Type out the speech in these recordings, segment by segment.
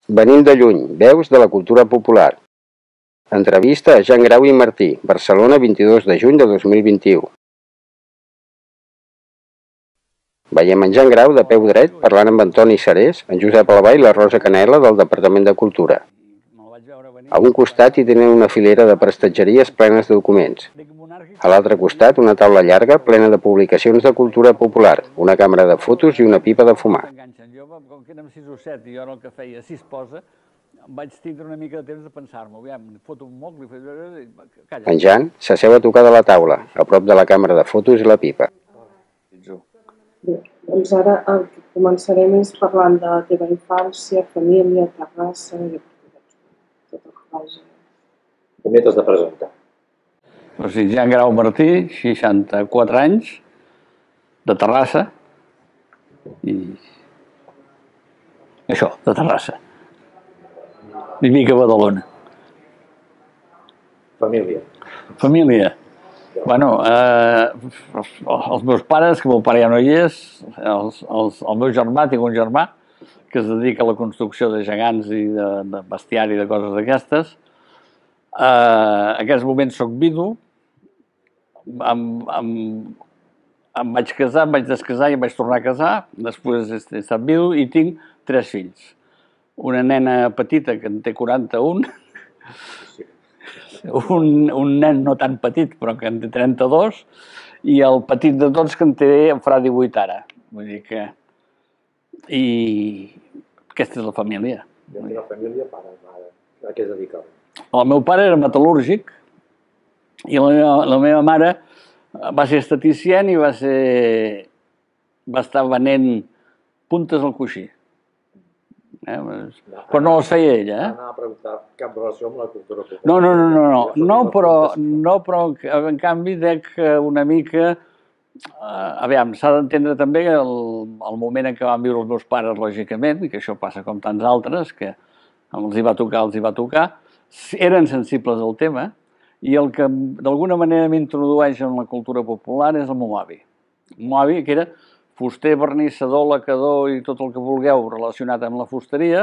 Venim de lluny, veus de la cultura popular. Entrevista a Jan Grau i Martí, Barcelona, 22 de juny de 2021. Veiem en Jan Grau de peu dret parlant amb Antoni Serés, en Josep Albà i la Rosa Canela del Departament de Cultura. A un costat hi tenen una filera de prestatgeries plenes de documents. A l'altre costat una taula llarga plena de publicacions de cultura popular, una càmera de fotos i una pipa de fumar. Com que érem 6 o 7 i jo era el que feia 6 posa, vaig tindre una mica de temps de pensar-m'ho. Aviam, foto un moc, li faig... Calla. En Jan s'asseu a tocar de la taula, a prop de la càmera de fotos i la pipa. Bé, doncs ara el que començarem és parlant de la teva infància, família, Terrassa, i tot el que vagi. Primer t'has de presentar. O sigui, Jan Grau Martí, 64 anys, de Terrassa, i això, de Terrassa. Visc a Badalona. Família. Família. Bueno, els meus pares, que el meu pare ja no hi és, el meu germà, tinc un germà que es dedica a la construcció de gegants i de bestiari, de coses d'aquestes. En aquests moments soc vidu, em vaig casar, em vaig descasar i em vaig tornar a casar, després he estat vidu i tinc 3 fills. Una nena petita que en té 41, un nen no tan petit però que en té 32 i el petit de tots que en farà 18 ara. Vull dir que... I aquesta és la família. I la teva família, pare, mare, a què es dedicava? El meu pare era metal·lúrgic i la meva mare va ser esteticient i va estar venent puntes al coixí. Però no les feia ella. Anava a preguntar cap relació amb la cultura popular. No, però en canvi dec una mica... Aviam, s'ha d'entendre també el moment en què van viure els meus pares, lògicament, i que això passa com tants altres, que els hi va tocar, eren sensibles al tema, i el que d'alguna manera m'introdueix en la cultura popular és el meu avi. El meu avi, que era fuster, vernissador, lacador i tot el que vulgueu relacionat amb la fusteria,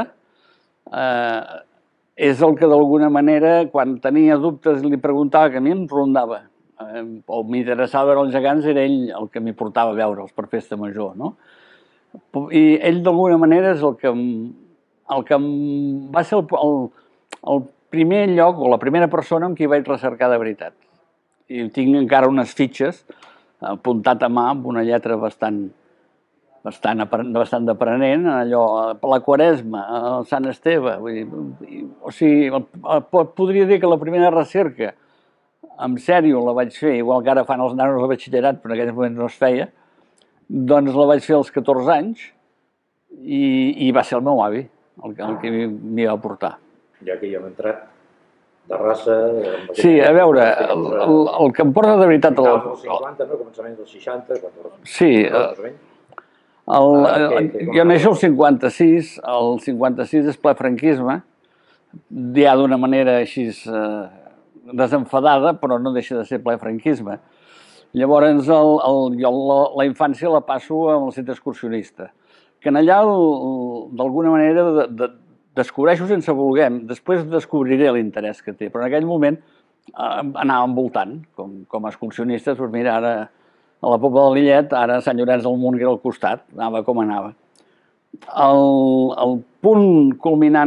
és el que d'alguna manera, quan tenia dubtes i li preguntava, que a mi em rondava, o m'interessava els gegants, era ell el que m'hi portava a veure'ls per festa major, no? I ell d'alguna manera és el que va ser el primer lloc o la primera persona amb qui vaig recercar de veritat. I tinc encara unes fitxes apuntat a mà amb una lletra bastant d'aprenent, allò, la Quaresma, el Sant Esteve, o sigui, podria dir que la primera recerca en sèrio la vaig fer, igual que ara fan els nanos de batxillerat, però en aquells moments no es feia, doncs la vaig fer als 14 anys i va ser el meu avi el que m'hi va portar. Ja que hi hem entrat, Terrassa... Sí, a veure, el que em porta de veritat... Als 50, no? Començaments dels 60... Sí, jo neixo el 56, el 56 és ple franquisme, ja d'una manera així desenfadada, però no deixa de ser ple franquisme. Llavors, la infància la passo amb el centre excursionista, que en allà, d'alguna manera, descobreixo sense voler, després descobriré l'interès que té, però en aquell moment anàvem voltant, com a excursionistes, doncs mira, ara a la Pobla de Lillet, ara Sant Llorenç del Munt, que era al costat, anava com anava. El punt culminant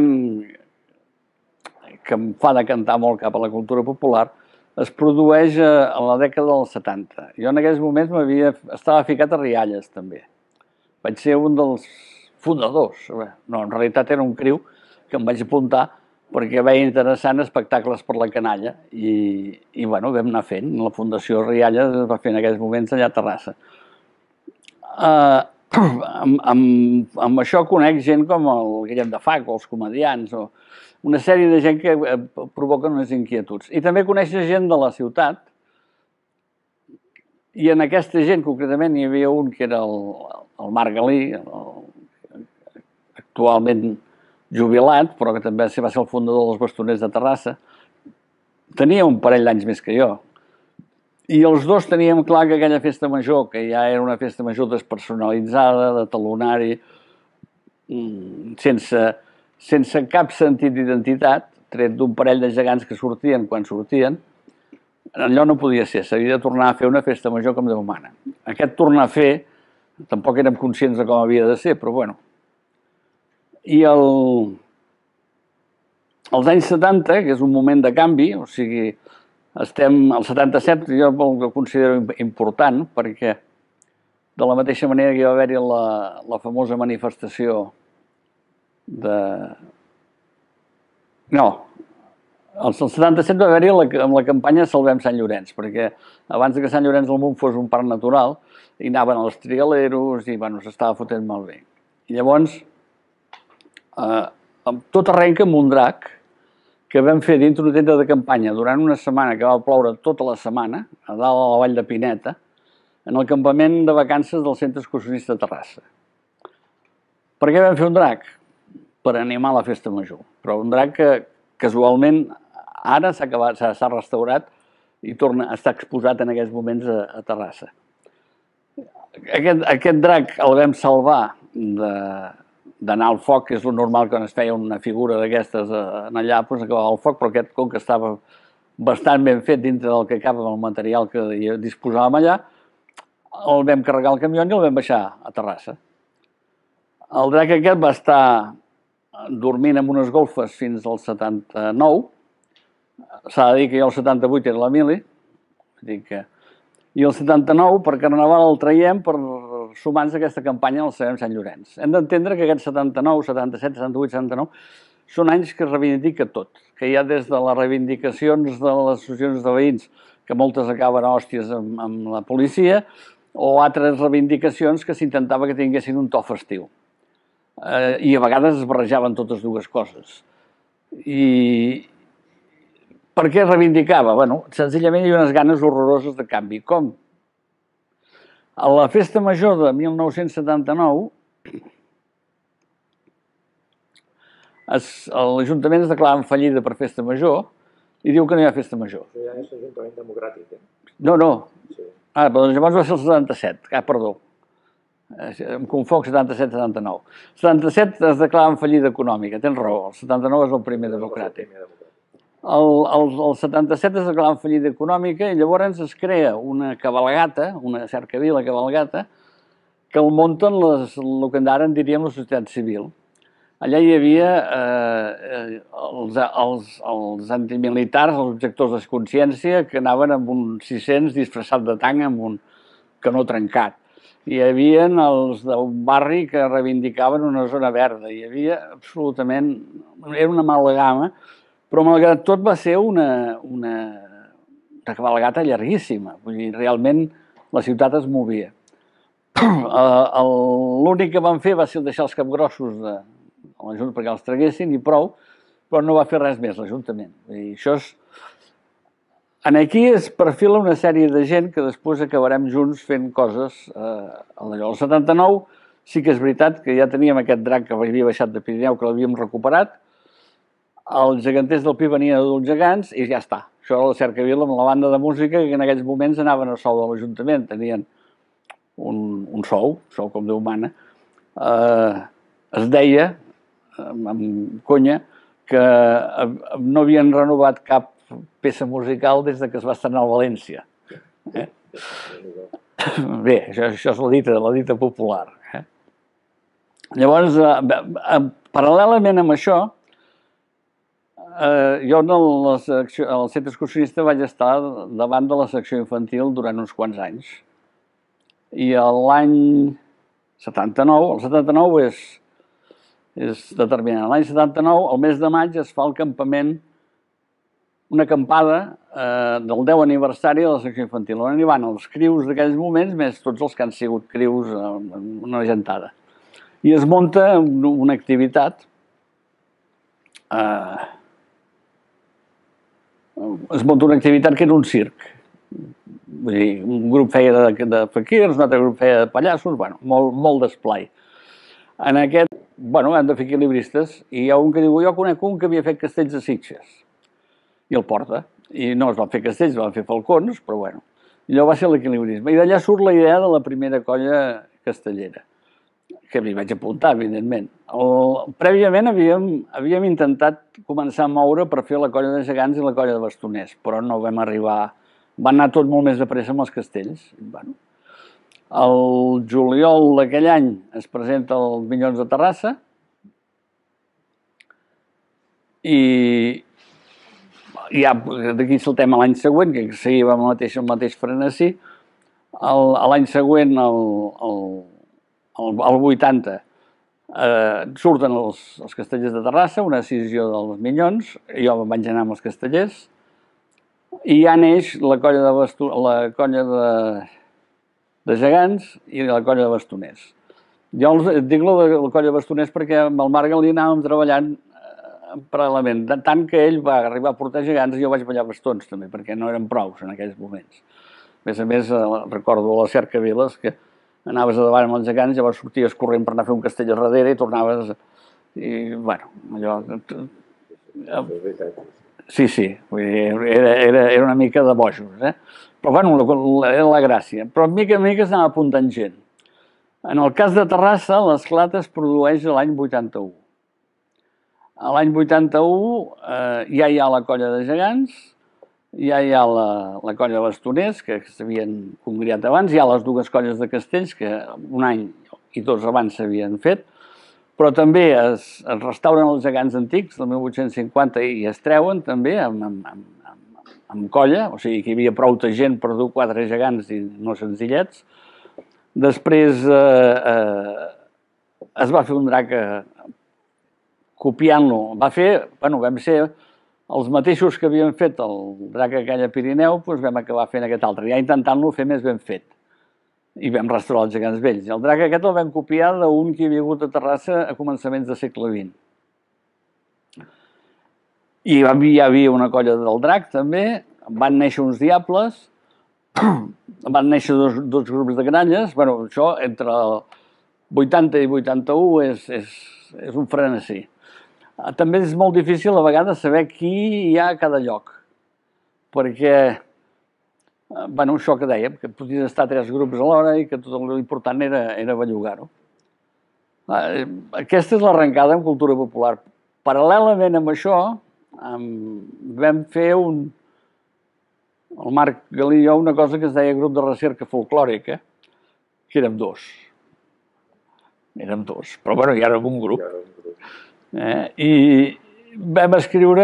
que em fa decantar molt cap a la cultura popular es produeix a la dècada dels 70. Jo en aquells moments estava ficat a Rialles, també. Vaig ser un dels fundadors. No, en realitat era un criu que em vaig apuntar perquè veia interessant espectacles per la canalla i bueno, vam anar fent. La Fundació Rialles es va fer en aquells moments allà a Terrassa. Amb això conec gent com el Guillem de Fac o els comediants o una sèrie de gent que provoquen unes inquietuds. I també coneixes gent de la ciutat i en aquesta gent concretament hi havia un que era el Marc Galí, actualment jubilat, però que també va ser el fundador dels Bastoners de Terrassa. Tenia un parell d'anys més que jo. I els dos teníem clar que aquella festa major, que ja era una festa major despersonalitzada, de talonari, sense sense cap sentit d'identitat, tret d'un parell de gegants que sortien quan sortien, allò no podia ser, s'havia de tornar a fer una festa major com Déu mana. Aquest tornar a fer, tampoc érem conscients de com havia de ser, però bueno. I als anys 70, que és un moment de canvi, o sigui, estem al 77, jo el considero important, perquè de la mateixa manera que hi va haver-hi la famosa manifestació No, al 77 va haver-hi la campanya Salvem Sant Llorenç, perquè abans que Sant Llorenç del Munt fos un parc natural, hi anaven els trigaleros i s'estava fotent molt bé. I llavors, tot arrenca amb un drac que vam fer dintre una tenda de campanya durant una setmana que va ploure tota la setmana, a dalt a la vall de Pineta, en el campament de vacances del Centre Excursionista de Terrassa. Per què vam fer un drac? Per animar la festa major. Però un drac que casualment ara s'ha restaurat i torna a estar exposat en aquests moments a Terrassa. Aquest drac el vam salvar d'anar al foc, que és el normal quan es feia una figura d'aquestes allà, doncs acabava el foc, però aquest, com que estava bastant ben fet dintre del que cap amb el material que disposàvem allà, el vam carregar al camió i el vam baixar a Terrassa. El drac aquest va estar dormint en unes golfes fins al 79. S'ha de dir que jo el 78 era la mili. I el 79, per Carnaval, el traiem per sumar-nos a aquesta campanya del Salvem Sant Llorenç. Hem d'entendre que aquests 79, 77, 78, 79 són anys que es reivindica tot. Que hi ha des de les reivindicacions de les associacions de veïns, que moltes acaben a hòsties amb la policia, o altres reivindicacions que s'intentava que tinguessin un to festiu. I a vegades es barrejaven totes dues coses. I per què reivindicava? Bueno, senzillament hi havia unes ganes horroroses de canvi. Com? A la festa major de 1979, l'Ajuntament es declarava en fallida per festa major i diu que no hi ha festa major. Això ja és l'Ajuntament democràtic, eh? No. Sí. Doncs llavors va ser el 77. Perdó. Em confonc 77-79. El 77 es declarava en fallida econòmica, tens raó. El 79 és el primer democràtic. El 77 es declarava en fallida econòmica i llavors es crea una cabalgata, una cercavila cabalgata, que el munten el que ara en diríem la societat civil. Allà hi havia els antimilitars, els objectors de consciència, que anaven amb un 600 disfressat de tanc amb un canó trencat. Hi havia els d'un barri que reivindicaven una zona verda. Hi havia absolutament... Era una amalgama, però malgrat tot va ser una cabalgata llarguíssima. Vull dir, realment la ciutat es movia. L'únic que van fer va ser deixar els capgrossos de l'Ajuntament perquè els traguessin i prou, però no va fer res més l'Ajuntament. Això és... Aquí es perfila una sèrie de gent que després acabarem junts fent coses. El 79 sí que és veritat que ja teníem aquest drac que havia baixat de Pirineu, que l'havíem recuperat. Els geganters del Pi venien d'uns gegants i ja està. Això era la cercavila amb la banda de música que en aquells moments anaven al sou de l'Ajuntament. Tenien un sou com Déu mana. Es deia, amb conya, que no havien renovat cap peça musical des que es va estrenar al València. Bé, això és la dita popular. Llavors, paral·lelament amb això, jo al centre excursionista vaig estar davant de la secció infantil durant uns quants anys. I l'any 79, el 79 és determinant. L'any 79, al mes de maig, es fa el campament, una acampada del 10 aniversari de la secció infantil, on hi van els crius d'aquells moments, més tots els que han sigut crius en una gentada. I es munta una activitat, que era un circ. Vull dir, un grup feia de faquirs, un altre grup feia de pallassos, bueno, molt d'esplai. En aquest, hem de fer equilibristes, i hi ha un que diu, jo conec un que havia fet castells de Sitges, i el porta. I no es van fer castells, es van fer falcons, però bueno. I allò va ser l'equilibrisme. I d'allà surt la idea de la primera colla castellera, que m'hi vaig apuntar, evidentment. Prèviament havíem intentat començar a moure per fer la colla de gegants i la colla de bastoners, però no vam arribar. Va anar tot molt més de pressa amb els castells. Bueno, el juliol d'aquell any es presenta els Minyons de Terrassa i ja d'aquí saltem a l'any següent, que seguim amb el mateix frenesí. L'any següent, el 80, surten els castellers de Terrassa, una decisió dels Minyons, jo vaig anar amb els castellers, i ja neix la colla de gegants i la colla de bastoners. Jo dic la colla de bastoners perquè amb el Marga li anàvem treballant paral·lelament, tant que ell va arribar a portar gegants i jo vaig ballar bastons també, perquè no eren prous en aquells moments. A més, recordo a la cercaviles que anaves a davant amb els gegants, llavors sorties corrent per anar a fer un castell a darrere i tornaves... I, bueno, allò... Sí, era una mica de bojos, eh? Però, bueno, era la gràcia. Però, mica en mica s'anava apuntant gent. En el cas de Terrassa, l'esclat es produeix l'any 81. A l'any 81 ja hi ha la colla de gegants, ja hi ha la colla de bastoners, que s'havien congriat abans, hi ha les dues colles de castells, que un any i dos abans s'havien fet, però també es restauren els gegants antics del 1850 i es treuen també amb colla, o sigui que hi havia prou gent per dur 4 gegants i no senzillets. Després es va fer un drac copiant-lo. Vam ser els mateixos que havíem fet el drac aquell a Pirineu, doncs vam acabar fent aquest altre, ja intentant-lo fer més ben fet. I vam restaurar els gegants vells. I el drac aquest el vam copiar d'un que hi havia hagut a Terrassa a començaments del segle XX. I hi havia una colla del drac, també. Van néixer uns diables, van néixer dos grups de gralles. Bueno, això, entre el 80 i 81, és un frenesí. També és molt difícil a vegades saber qui hi ha a cada lloc, perquè, bueno, això que dèiem, que podien estar 3 grups alhora i que tot l'important era bellugar-ho. Aquesta és l'arrencada en cultura popular. Paral·lelament amb això, vam fer el Marc Galí i jo una cosa que es deia Grup de Recerca Folclòrica, que érem 2. Érem 2, però bueno, ja érem un grup. I vam escriure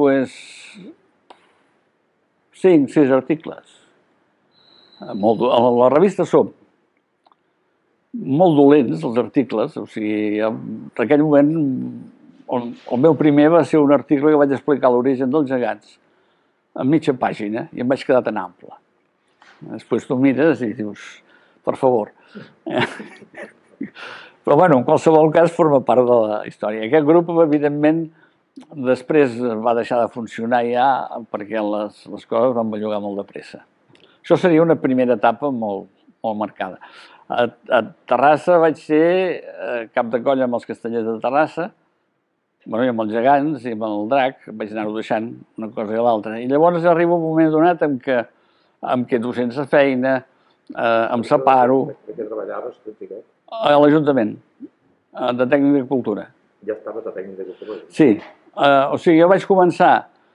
5-6 articles. A la revista Som. Molt dolents, els articles. O sigui, en aquell moment, el meu primer va ser un article que vaig explicar l'origen dels gegants, a mitja pàgina, i em vaig quedar tan ample. Després tu mires i dius, per favor. Però, bueno, en qualsevol cas, forma part de la història. Aquest grup, evidentment, després va deixar de funcionar ja perquè les coses van bellugar molt de pressa. Això seria una primera etapa molt marcada. A Terrassa vaig ser cap de colla amb els castellers de Terrassa, i amb els gegants i amb el drac, vaig anar-ho deixant una cosa i l'altra. I llavors arriba un moment donat en què em quedo sense feina, em separo... De què treballaves, tu, a l'Ajuntament, de Tècnic de Cultura. Ja estaves a Tècnic de Cultura? Sí. O sigui, jo vaig començar...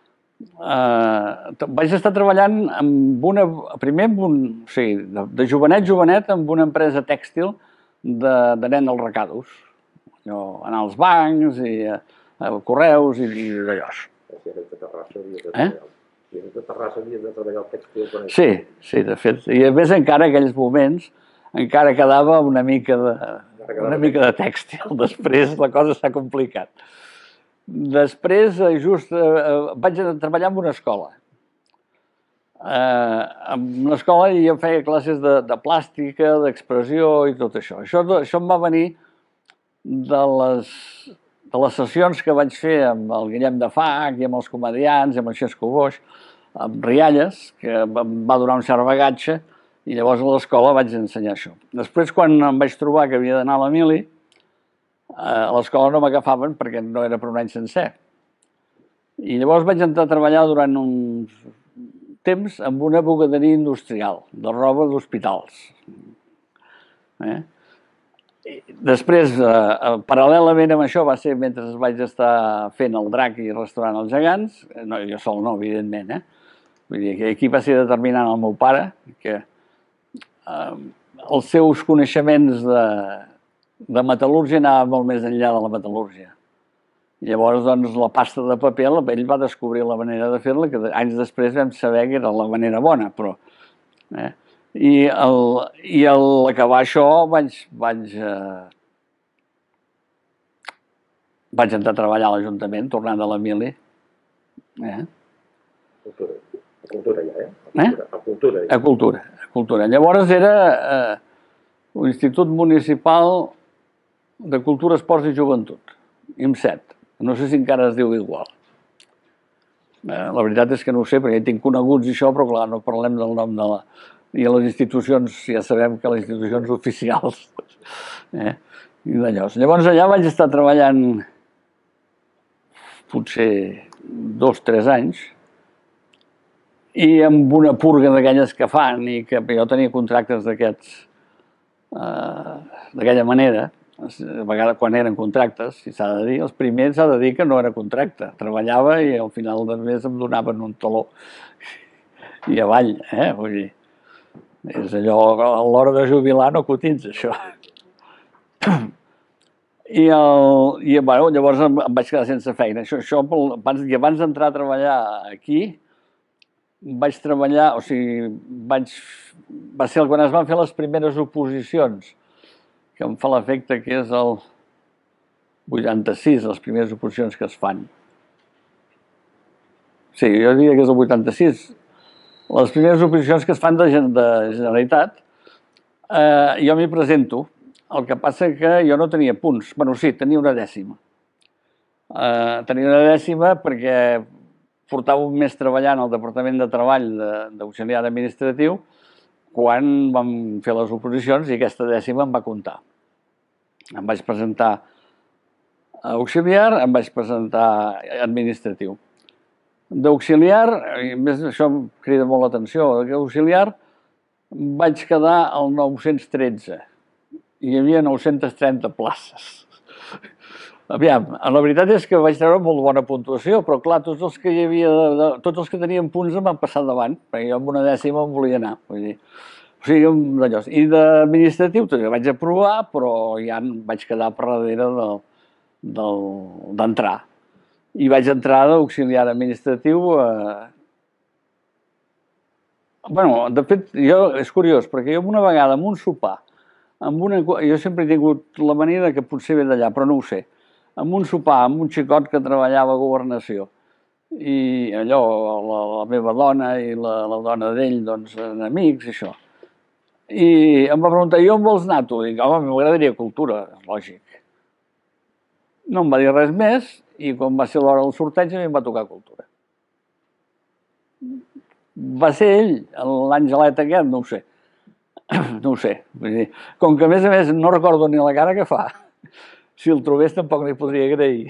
Vaig estar treballant primer de jovenet, amb una empresa tèxtil de nen dels recados. Anar als bancs i a correus i d'allò. Si eres de Terrassa, havies de treballar. Si eres de Terrassa, havies de treballar al tèxtil. Sí, de fet. I a més, encara en aquells moments, encara quedava una mica de tèxtil. Després la cosa s'ha complicat. Després, just vaig treballar en una escola. En una escola jo feia classes de plàstica, d'expressió i tot això. Això em va venir de les sessions que vaig fer amb el Guillem de Fac i amb els comediants, amb el Xesco Boix, amb Rialles, que em va donar un cert bagatge, i llavors a l'escola vaig ensenyar això. Després, quan em vaig trobar que havia d'anar a la mili, a l'escola no m'agafaven perquè no era per un any sencer. I llavors vaig entrar a treballar durant un temps amb una bugaderia industrial de roba d'hospitals. Després, paral·lelament amb això, va ser mentre vaig estar fent el Drac i restaurant els gegants, no, jo sol no, evidentment, Vull dir que aquí va ser determinant el meu pare, que els seus coneixements de metal·lúrgia anaven molt més enllà de la metal·lúrgia. Llavors, doncs, la pasta de paper, ell va descobrir la manera de fer-la, que anys després vam saber que era la manera bona, però... I a l'acabar això vaig entrar a treballar a l'Ajuntament, tornant de la mili. Cultura ja, A cultura. A cultura. Llavors era l'Institut Municipal de Cultura, Esports i Joventut, IMCET. No sé si encara es diu igual. La veritat és que no ho sé, perquè hi tinc coneguts i això, però clar, no parlem del nom de la... I a les institucions, ja sabem que les institucions oficials, i d'allò. Llavors allà vaig estar treballant potser 2 o 3 anys, i amb una purga d'aquelles que fan, i que jo tenia contractes d'aquests, d'aquella manera, a vegades quan eren contractes, si s'ha de dir, els primers s'ha de dir que no era contracte. Treballava i al final del mes em donaven un taló i avall, vull dir. És allò, a l'hora de jubilar no cotitza, això. I llavors em vaig quedar sense feina. Això, abans d'entrar a treballar aquí, vaig treballar, o sigui, va ser quan es van fer les primeres oposicions, que em fa l'efecte que és el 86, les primeres oposicions que es fan. Sí, jo diria que és el 86. Les primeres oposicions que es fan de Generalitat, jo m'hi presento. El que passa que jo no tenia punts. Bé, sí, tenia una dècima. Tenia una dècima perquè portava un mes treballant al Departament de Treball d'Auxiliar Administratiu quan vam fer les oposicions i aquesta dècima em va comptar. Em vaig presentar a auxiliar, em vaig presentar a administratiu. D'auxiliar, i més això em crida molt l'atenció, d'auxiliar vaig quedar al 913 i hi havia 930 places. Aviam, la veritat és que vaig treure molt bona puntuació, però clar, tots els que tenien punts em van passar davant, perquè jo amb una dècima em volia anar, vull dir. O sigui, d'allò. I d'administratiu també vaig aprovar, però ja vaig quedar per darrere d'entrar. I vaig entrar d'auxiliar administratiu. De fet, és curiós, perquè jo una vegada en un sopar, jo sempre he tingut la mania que potser ve d'allà, però no ho sé, en un sopar amb un xicot que treballava a Governació, i allò, la meva dona i la dona d'ell, doncs, eren amics i això. I em va preguntar, i on vols anar tu? Dic, home, m'agradaria cultura, és lògic. No em va dir res més, i quan va ser l'hora del sorteig a mi em va tocar cultura. Va ser ell, l'Angelet aquest, no ho sé. No ho sé. Vull dir, com que a més no recordo ni la cara que fa, si el trobés tampoc li podria agrair.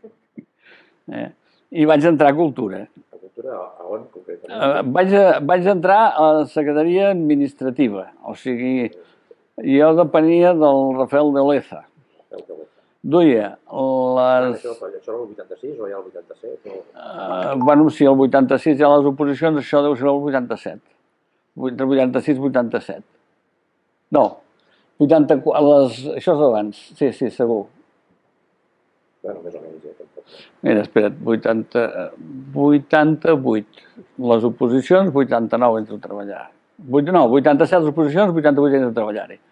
I vaig entrar a cultura. A cultura a on concretament? Vaig entrar a la secretaria administrativa, o sigui, jo depenia del Rafael de Oleza. Duia les... Això era el 86 o ja el 87? Bueno, sí, el 86 hi ha les oposicions, això deu ser el 87. Entre 86 i 87. No, 84, això és abans, sí, segur. Bueno, més o menys, tampoc. Mira, espera't, 88. Les oposicions, 89 entro a treballar. No, 87 les oposicions, 88 entro a treballar-hi.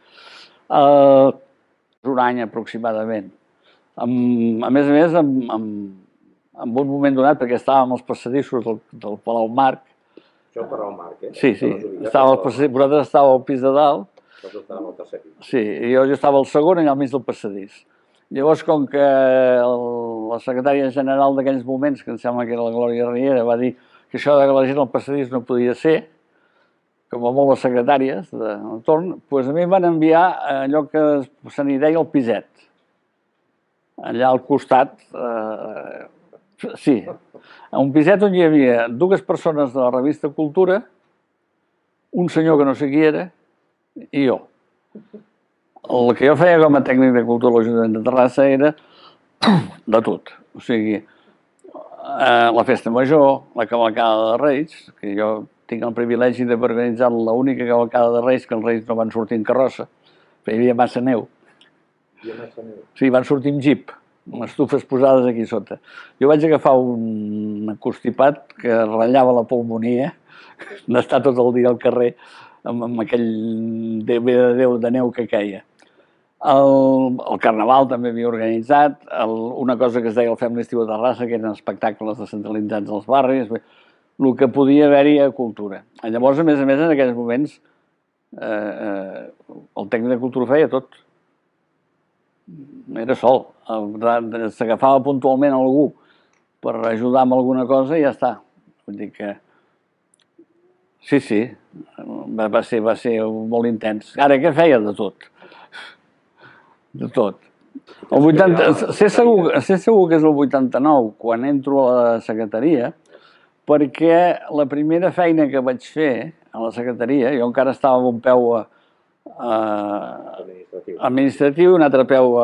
Un any aproximadament. A més, en un moment donat, perquè estàvem als passadissos del Palau Marc. Això el Palau Marc, Sí, vosaltres estàveu al pis de dalt. Nosaltres estàvem al tercer pis. Sí, i jo estava al segon, allà al mig del passadís. Llavors, com que la secretària general d'aquells moments, que em sembla que era la Glòria Riera, va dir que això de la gent al passadís no podia ser, com a moltes secretàries de l'entorn, doncs a mi em van enviar a allò que se n'hi deia el piset. Allà al costat, sí, un piset on hi havia 2 persones de la revista Cultura, un senyor que no sé qui era, i jo. El que jo feia com a tècnic de cultura a l'Ajuntament de Terrassa era de tot. O sigui, la festa major, la cavalcada de Reis, que jo tinc el privilegi d'haver organitzat l'única cavalcada de Reis que els Reis no van sortir en carrossa, perquè hi havia massa neu. Sí, van sortir amb jeep, amb estufes posades aquí sota. Jo vaig agafar un constipat que ratllava la pulmonia d'estar tot el dia al carrer amb aquell Déu de neu que queia. El Carnaval també havia organitzat, una cosa que es deia el Fem l'estiu a Terrassa, que eren espectacles descentralitzats als barris, el que podia haver-hi a cultura. Llavors, a més, en aquells moments, el tècnic de cultura feia tot. Era sol. S'agafava puntualment algú per ajudar amb alguna cosa i ja està. Vull dir que... Sí, va ser molt intens. Ara, què feia? De tot. De tot. Sé segur que és el 89, quan entro a la secretaria, perquè la primera feina que vaig fer a la secretaria, jo encara estava amb un peu administratiu i un altre peu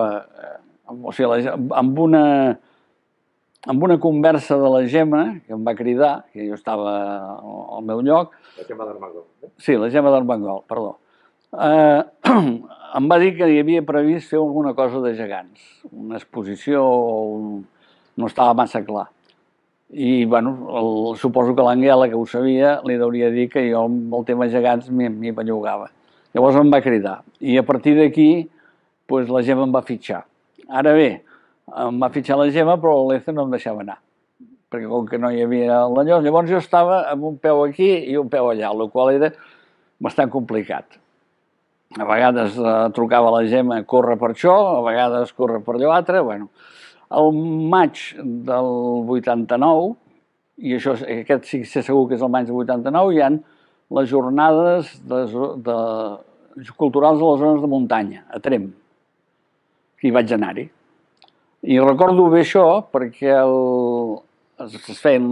amb una conversa de la Gemma, que em va cridar, que jo estava al meu lloc. La Gemma d'Armengol. Sí, la Gemma d'Armengol, perdó. Em va dir que hi havia previst fer alguna cosa de gegants, una exposició, no estava massa clar. I, bueno, suposo que l'Anguela, que ho sabia, li hauria dit que jo amb el tema gegants m'hi bellugava. Llavors em va cridar. I a partir d'aquí, la Gemma em va fitxar. Ara bé, em va fitxar la Gemma, però l'Eleza no em deixava anar, perquè com que no hi havia l'enllaç, llavors jo estava amb un peu aquí i un peu allà, el qual era bastant complicat. A vegades trucava a la Gemma a córrer per això, a vegades córrer per allò altre. Bueno, el maig del 89, i aquest sí que sé segur que és el maig del 89, hi ha les jornades culturals de les zones de muntanya, a Tremp, que hi vaig anar-hi. I recordo bé això perquè es feien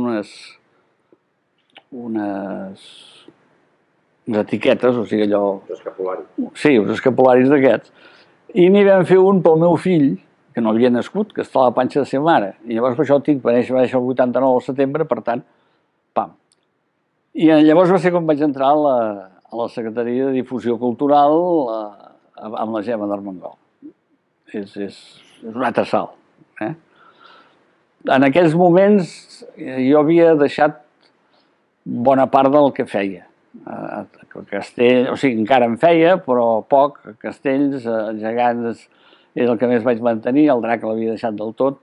unes etiquetes, o sigui allò... Els escapularis. Sí, els escapularis d'aquests. I n'hi vam fer un pel meu fill, que no havia nascut, que està a la panxa de seva mare. I llavors per això el tinc, va néixer el 89 de setembre, per tant, pam. I llavors va ser quan vaig entrar a la Secretaria de Difusió Cultural amb la Gemma d'Armengol. És un altre salt. En aquells moments jo havia deixat bona part del que feia. Castell, o sigui, encara en feia, però poc. Castells, gegants és el que més vaig mantenir, el drac l'havia deixat del tot.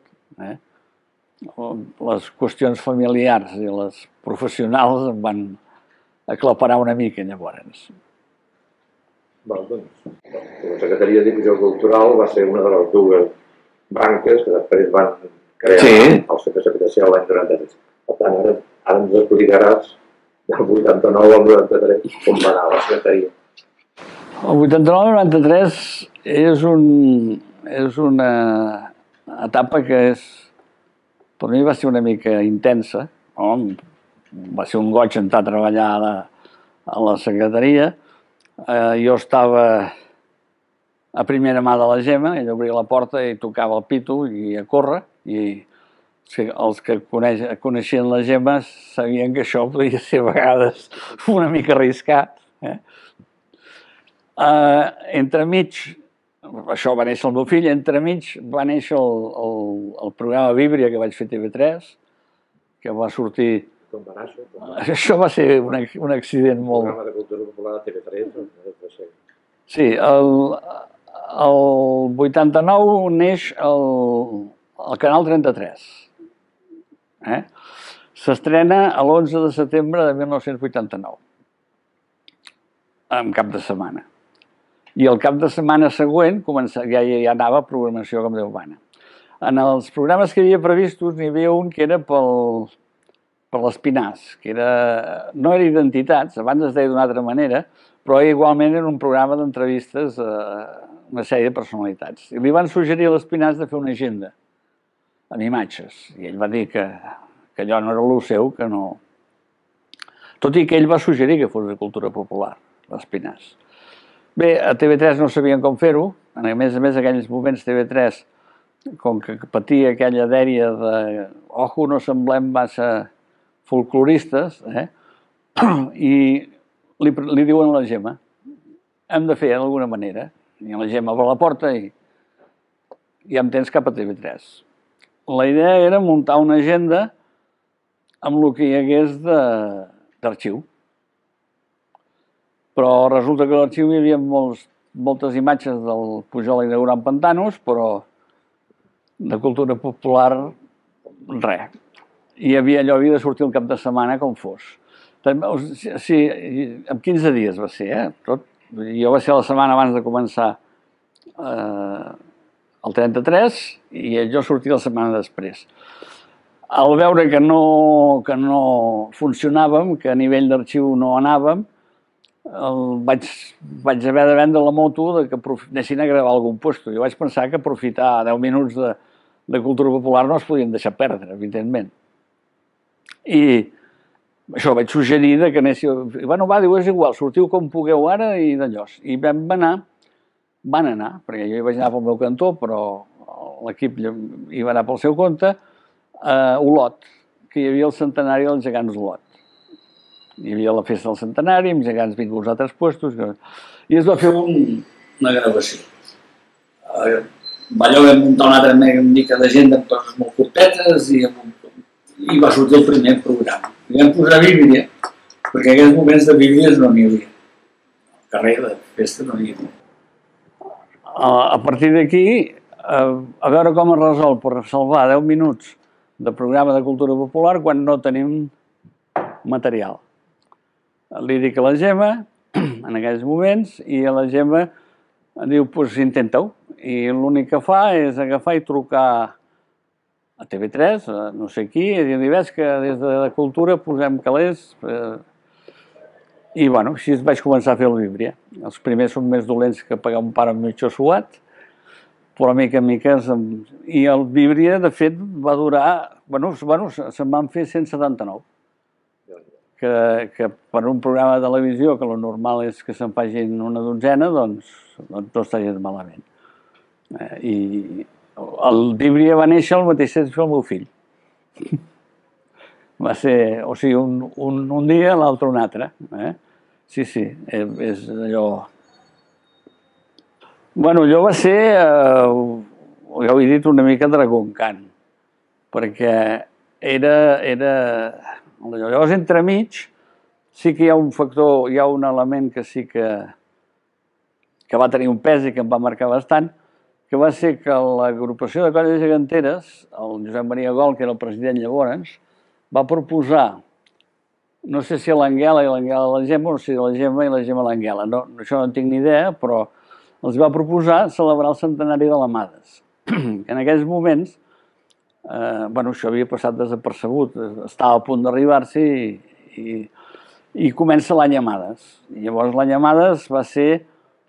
Les qüestions familiars i les professionals em van aclaparar una mica llavors. La Secretaria de Difusió Cultural va ser una de les dues branques que després van crear el CPC l'any 93. Per tant, ara ens explicaràs del 89 al 93, com va anar la secretaria. El 89 al 93 és una etapa que per mi va ser una mica intensa. Va ser un goig entrar a treballar a la secretaria. Jo estava a primera mà de la Gemma, ella obria la porta i tocava el pito i a córrer, i els que coneixien la Gemma sabien que això podia ser a vegades una mica arriscat. Entremig, això va néixer el meu fill, entremig va néixer el programa Víbria que vaig fer a TV3, que va sortir... Com va néixer? Això va ser un accident molt... El programa de cultura popular de TV3, Sí, el 89 neix el Canal 33. S'estrena l'11 de setembre de 1989, en cap de setmana. I el cap de setmana següent ja anava programació com Déu mana. En els programes que hi havia previstos n'hi havia un que era per l'Espinàs, que no era Identitats, abans es deia d'una altra manera, però igualment era un programa d'entrevistes a una sèrie de personalitats. I li van suggerir a l'Espinàs de fer una agenda amb imatges, i ell va dir que allò no era el seu, que no... Tot i que ell va suggerir que fos de cultura popular, l'Espinàs. Bé, a TV3 no sabien com fer-ho. A més, en aquells moments TV3, com que patia aquella dèria de ojo, no semblem massa folcloristes, i li diuen a la Gemma, hem de fer d'alguna manera. I la Gemma obre la porta i ja em tens cap a TV3. La idea era muntar una agenda amb el que hi hagués d'arxiu. Però resulta que a l'arxiu hi havia moltes imatges del Pujol inaugurant pantanos, però de cultura popular, res. I havia de sortir el cap de setmana com fos. Sí, en 15 dies va ser, tot. Jo va ser la setmana abans de començar el 33 i jo sortia la setmana després. Al veure que no funcionàvem, que a nivell d'arxiu no anàvem, vaig haver de vendre la moto que anessin a gravar algun puesto. Jo vaig pensar que aprofitar 10 minuts de cultura popular no es podien deixar perdre, evidentment. I això vaig suggerir que anéssiu... Bueno, va, diu, és igual, sortiu com pugueu ara i d'allò. I van anar, perquè jo hi vaig anar pel meu cantó, però l'equip hi va anar pel seu compte, a Olot, que hi havia el centenari dels gegants Olot. Hi havia la festa del centenari, amb gegants vinguts a altres puestos, i es va fer una gravació. Allò vam muntar una altra mica d'agenda amb coses molt curtetes i va sortir el primer programa. I vam posar Bíblia, perquè en aquells moments de Bíblies no n'hi havia. Al carrer de festa no n'hi havia. A partir d'aquí, a veure com es resol per salvar 10 minuts de programa de cultura popular quan no tenim material. Li dic a la Gemma, en aquells moments, i a la Gemma diu, doncs intenta-ho. I l'únic que fa és agafar i trucar a TV3, no sé qui, i dir, veig que des de Cultura posem calés. I, bueno, així vaig començar a fer el Bíblia. Els primers són més dolents que pagar un pare mitjó suat, però mica en mica... I el Bíblia, de fet, va durar... Bueno, se'n van fer 179. Que per un programa de televisió, que el normal és que se'n facin una dotzena, doncs no està gens malament. I el Bíblia va néixer al mateix temps que el meu fill. Va ser, o sigui, un dia, l'altre un altre. Sí, és allò... Bueno, allò va ser, ja ho he dit, una mica dragoncant, perquè era... Llavors, entremig, sí que hi ha un factor, hi ha un element que sí que va tenir un pes i que em va marcar bastant, que va ser que l'agrupació de colles geganteres, el Josep Maria Gol, que era el president llavors, va proposar, no sé si a l'Anguela i l'Anguela a la Gemma, o si a la Gemma i la Gemma a l'Anguela, això no en tinc ni idea, però els va proposar celebrar el centenari de l'Amades. En aquells moments, bueno, això havia passat desapercebut, estava a punt d'arribar-s'hi i comença l'any Amades. I llavors l'any Amades va ser...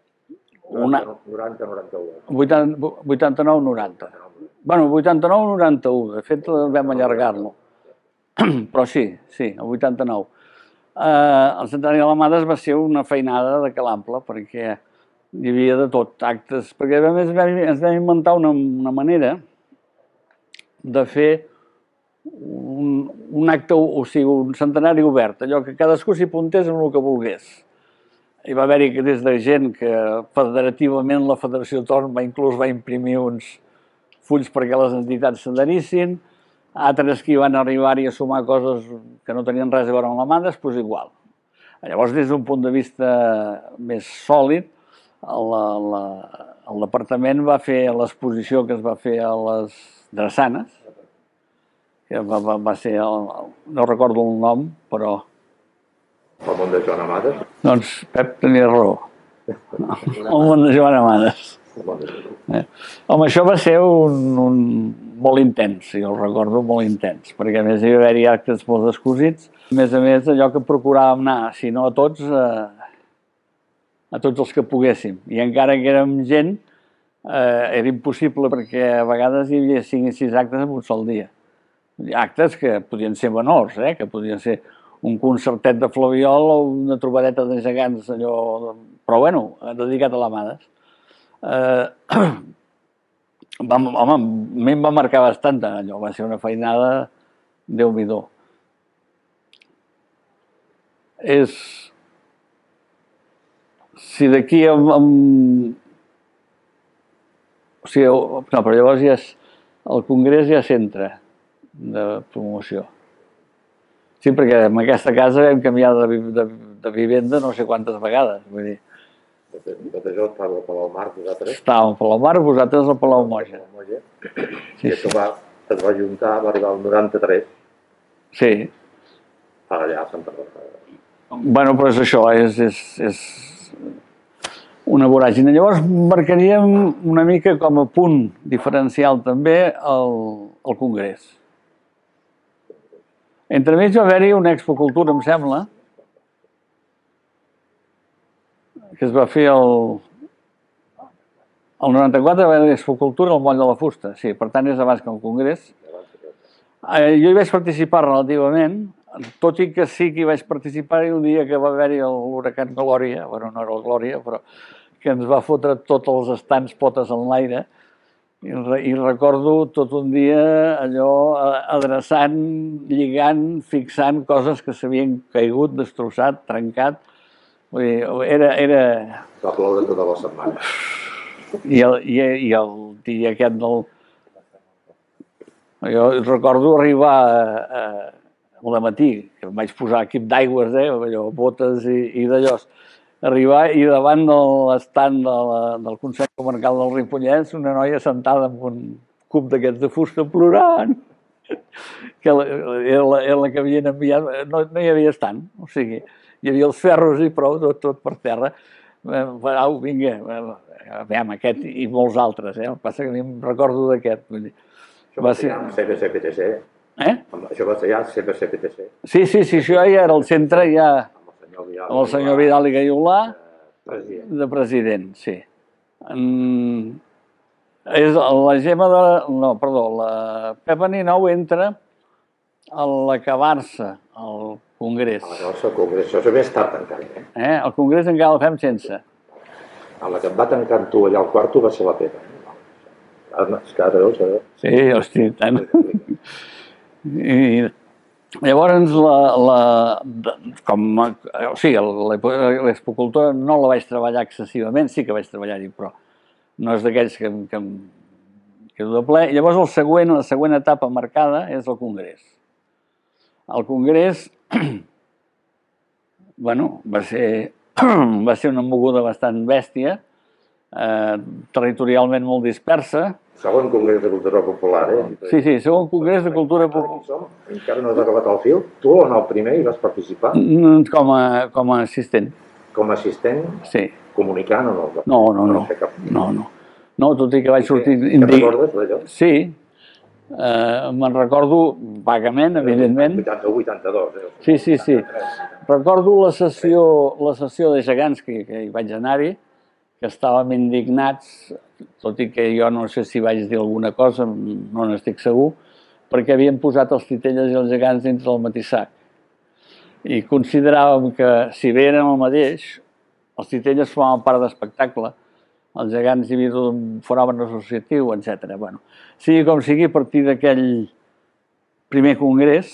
90-91. 89-90. Bueno, 89-91, de fet vam allargar-lo. Però sí, el 89. El centenari de l'Amades va ser una feinada de calample, perquè hi havia de tot, actes, perquè a més ens vam inventar una manera de fer un acte, o sigui, un centenari obert, allò que cadascú s'hi apuntés amb el que volgués. Hi va haver-hi des de gent que federativament la Federació Autònoma inclús va imprimir uns fulls perquè les entitats s'adherissin, altres que hi van arribar-hi a sumar coses que no tenien res a veure amb l'Amades, doncs igual. Llavors, des d'un punt de vista més sòlid, el departament va fer l'exposició que es va fer a les Drassanes, que va ser, no recordo el nom, però... El món de Joan Amades? Doncs Pep tenia raó. El món de Joan Amades. Home, això va ser molt intens, jo el recordo molt intens, perquè a més hi va haver-hi actes molt descosits. A més, allò que procuràvem anar, si no a tots els que poguéssim. I encara que érem gent, era impossible perquè a vegades hi havia 5 i 6 actes en un sol dia. Actes que podien ser menors, que podien ser un concertet de Flabiol o una trobadeta de gegants, allò... Però, bueno, dedicat a l'Amades. Home, a mi em va marcar bastant allò, va ser una feinada Déu-n'hi-do. Si d'aquí no, però llavors ja el Congrés ja s'entra de promoció. Sí, perquè en aquesta casa vam canviar de vivenda no sé quantes vegades, vull dir. Tot això estava al Palau Mar, vosaltres? Estàvem al Palau Mar, vosaltres al Palau Moja. I això es va juntar, va arribar al 93. Sí. Allà a Santa Bàrbara. Bueno, però és això, és una voràgine. Llavors marcaríem una mica com a punt diferencial també el Congrés. Entremig va haver-hi una expocultura, em sembla, que es va fer el 94, va haver l'expocultura al Moll de la Fusta, sí, per tant és abans que el Congrés. Jo hi vaig participar relativament, tot i que sí que hi vaig participar el dia que va haver-hi l'huracan Glòria, bueno, no era el Glòria, però que ens va fotre tots els estants potes en l'aire, i recordo tot un dia allò adreçant, lligant, fixant coses que s'havien caigut, destrossat, trencat. Vull dir, era... Va ploure tota la setmana. I el dia aquest del... Jo recordo arribar al matí, que em vaig posar equip d'aigües, allò, botes i d'allò, arribar i davant de l'estant del Consell Comarcal del Ripollès una noia sentada amb un cub d'aquests de fusta plorant, que era la que havien enviat, no hi havia estant, o sigui, hi havia els ferros i prou, tot per terra. Au, vinga, veiem aquest i molts altres, el que passa que a mi em recordo d'aquest. Això va ser CPC-PTC. Això va ser ja CPC-PTC. Sí, això ja era el centre, ja amb el senyor Vidal i Gaiolà, de president, sí. La Gemma de... No, perdó, la Pepa Ninou entra a l'acabar-se el Congrés. A l'acabar-se el Congrés, això és més tard encara. El Congrés encara el fem sense. A la que et va tancant tu allà al quarto va ser la Pepa. És que ara veus, Sí, hosti, tant. I llavors, l'expocultura no la vaig treballar excessivament, sí que vaig treballar-hi, però no és d'aquells que em quedo de ple. Llavors, la següent etapa marcada és el Congrés. El Congrés, bueno, va ser una moguda bastant bèstia, territorialment molt dispersa. Segon Congrés de Cultura Popular, Sí, segon Congrés de Cultura Popular. Encara no has acabat el fil. Tu en el primer hi vas participar? Com a assistent. Com a assistent? Sí. Comunicant o no? No. No, tot i que vaig sortir... Te'n recordes d'allò? Sí. Me'n recordo vagament, evidentment. 81-82. Sí. Recordo la sessió de gegants que hi vaig anar-hi, que estàvem indignats, tot i que jo no sé si vaig dir alguna cosa, no n'estic segur, perquè havien posat els titelles i els gegants dintre del mateix sac. I consideràvem que, si bé eren el mateix, els titelles formaven part d'espectacle, els gegants hi havia un fenomen associatiu, etc. Bueno, sigui com sigui, a partir d'aquell primer congrés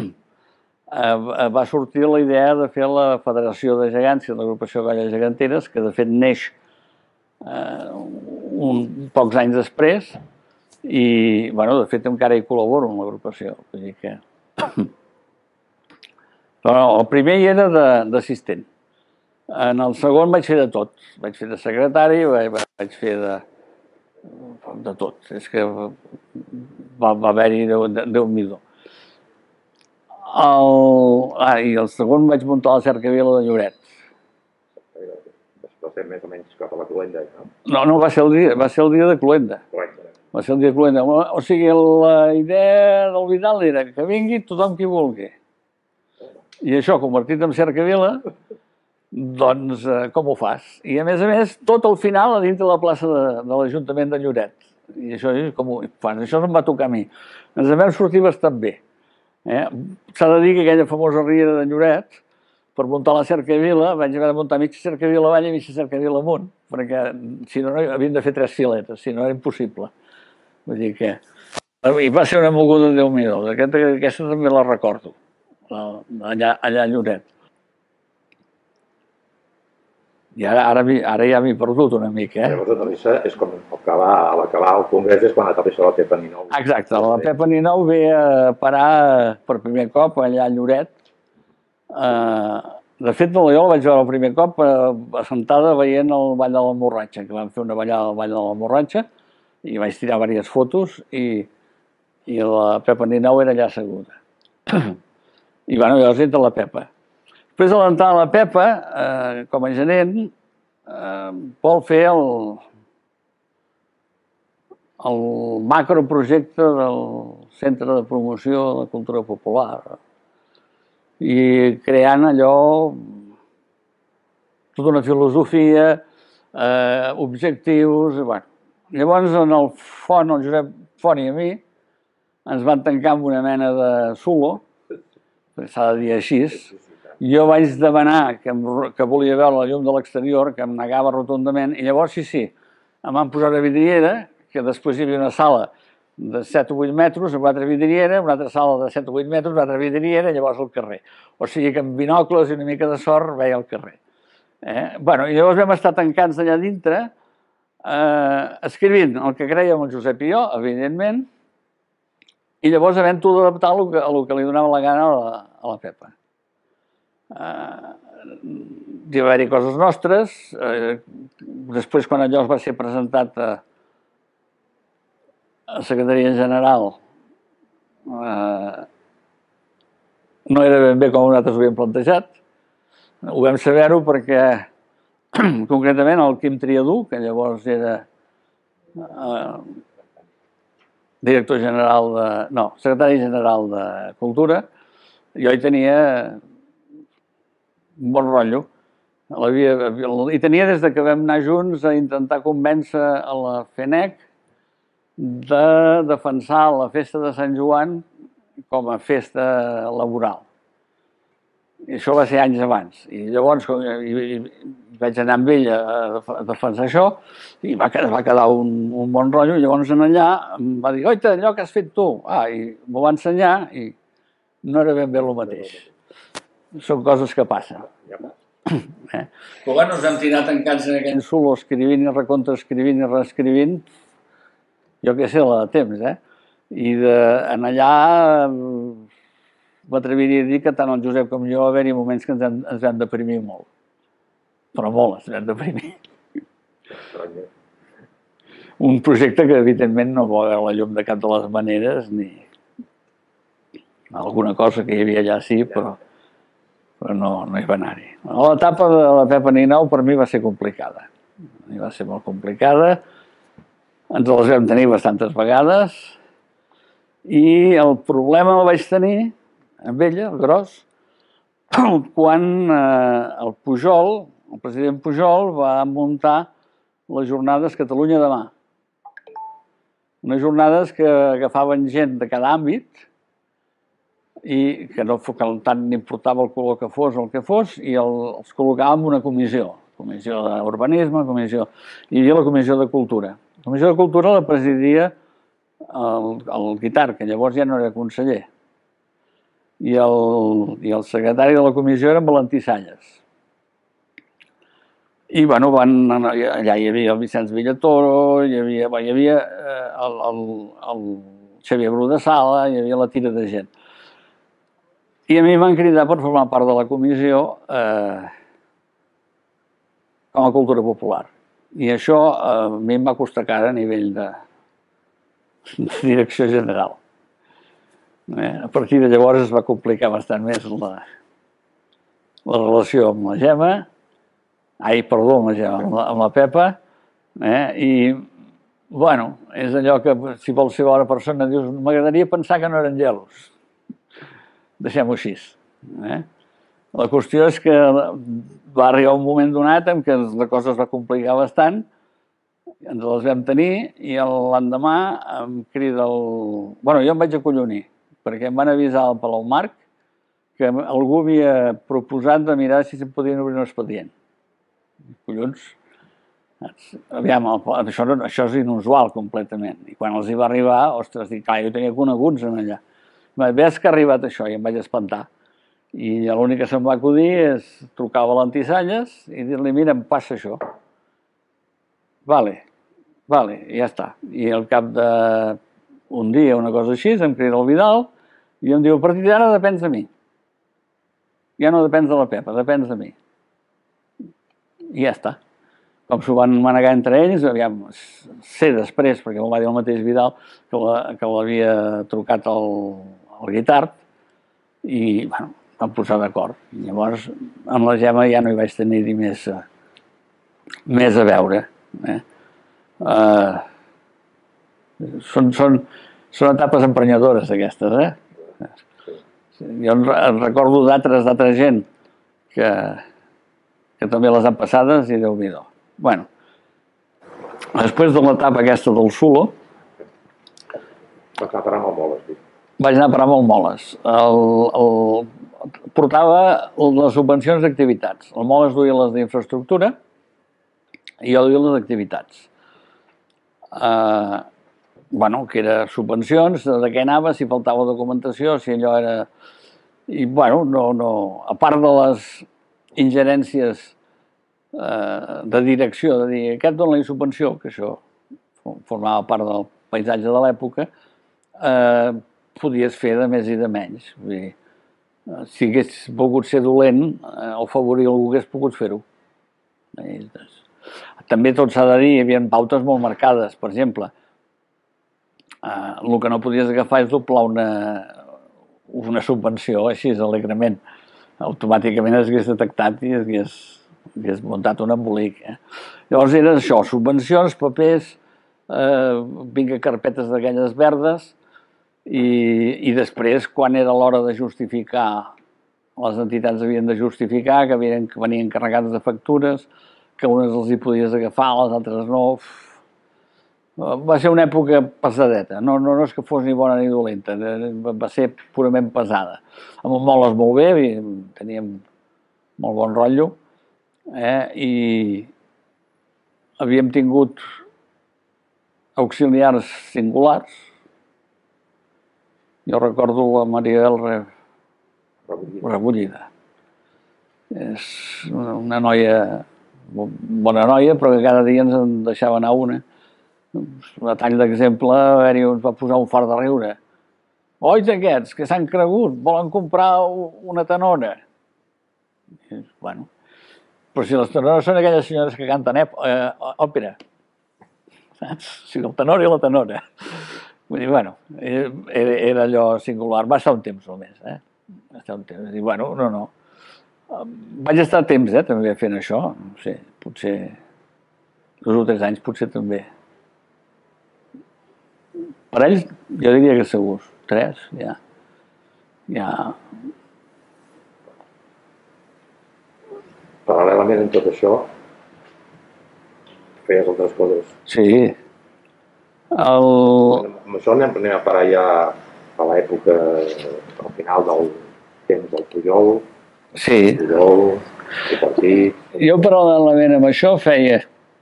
va sortir la idea de fer la Federació de Gegants i l'Agrupació Colles Geganteres, que de fet neix pocs anys després i, bueno, de fet encara hi col·laboro en l'agrupació. Vull dir que... Però el primer hi era d'assistent. En el segon vaig fer de tot. Vaig fer de secretari, vaig fer de tot. És que va haver-hi Déu-n'hi-do. I el segon vaig muntar la cercavila de Lloret. Va ser més o menys cap a la Cluenda, no? No, va ser el dia de Cluenda. Va ser el dia de Cluenda. O sigui, la idea del Vidal era que vingui tothom qui vulgui. I això, convertit en cercavila, doncs com ho fas? I a més, tot al final a dintre de la plaça de l'Ajuntament de Lloret. I això com ho fan? Això no em va tocar a mi. Ens en vam sortir bastant bé. S'ha de dir que aquella famosa riera de Lloret, per muntar la cercavila, vaig haver de muntar mitja cercavila avall i mitja cercavila amunt, perquè si no, havíem de fer 3 filetes, si no era impossible. Vull dir que... I va ser una moguda de Déu-n'hi-do. Aquesta també la recordo, allà a Lloret. I ara ja m'he perdut una mica. Llavors la Terrissa és com a l'acabar el congrés és quan aterrissa la Pepa Ninou. Exacte, la Pepa Ninou ve a parar per primer cop allà a Lloret. De fet, jo la vaig veure el primer cop assentada veient el Ball de l'Almorratxa, que vam fer una ballada al Ball de l'Almorratxa i vaig tirar diverses fotos i la Pepa Ninou era allà asseguda. I llavors entra la Pepa. Després de l'entrada de la Pepa, com a gerent, vol fer el macroprojecte del Centre de Promoció de la Cultura Popular i creant allò, tota una filosofia, objectius... Llavors, en el Font, el Josep Font i a mi, ens van tancar amb una mena de zulo, s'ha de dir així. Jo vaig demanar que volia veure la llum de l'exterior, que em negava rotundament, i llavors sí, em van posar una vidriera, que després hi havia una sala de 7 o 8 metres, una altra vidriera, una altra sala de 7 o 8 metres, una altra vidriera, i llavors el carrer. O sigui que amb binocles i una mica de sort veia el carrer. I llavors vam estar tancats allà dintre, escrivint el que creiem el Josep i jo, evidentment, i llavors havent-ho d'adaptar a el que li donava la gana a la Pepa. Hi va haver-hi coses nostres. Després, quan allò es va ser presentat a Secretaria General, no era ben bé com nosaltres ho havíem plantejat. Ho vam saber-ho perquè, concretament, el Quim Triadú, que llavors era director general secretari general de Cultura, jo hi tenia un bon rotllo. I tenia des que vam anar junts a intentar convèncer a la FENEC de defensar la festa de Sant Joan com a festa laboral. I això va ser anys abans. I llavors vaig anar amb ell a defensar això i va quedar un bon rotllo. I llavors allà em va dir, oita, allò que has fet tu. I m'ho va ensenyar i no era ben bé el mateix. Són coses que passen. Però ens vam tirar tancats en aquell zulo escrivint i recontraescrivint i reescrivint, jo què sé, la de temps, I allà m'atreviria a dir que tant el Josep com jo va haver-hi moments que ens vam deprimir molt. Però molt, ens vam deprimir. Un projecte que, evidentment, no va veure la llum de cap de les maneres, ni alguna cosa que hi havia allà sí, però no hi va anar-hi. L'etapa de la Pepa Ninou per mi va ser complicada. Va ser molt complicada. Ens les vam tenir bastantes vegades i el problema el vaig tenir amb ella, el gros, quan el Pujol, el president Pujol, va muntar les jornades Catalunya Demà. Unes jornades que agafaven gent de cada àmbit i que tant n'importava el color que fos o el que fos, i els col·locàvem en una comissió d'urbanisme, hi havia la comissió de cultura. La comissió de cultura la presidia el Guitar, que llavors ja no era conseller, i el secretari de la comissió era en Valentí Salles. I allà hi havia el Vicenç Villatoro, hi havia el Xavier Bru de Sala, hi havia la tira de gent. I a mi m'han cridat per formar part de la comissió com a cultura popular. I això a mi em va costar cara a nivell de direcció general. A partir de llavors es va complicar bastant més la relació amb la Gemma, amb la Pepa, i, és allò que si vols ser bona persona dius, m'agradaria pensar que no eren gelos. Deixem-ho així. La qüestió és que va arribar un moment donat en què la cosa es va complicar bastant, ens les vam tenir i l'endemà em crida jo em vaig acollonir, perquè em van avisar al Palau Marc que algú havia proposat de mirar si se'n podien obrir un expedient. Collons, aviam, això és inusual completament. I quan els hi va arribar, ostres, dic, clar, jo tenia coneguts en allà. Ves que ha arribat això, i em vaig espantar. I l'únic que se'm va acudir és trucar a Valentí Salles i dir-li, mira, em passa això. Vale, i ja està. I al cap d'un dia, una cosa així, em crida el Vidal i em diu, a partir d'ara depens de mi. Ja no depens de la Pepa, depens de mi. I ja està. Com s'ho van manegar entre ells, aviam, sé després, perquè m'ho va dir el mateix Vidal, que l'havia trucat al Guitart i, bueno, vam posar d'acord. Llavors, amb la Gemma ja no hi vaig tenir-hi més a veure. Són etapes emprenyadores, aquestes, Jo recordo d'altra gent que també les han passades i Déu-n'hi-do. Bueno, després de l'etapa aquesta del Sulo... Vaig anar a parar amb el Moles. Vaig anar a parar amb el Moles. Portava les subvencions d'activitats. El Moles duia les d'infraestructura i jo duia les d'activitats. Que era subvencions, de què anava, si faltava documentació, si allò era... I, bueno, no... A part de les ingerències de direcció, de dir, aquest dona la subvenció, que això formava part del paisatge de l'època, podies fer de més i de menys. Vull dir, si hagués pogut ser dolent o favorir algú, hagués pogut fer-ho. També tot s'ha de dir, hi havia pautes molt marcades. Per exemple, el que no podies agafar és doblar una subvenció així alegrement. Automàticament es hagués detectat i es hagués muntat un embolic. Llavors era això, subvencions, papers, vinga, carpetes d'aquelles verdes i després, quan era l'hora de justificar, les entitats havien de justificar que venien carregades de factures, que unes els hi podies agafar, les altres no. Va ser una època pesadeta, no és que fos ni bona ni dolenta, va ser purament pesada. Amb el Moles molt bé, teníem molt bon rotllo, i havíem tingut auxiliars singulars. Jo recordo la Mariel Rebollida. És una noia, bona noia, però que cada dia ens en deixava anar una. A tall d'exemple, ens va posar un fart de riure. Ois aquests, que s'han cregut, volen comprar una tenora. Bueno, però si les tenores són aquelles senyores que canten òpera. Saps? O sigui, el tenor i la tenora. Vull dir, bueno, era allò singular. Va estar un temps només, Va estar un temps. I, bueno, no. Vaig estar temps, també fent això. No sé, potser 2 o 3 anys, potser també. Per ells, jo diria que segurs. 3, ja. Paral·lelament amb tot això, feies altres coses. Sí. Amb això anem a parar ja a l'època, al final del temps del Pujol. Sí. Pujol, el partit... Jo paral·lelament amb això feia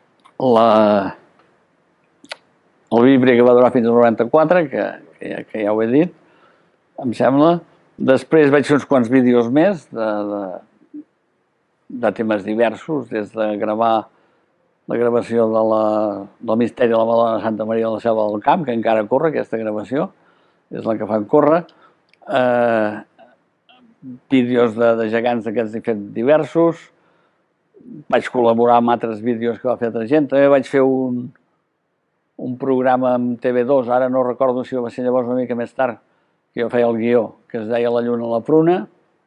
el Vibre, que va durar fins al 94, que ja ho he dit, em sembla. Després vaig fer uns quants vídeos més de temes diversos, des de gravar la gravació del Misteri de la Madonna de Santa Maria de la Selva del Camp, que encara corre, aquesta gravació, és la que fan córrer. Vídeos de gegants d'aquests he fet diversos. Vaig col·laborar amb altres vídeos que va fer altra gent. També vaig fer un programa amb TV2, ara no recordo si va ser llavors una mica més tard, que jo feia el guió, que es deia La lluna a la pruna,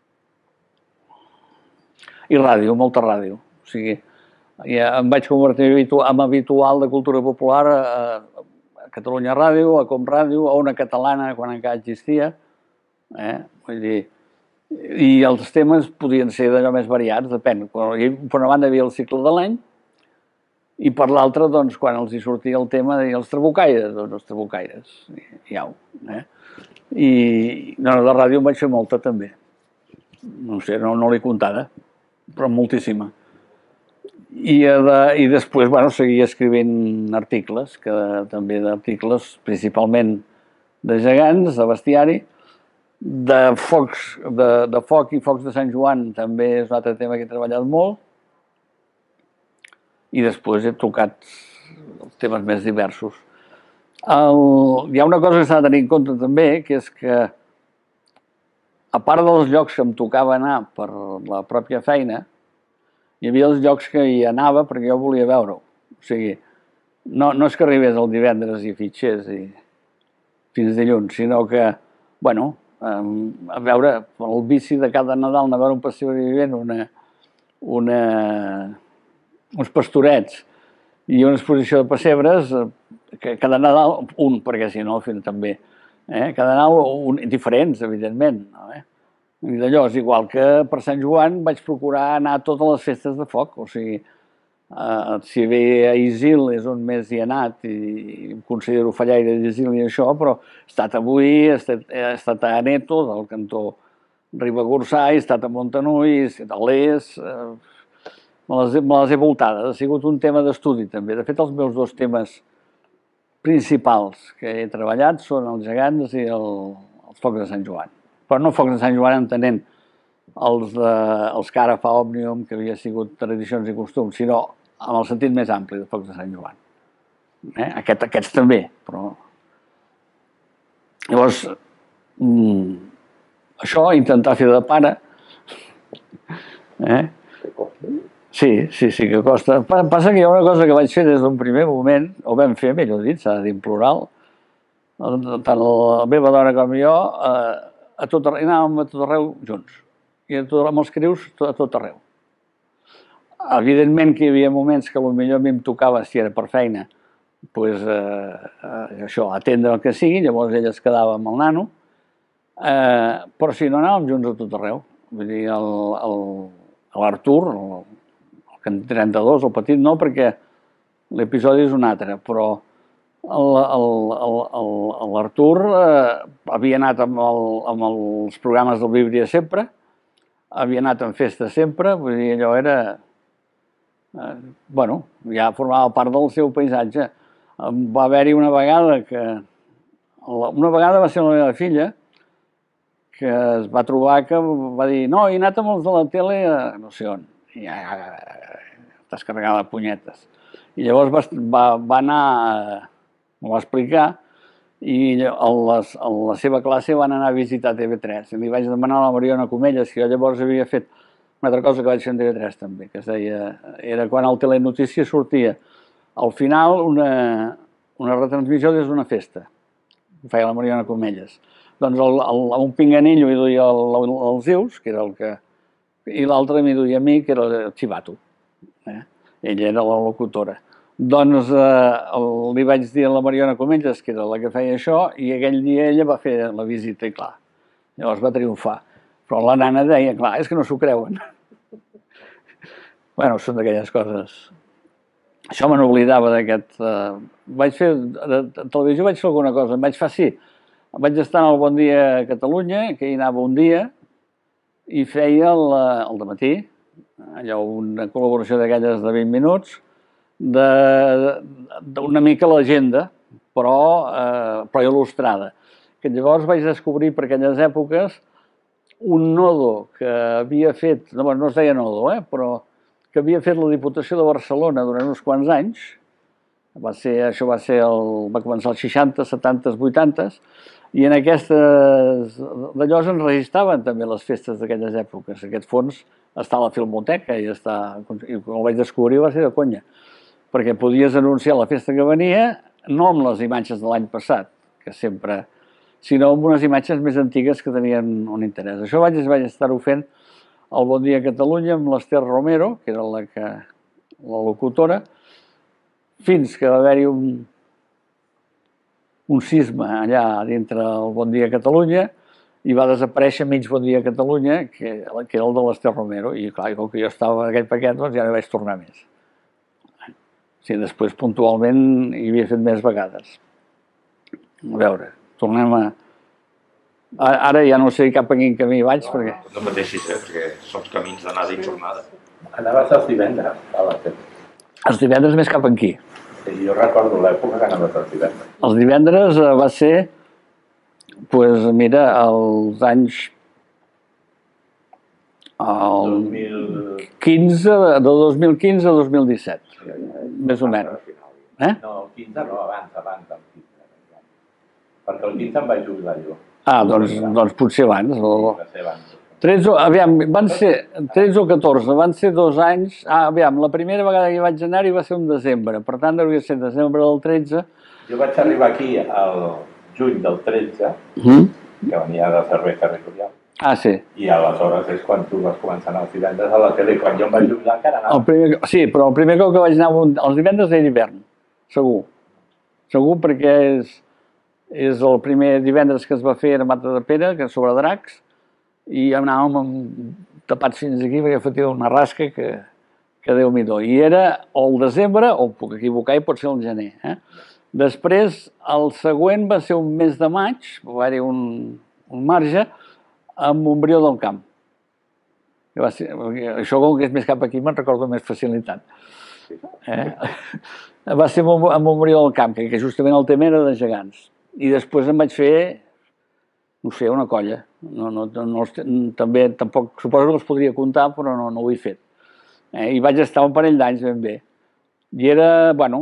i ràdio, molta ràdio. O sigui, ja em vaig convertir en habitual de cultura popular a Catalunya Ràdio, a Com Ràdio, a Ona Catalana, quan encara existia. Vull dir, i els temes podien ser d'allò més variats, depèn. Per una banda hi havia el cicle de l'any, i per l'altra, doncs, quan els hi sortia el tema, deia els trabucaires, doncs els trabucaires, iau. I de ràdio en vaig fer molta també. No sé, no l'he comptada, però moltíssima. I després, bueno, seguia escrivint articles, que també d'articles principalment de gegants, de bestiari, de foc i focs de Sant Joan també és un altre tema que he treballat molt, i després he tocat temes més diversos. Hi ha una cosa que s'ha de tenir en compte també, que és que a part dels llocs que em tocava anar per la pròpia feina, hi havia els llocs que hi anava perquè jo volia veure-ho. O sigui, no és que arribés el divendres i fitxés fins dilluns, sinó que, bueno, a veure el vici de cada Nadal, anar a veure un passeig vivent, uns pastorets i una exposició de pessebres, que cada Nadal, perquè si no, també, cada Nadal diferents, evidentment. I d'allò és igual que per Sant Joan vaig procurar anar a totes les festes de foc, o sigui, si bé a Isil és on més hi he anat i em considero fallaire d'Isil i això, però he estat a Boí, he estat a Aneto, del cantó Ribagorçà, he estat a Montanui, a l'Es, me les he voltades. Ha sigut un tema d'estudi també. De fet, els meus dos temes principals que he treballat són els gegants i els focs de Sant Joan. Però no focs de Sant Joan entenent els que ara fa Òmnium, que havia sigut tradicions i costums, sinó en el sentit més ampli de focs de Sant Joan. Aquests també, però... Llavors, això, intentar fer de pare... Sí, que costa. Passa que hi ha una cosa que vaig fer des d'un primer moment, o vam fer, millor dit, s'ha de dir en plural, tant la meva dona com jo, anàvem a tot arreu junts, i amb els crius a tot arreu. Evidentment que hi havia moments que potser a mi em tocava, si era per feina, això, atendre el que sigui, llavors ella es quedava amb el nano, però si no anàvem junts a tot arreu. Vull dir, l'Artur, el que en 32, el petit no, perquè l'episodi és un altre, però l'Artur havia anat amb els programes del Bíblia sempre, havia anat en festa sempre, vull dir, allò era... Bueno, ja formava part del seu paisatge. Va haver-hi una vegada que... Una vegada va ser la meva filla, que es va trobar que va dir no, he anat amb els de la tele no sé on. I ja t'has carregat de punyetes. I llavors va anar, m'ho va explicar, i a la seva classe van anar a visitar TV3. I li vaig demanar a la Mariona Comelles, que jo llavors havia fet una altra cosa que vaig fer en TV3 també, que es deia, era quan al Telenotícies sortia al final una retransmissió des d'una festa. Ho feia la Mariona Comelles. Doncs un pinganillo hi duia els Zeus, que era el que... I l'altre m'hi duia a mi, que era el Xivato. Ella era la locutora. Doncs li vaig dir a la Mariona Comelles, que era la que feia això, i aquell dia ella va fer la visita i clar, llavors va triomfar. Però la nana deia, clar, és que no s'ho creuen. Bueno, són d'aquelles coses. Això me n'oblidava d'aquest... Vaig fer... De televisió vaig fer alguna cosa. Em vaig fer, sí. Vaig estar al Bon Dia Catalunya, que hi anava un dia, i feia el dematí, allò, una col·laboració d'aquelles de 20 minuts, d'una mica l'agenda, però il·lustrada. Que llavors vaig descobrir per aquelles èpoques un nodo que havia fet, no es deia nodo, però que havia fet la Diputació de Barcelona durant uns quants anys. Això va començar als 60, 70, 80, i en aquestes d'allò es enregistraven també les festes d'aquelles èpoques. Aquest fons està a la Filmoteca i quan el vaig descobrir va ser de conya, perquè podies anunciar la festa que venia no amb les imatges de l'any passat, que sempre... sinó amb unes imatges més antigues que tenien un interès. Això vaig estar-ho fent al Bon Dia Catalunya amb l'Ester Romero, que era la locutora, fins que va haver-hi un sisme allà dintre del Bon Dia Catalunya i va desaparèixer mig Bon Dia Catalunya, que era el de l'Ester Romero, i clar, com que jo estava en aquell paquet, doncs ja no hi vaig tornar més. Sí, després puntualment hi havia fet més vegades. A veure, tornem a... Ara ja no sé cap a quin camí vaig, perquè... No pateixis, perquè són camins d'anada i tornada. Anaves els divendres a la tele. Els divendres més cap aquí. Jo recordo l'època que anaves els divendres. Els divendres va ser, doncs mira, els anys... El 2015, de 2015 a 2017, més o menys. No, el 15 no, abans del 15. Perquè el 15 em vaig jubilar jo. Doncs potser abans. Va ser abans. 13, aviam, van ser 13 o 14, van ser 2 anys. Aviam, la primera vegada que vaig anar-hi va ser un desembre, per tant devia ser desembre del 13. Jo vaig arribar aquí al juny del 13, que venia de servei territorial. Sí. I aleshores és quan tu vas començar a anar els divendres a la tele, quan jo em vaig jubilar encara anava. Sí, però el primer cop que vaig anar els divendres era hivern, segur. Segur perquè és el primer divendres que es va fer a Matadepera, que és sobre dracs, i anàvem tapats fins aquí perquè fotia una rasca que Déu-n'hi-do. I era o el desembre, o puc equivocar, i pot ser el gener. Després, el següent va ser un mes de maig, va haver-hi un marge, a Montbrió del Camp. Això, com que és més cap aquí, me'n recordo més facilitat. Va ser a Montbrió del Camp, que justament el tema era de gegants. I després em vaig fer, no sé, una colla. També, tampoc, suposo que els podria comptar, però no ho he fet. I vaig estar un parell d'anys ben bé. I era, bueno,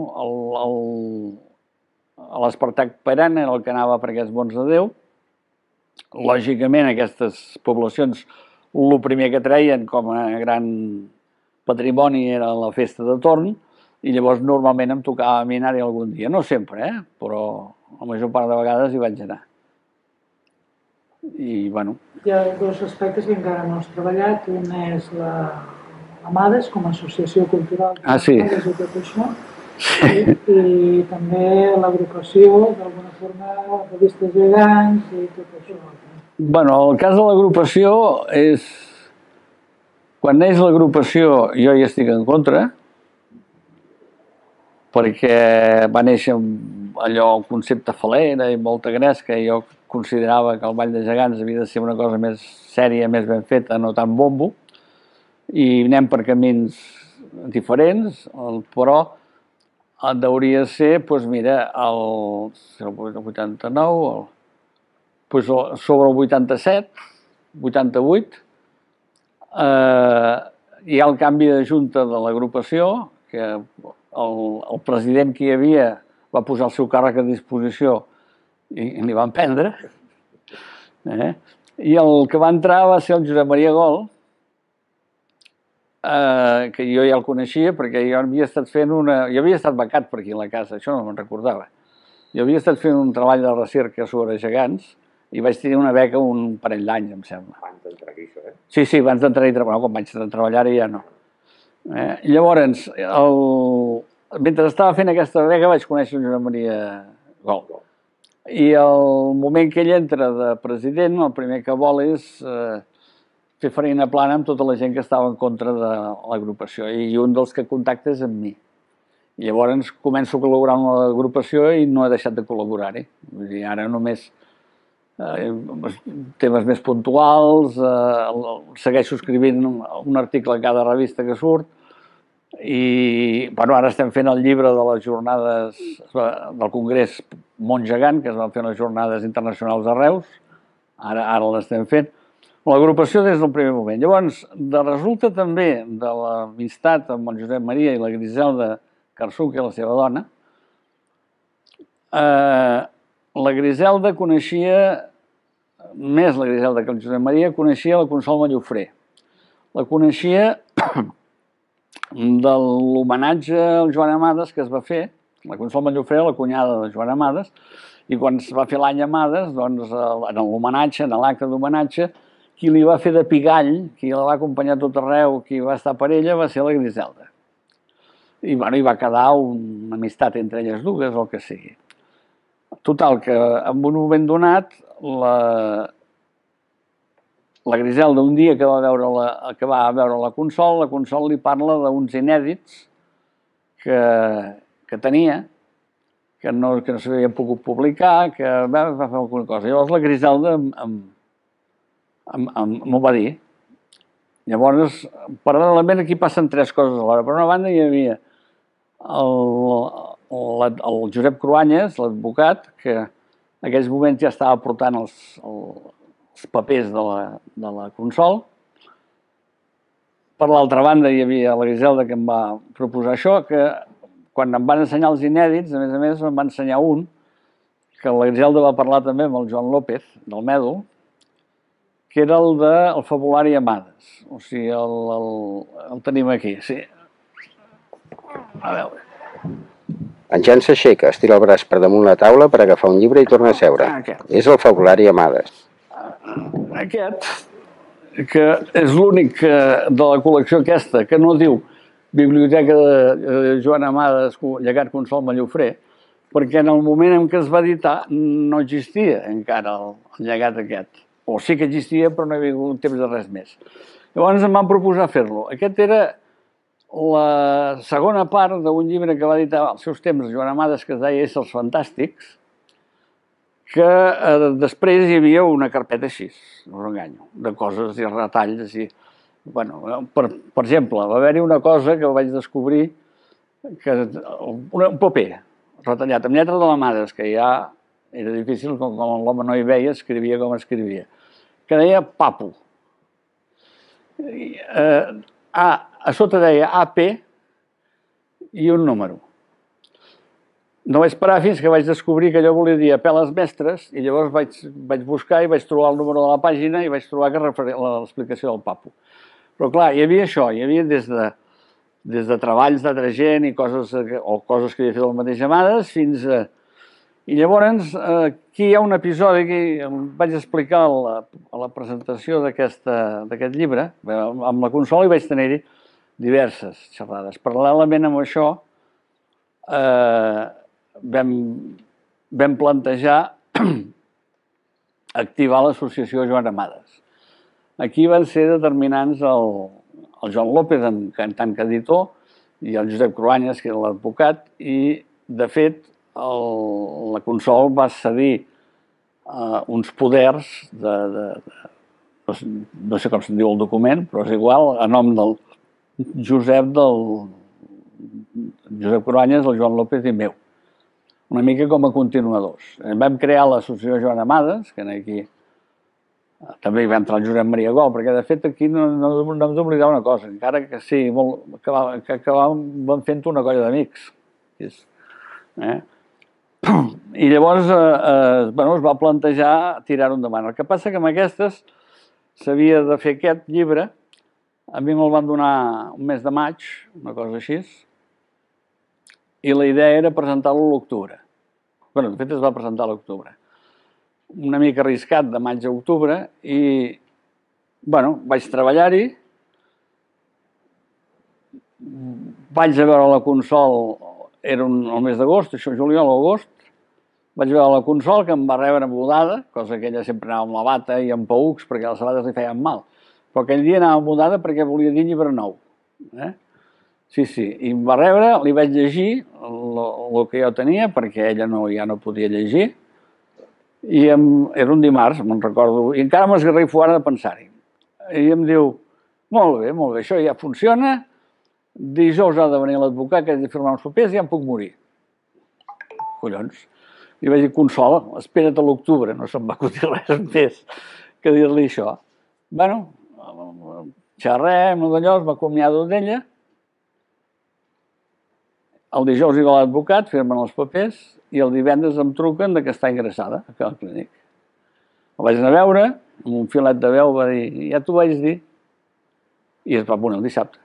l'Espartac Paran era el que anava per aquests bons de Déu. Lògicament, aquestes poblacions, el primer que treien com a gran patrimoni era la festa de torn, i llavors normalment em tocava a mi anar-hi algun dia. No sempre, però la major part de vegades hi vaig anar. I, bueno... Hi ha 2 aspectes que encara no has treballat. Un és la MADES, com a associació cultural. Sí. I tot això. I també l'agrupació, d'alguna forma, revistes gegants i tot això. Bueno, el cas de l'agrupació és... Quan neix l'agrupació jo hi estic en contra, perquè va néixer allò, un concepte falera i molta gresca, i jo considerava que el Ball de Gegants havia de ser una cosa més sèria, més ben feta, no tan bombo, i anem per camins diferents, però hauria de ser, doncs mira, el 89, sobre el 87, 88, hi ha el canvi de junta de l'agrupació, que el president que hi havia va posar el seu càrrec a disposició i n'hi van prendre. I el que va entrar va ser el Josep Maria Gol, que jo ja el coneixia perquè jo havia estat fent jo havia estat becat per aquí a la casa, això no me'n recordava. Jo havia estat fent un treball de recerca sobre gegants i vaig tenir una beca un parell d'anys, em sembla. Abans d'entrar aquí, això, Sí, abans d'entrar-hi, quan vaig treballar ja no. Llavors, mentre estava fent aquesta beca vaig conèixer el Josep Maria Gol. I el moment que ell entra de president, el primer que vol és fer farina plana amb tota la gent que estava en contra de l'agrupació, i un dels que contacta és amb mi. I llavors començo a col·laborar amb l'agrupació i no he deixat de col·laborar-hi. Vull dir, ara només temes més puntuals, segueixo escrivint un article a cada revista que surt, i ara estem fent el llibre de les jornades del Congrés Montgegant, que es van fer les jornades internacionals a Reus, ara l'estem fent. L'agrupació des del primer moment. Llavors, resulta també de l'amistat amb el Josep Maria i la Griselda Carsuc, que és la seva dona, la Griselda coneixia, més la Griselda que el Josep Maria, coneixia la Consol Mallofré. La coneixia de l'homenatge al Joan Amades que es va fer, la Consol Mallofré, la cunyada de Joan Amades, i quan es va fer l'any Amades, doncs, en l'homenatge, en l'acte d'homenatge, qui li va fer de pigall, qui la va acompanyar a tot arreu, qui va estar per ella, va ser la Griselda. I va quedar una amistat entre elles dues, o el que sigui. Total, que en un moment donat, la Griselda, un dia que va veure la Consol li parla d'uns inèdits que tenia, que no s'havia pogut publicar, que va fer alguna cosa. Llavors la Griselda m'ho va dir. Llavors, paral·lelament, aquí passen tres coses alhora. Per una banda, hi havia el Josep Cruanyes, l'advocat, que en aquells moments ja estava portant els papers de la Consol. Per l'altra banda, hi havia la Griselda, que em va proposar això, que quan em van ensenyar els inèdits, a més, em va ensenyar un, que la Griselda va parlar també amb el Joan López, del Mèdol, que era el del Fabulari Amades. O sigui, el tenim aquí, sí. A veure. En Jan s'aixeca, estira el braç per damunt la taula per agafar un llibre i torna a seure. És el Fabulari Amades. Aquest, que és l'únic de la col·lecció aquesta que no diu Biblioteca de Joan Amades, llegat Consol Mallofré, perquè en el moment en què es va editar no existia encara el llegat aquest. O sí que existia, però no hi havia hagut temps de res més. Llavors em van proposar fer-lo. Aquest era la segona part d'un llibre que va editar als seus temps Joan Amades, que es deia Éssers Fantàstics, que després hi havia una carpeta així, no us enganyo, de coses i retalls. Bueno, per exemple, va haver-hi una cosa que vaig descobrir, un paper retallat amb lletra de l'Amades, que ja era difícil, com l'home no hi veia, escrivia com escrivia, que deia Papo. A sota deia AP i un número. No vaig parar fins que vaig descobrir que allò volia dir Apeles Mestres, i llavors vaig buscar i vaig trobar el número de la pàgina i vaig trobar que referia l'explicació del Papo. Però clar, hi havia això, hi havia des de treballs d'altra gent o coses que havia fet el mateix Amades fins a... I llavors aquí hi ha un episodi que vaig explicar a la presentació d'aquest llibre. Amb la Consol hi vaig tenir diverses xerrades. Paral·lelament amb això vam plantejar activar l'associació Joan Amades. Aquí van ser determinants el Joan López, en tant que editor, i el Josep Cruanyes, que era l'advocat, i, de fet, la Consol va cedir uns poders no sé com se'n diu el document, però és igual, a nom del Josep Cruanyes, el Joan López i meu. Una mica com a continuadors. Vam crear l'associació Joan Amades, que aquí també hi va entrar el Josep Maria Gol, perquè de fet aquí no hem d'oblidar una cosa, encara que sí, que acabàvem fent una colla d'amics. I llavors es va plantejar tirar-ho endavant. El que passa que amb aquestes s'havia de fer aquest llibre, a mi me'l van donar un mes de maig, una cosa així, i la idea era presentar-lo a l'octubre. Bé, de fet es va presentar a l'octubre. Una mica arriscat de maig a octubre i, vaig treballar-hi, vaig a veure la Consol, era el mes d'agost, això juliol o agost, vaig veure la Consol, que em va rebre mudada, cosa que ella sempre anava amb la bata i amb paucs perquè les sabates li feien mal, però aquell dia anava mudada perquè volia dir llibre nou. Sí, i em va rebre, li vaig llegir el que jo tenia, perquè ella ja no podia llegir, i era un dimarts, me'n recordo, i encara m'esgarrifo ara de pensar-hi. I em diu, molt bé, això ja funciona, dijous ha de venir l'advocat que ha de firmar uns papers i ja em puc morir. Collons. Li vaig dir, Consol, espera't a l'octubre, no se'm va acudir res més que dir-li això. Xerrem, d'allò, es va acomiadar d'ella, el dijous hi va l'advocat, firmen els papers, i el divendres em truquen que està ingressada a la clínic. El vaig anar a veure, amb un filet de veu va dir, ja t'ho vaig dir, i es va morir el dissabte.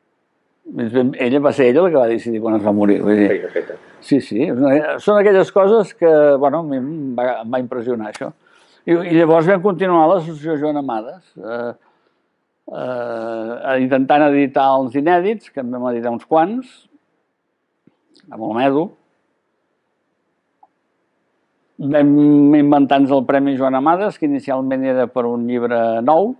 Va ser ella la que va decidir quan es va morir. Sí, són aquelles coses que, a mi em va impressionar això. I llavors vam continuar l'associació Joan Amades, intentant editar els inèdits, que en vam editar uns quants, amb el Mèdol. Vam inventar-nos el Premi Joan Amades, que inicialment era per un llibre nou,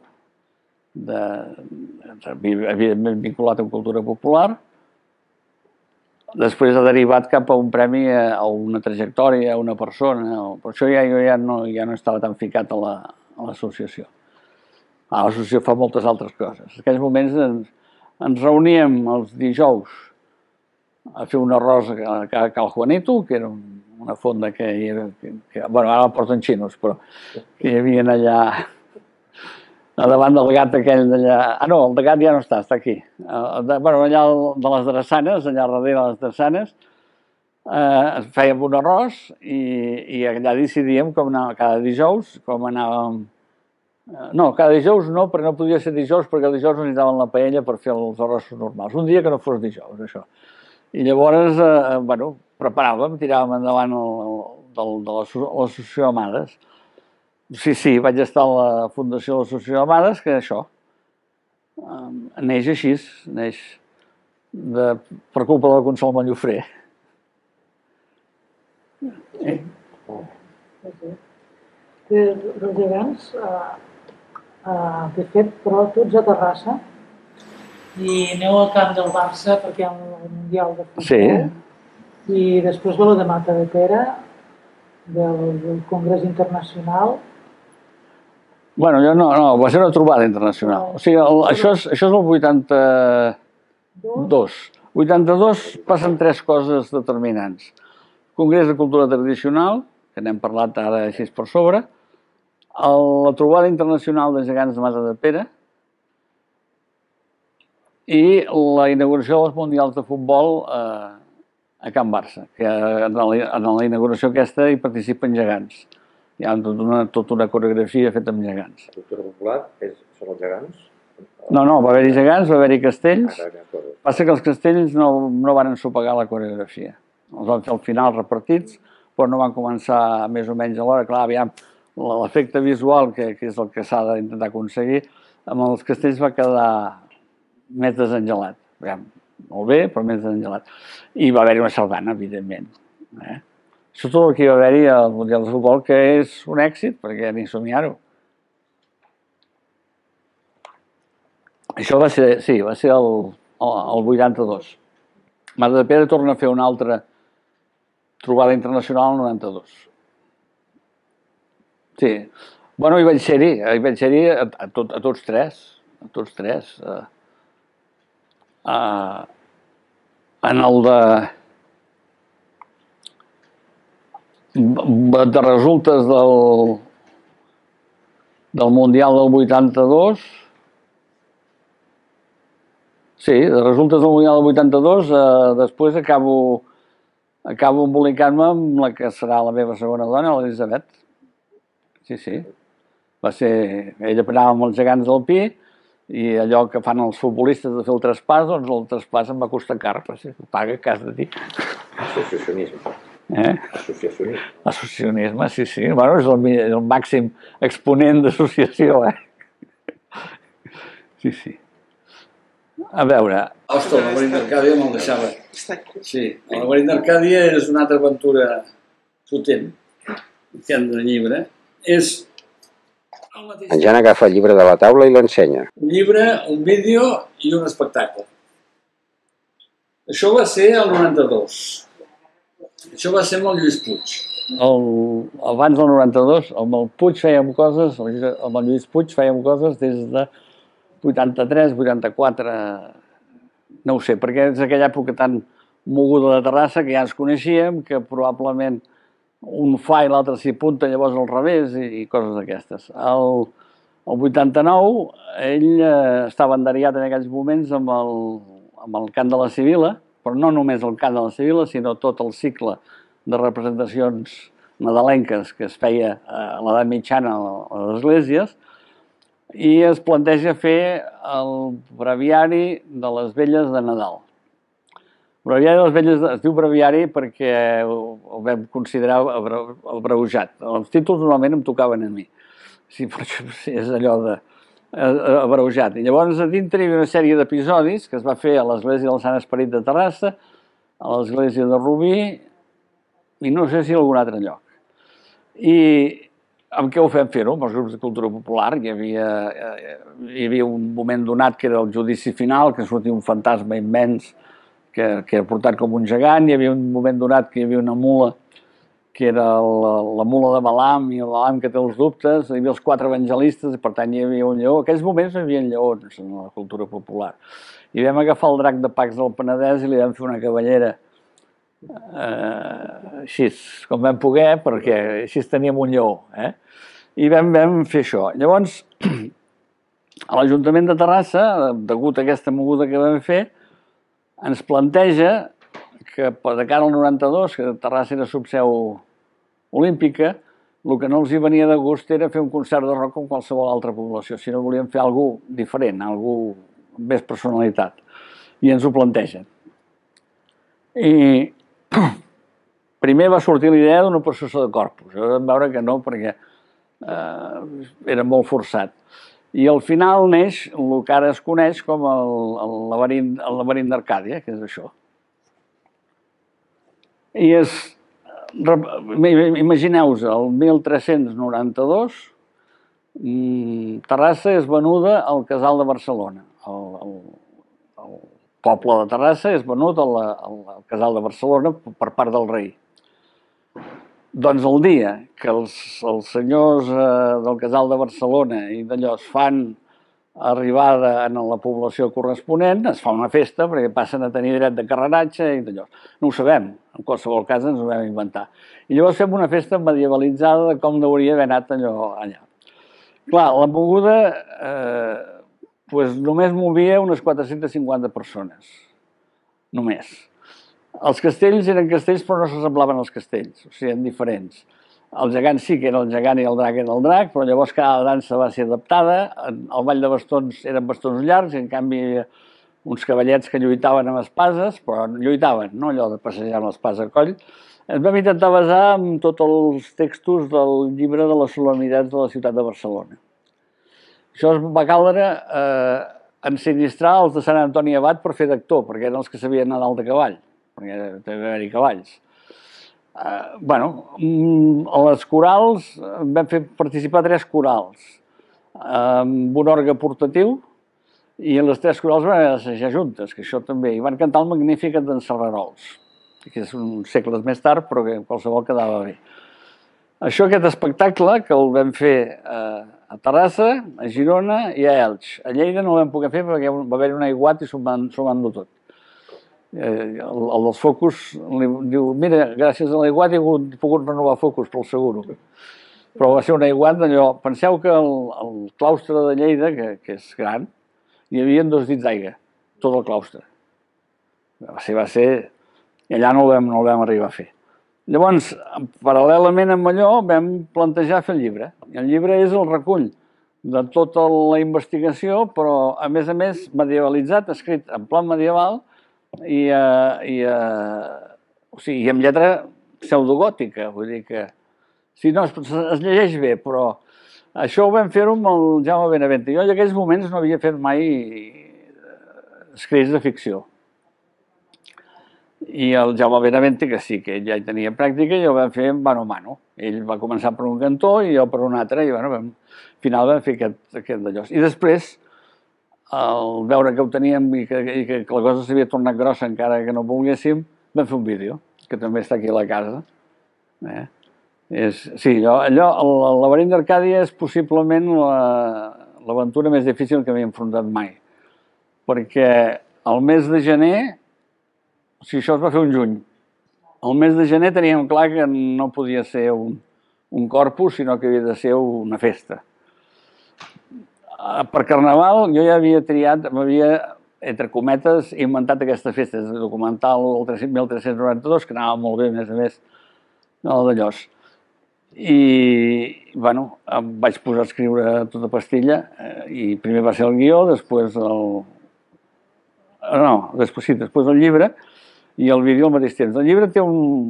evidentment vinculat amb cultura popular. després ha derivat cap a un premi, a una trajectòria, a una persona. Per això jo ja no estava tan ficat a l'associació. L'associació fa moltes altres coses. En aquells moments ens reuníem els dijous a fer un arròs a Cal Juanito, que era una fonda que hi era... Bueno, ara el porten xinos, però que hi havia allà a davant del gat aquell d'allà... Ah, no, el gat ja no està aquí. Bueno, allà de les drassanes, allà darrere de les drassanes, fèiem un arròs i allà decidíem com anar cada dijous, com anàvem... No, cada dijous no, perquè no podia ser dijous, perquè el dijous necessitaven la paella per fer els arrossos normals. Un dia que no fos dijous, això. I llavors, bueno, preparàvem, tiràvem endavant de l'associació Amades. Sí, vaig estar a la fundació de l'associació Amades, que això neix així, neix per culpa del Consol Mallofré. Els gegants, de fet, però tu ets a Terrassa i aneu al camp del Barça perquè hi ha el Mundial de Futbol. Sí. I després ve la de Matadepera, del Congrés Internacional. Bueno, no, va ser una trobada internacional. O sigui, això és el 82. 82 passen 3 coses determinants. Congrés de Cultura Tradicional, que n'hem parlat ara així per sobre, la trobada internacional de gegants de Matadepera i la inauguració dels Mundials de Futbol a Can Barça, que en la inauguració aquesta hi participen gegants. Hi ha tota una coreografia feta amb gegants. La cultura popular són els gegants? No, va haver-hi gegants, va haver-hi castells. Passa que els castells no van ensopegar la coreografia. Els van fer al final repartits, però no van començar més o menys a l'hora. Clar, aviam, l'efecte visual, que és el que s'ha d'intentar aconseguir, amb els castells va quedar més desengelat. Aviam, molt bé, però més desengelat. I va haver-hi una sardana, evidentment. Això tot el que hi va haver-hi al Mundial de Futbol, que és un èxit, perquè ni somiar-ho. Això va ser el 82. Matadepera torna a fer una altra trobada internacional el 92. Sí. Bueno, hi vaig ser-hi a tots tres. En el de resultes del Mundial del 82. Sí, de resultes del Mundial del 82, després acabo embolicant-me amb la que serà la meva segona dona, l'Elisabet. Sí. Va ser... Ella anava amb els gegants del Pi i allò que fan els futbolistes de fer el traspàs, doncs el traspàs em va costar car, però si ho paga, què has de dir? Associacionisme. Associacionisme, sí. Bueno, és el màxim exponent d'associació, Sí. A veure... Ostres, el laberint d'Arcàdia me'l deixava. Sí, el laberint d'Arcàdia és una altra aventura potent que han de llibre. És... En Jan agafa el llibre de la taula i l'ensenya. Un llibre, un vídeo i un espectacle. Això va ser el 92. Això va ser amb el Lluís Puig. Abans del 92, amb el Puig fèiem coses, amb el Lluís Puig fèiem coses des de 83, 84, no ho sé, perquè és aquella època tan moguda de Terrassa que ja ens coneixíem, que probablement un fa i l'altre s'hi apunta llavors al revés i coses d'aquestes. El 89 ell estava enderiat en aquells moments amb el cant de la Sibil·la, però no només el cant de la Sibil·la, sinó tot el cicle de representacions nadalenques que es feia a l'edat mitjana a les esglésies, i es planteja fer el breviari de les velles de Nadal. El breviari de les velles es diu breviari perquè ho vam considerar abreujat. Els títols normalment em tocaven a mi. Sí, però és allò de abreujat. I llavors a dintre hi havia una sèrie d'episodis que es va fer a l'església del Sant Esperit de Terrassa, a l'església de Rubí i no sé si a algun altre lloc. I amb què ho fem fer-ho? Amb els grups de cultura popular. Hi havia un moment donat que era el judici final, que sortia un fantasma immens que era portat com un gegant. Hi havia un moment donat que hi havia una mula, que era la mula de Balaam, i el Balaam que té els dubtes. Hi havia els 4 evangelistes, i per tant hi havia un lleó. En aquells moments no hi havia lleons en la cultura popular. I vam agafar el drac de Pacs del Penedès i li vam fer una cavallera així com vam poder, perquè així teníem un lleó. I vam fer això. Llavors, a l'Ajuntament de Terrassa, degut a aquesta moguda que vam fer, ens planteja que de cara al 92, que Terrassa era subseu olímpica, el que no els hi venia de gust era fer un concert de rock com qualsevol altra població, sinó volíem fer alguna cosa diferent, alguna cosa amb més personalitat. I ens ho plantegen. I primer va sortir l'idea d'una processó de Corpus. Vam veure que no, perquè era molt forçat. I al final neix el que ara es coneix com el laberint d'Arcàdia, que és això. I imagineu-vos, el 1392, Terrassa és venuda al Casal de Barcelona. El poble de Terrassa és venut al Casal de Barcelona per part del rei. Doncs el dia que els senyors del Casal de Barcelona i d'allò es fan arribada en la població corresponent, es fa una festa perquè passen a tenir dret de carreratge i d'allò. No ho sabem, en qualsevol cas ens ho vam inventar. I llavors fem una festa medievalitzada de com hauria d'haver anat allò allà. Clar, la moguda només movia unes 450 persones. Només. Els castells eren castells però no s'assemblaven als castells, o sigui, eren diferents. El gegant sí que era el gegant i el drac era el drac, però llavors cada dansa va ser adaptada. El ball de bastons eren bastons llargs, i en canvi hi havia uns cavallets que lluitaven amb espases, però lluitaven, no allò de passejar amb l'espasa a coll. Ens vam intentar basar en tots els textos del llibre de les solemnitats de la ciutat de Barcelona. Això va caldre ensinistrar els de Sant Antoni Abat per fer d'actor, perquè eren els que sabien anar dalt de cavall, perquè també va haver-hi cavalls. A les corals vam fer participar 3 corals amb un orgue portatiu, i les 3 corals van haver d'assajar juntes, que això també. I van cantar el Magnificat d'en Serrarols, que és uns segles més tard, però que qualsevol quedava bé. Aquest espectacle que el vam fer a Terrassa, a Girona i a Elx. A Lleida no el vam poder fer perquè va haver-hi un aiguat i s'ho van endur tot. El dels focus diu, mira, gràcies a l'aiguat he pogut renovar focus pel seguro. Però va ser un aiguat d'allò. Penseu que el claustre de Lleida, que és gran, hi havia 2 dits d'aigua, tot el claustre. Va ser... I allà no el vam arribar a fer. Llavors, paral·lelament amb allò, vam plantejar fer el llibre. I el llibre és el recull de tota la investigació, però, a més, medievalitzat, escrit en plan medieval, i amb lletra pseudogòtica, vull dir que si no, es llegeix bé, però això ho vam fer-ho amb el Jaume Benavente. Jo en aquells moments no havia fet mai escrits de ficció. I el Jaume Benavente, que sí, que ell ja hi tenia pràctica, i ho vam fer mano a mano. Ell va començar per un cantó i jo per un altre, i al final vam fer aquest d'allò. I després, al veure que ho teníem i que la cosa s'havia tornat grossa encara que no volguéssim, vam fer un vídeo, que també està aquí a la casa. Sí, el laberint d'Arcàdia és possiblement l'aventura més difícil que m'he enfrontat mai. Perquè el mes de gener, o sigui, això es va fer un juny, el mes de gener teníem clar que no podia ser un corpus, sinó que havia de ser una festa. Per Carnaval jo ja havia triat, entre cometes, inventat aquesta festa, és documental del 1392, que anava molt bé, a més, el d'allòs. I, em vaig posar a escriure tota pastilla, i primer va ser el guió, després el llibre, i el vídeo al mateix temps. El llibre té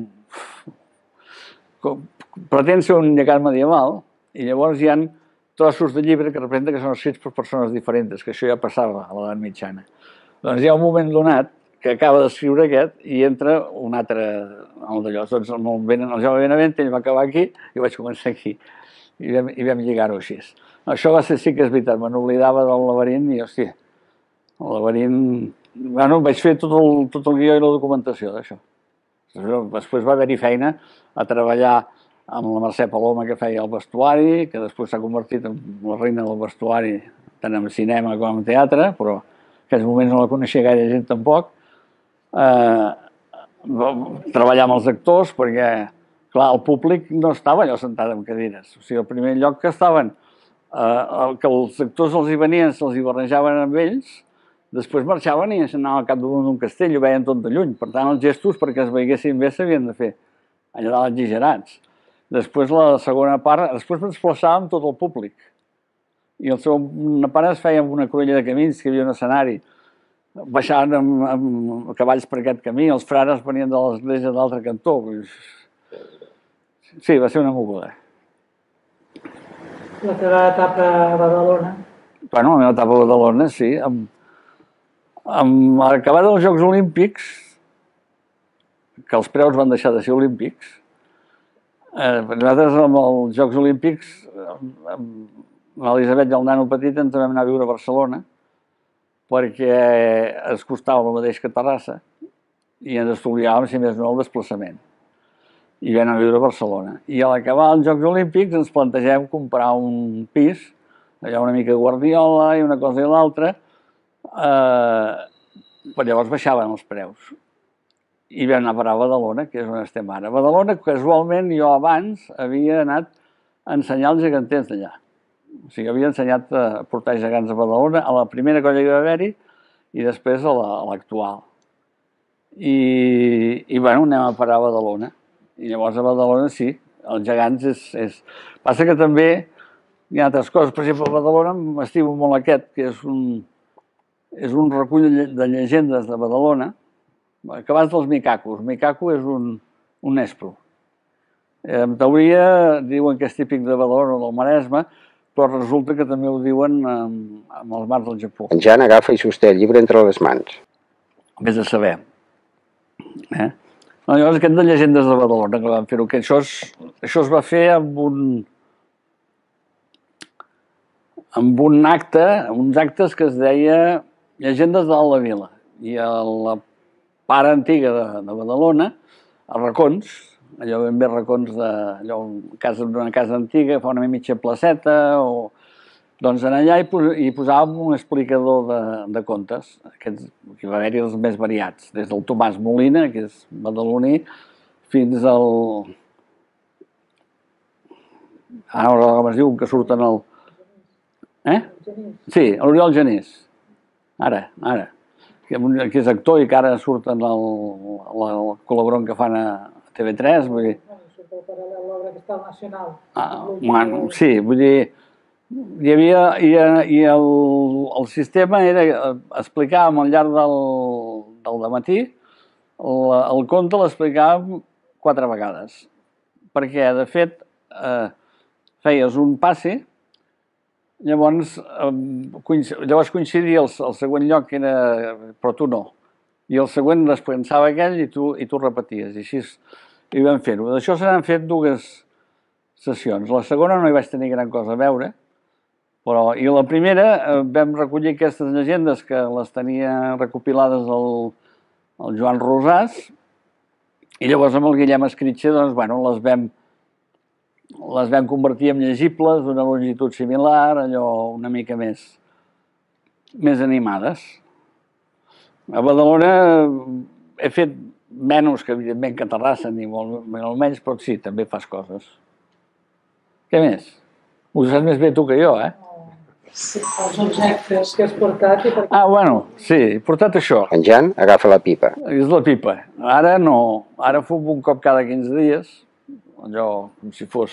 pretén ser un llegat medieval, i llavors hi ha trossos de llibre que representen que són escrits per persones diferents, que això ja passava a l'edat mitjana. Doncs hi ha un moment donat que acaba d'escriure aquest i entra un altre, el d'allò. Doncs el Jaume Benavente, ell va acabar aquí i vaig començar aquí. I vam lligar-ho així. Això va ser, sí que és veritat, me n'oblidava del laberint i, hòstia, el laberint Bueno, vaig fer tot el guió i la documentació d'això. Després va haver-hi feina a treballar amb la Mercè Paloma, que feia el vestuari, que després s'ha convertit en la reina del vestuari, tant en cinema com en teatre, però en aquells moments no la coneixia gaire gent tampoc. Treballar amb els actors, perquè, clar, el públic no estava allò sentat en cadires. O sigui, el primer lloc que estaven, que els actors els hi venien, se'ls hi barrejaven amb ells, després marxaven i anaven al cap d'un castell, ho veien tot de lluny. Per tant, els gestos, perquè es veiessin bé, s'havien de fer allà dalt exagerats. Després, la segona part, després desplaçàvem tot el públic. I el segon part es feia amb una cruïlla de camins, que hi havia un escenari. Baixaven amb cavalls per aquest camí, els frares venien de l'església de l'altre cantó. Sí, va ser una moguda. La teva etapa a Badalona? Bueno, la meva etapa a Badalona, sí. Amb acabar els Jocs Olímpics, que els preus van deixar de ser olímpics, nosaltres amb els Jocs Olímpics, amb l'Elisabet i el nano petit, ens vam anar a viure a Barcelona, perquè ens costava el mateix que a Terrassa i ens estudiàvem, si més no, el desplaçament. I vam anar a viure a Barcelona. I a l'acabar els Jocs Olímpics ens plantegem comprar un pis, allà una mica Guardiola i una cosa i l'altra, però llavors baixaven els preus. I vam anar a parar a Badalona, que és on estem ara. A Badalona, casualment, jo abans havia anat a ensenyar els geganters d'allà. O sigui, havia ensenyat a portar gegants a Badalona, a la primera colla que va haver-hi i després a l'actual. I bueno, anem a parar a Badalona. I llavors a Badalona sí, els gegants és... Passa que també hi ha altres coses. Per exemple, a Badalona m'estimo molt aquest, que és un recull de llegendes de Badalona, que abans dels micacos. Micaco és un nespro. En teoria diuen que és típic de Badalona o del Maresme, però resulta que també ho diuen amb els mars del Japó. En Jan agafa i sosté el llibre entre les mans. Vés a saber. Llavors aquest de llegendes de Badalona, que van fer-ho, que això es va fer amb un acte, uns actes que es deia Llegendes de la Vila. I a la part antiga de Badalona, a Racons, allò ben bé Racons d'una casa antiga, fa una mitja placeta, doncs allà hi posàvem un explicador de contes, aquests que va haver-hi els més variats, des del Tomàs Molina, que és badaloní, fins al... Ara com es diu, que surten el... Sí, l'Oriol Genís. Ara. Que és actor i que ara surt en el col·laborat que fan a TV3, vull dir... Surt el paral·lel l'obra que està al Nacional. Bueno, sí, vull dir... Hi havia... I el sistema era... Explicàvem al llarg del dematí, el conte l'explicàvem 4 vegades. Perquè, de fet, feies un passe. Llavors coincidia el següent lloc, que era... però tu no. I el següent es pensava aquell i tu repeties. I així hi vam fer-ho. D'això se n'han fet 2 sessions. La segona no hi vaig tenir gran cosa a veure, però... I la primera vam recollir aquestes llegendes que les tenia recopilades el Joan Rosàs, i llavors amb el Guillem Escritxer, doncs, bueno, les vam convertir en llegibles d'una longitud similar, allò una mica més animades. A Badalona he fet menys que, evidentment, que a Terrassa, ni molt menys, però sí, també fas coses. Què més? Ho saps més bé tu que jo, Sí, els objectes que has portat i per què... Bueno, sí, he portat això. En Jan agafa la pipa. És la pipa. Ara no. Ara fumo un cop cada 15 dies, allò com si fos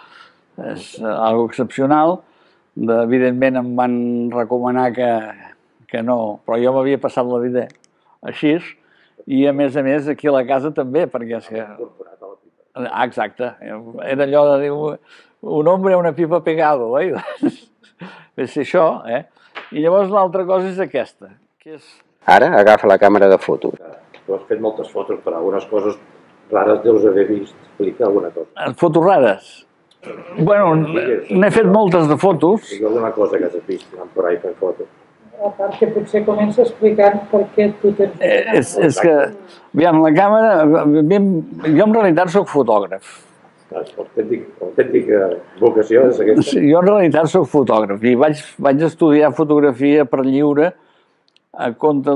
algo excepcional. Evidentment em van recomanar que no, però jo m'havia passat la vida així, i a més aquí a la casa també, perquè és que... Exacte. Era allò de dir un hombre a una pipa pegado, oi? Va ser això, I llavors l'altra cosa és aquesta, que és... Ara agafa la càmera de fotos. Tu has fet moltes fotos, però algunes coses rares deus haver vist. Explica alguna cosa. Fotos rares? Bueno, n'he fet moltes de fotos. Digue alguna cosa que has vist anant per ahí fent fotos. a part que potser comença explicant per què tu tens... És que, aviam, la càmera... Jo en realitat soc fotògraf. L'autèntica vocació és aquesta. Jo en realitat soc fotògraf i vaig estudiar fotografia per lliure a compte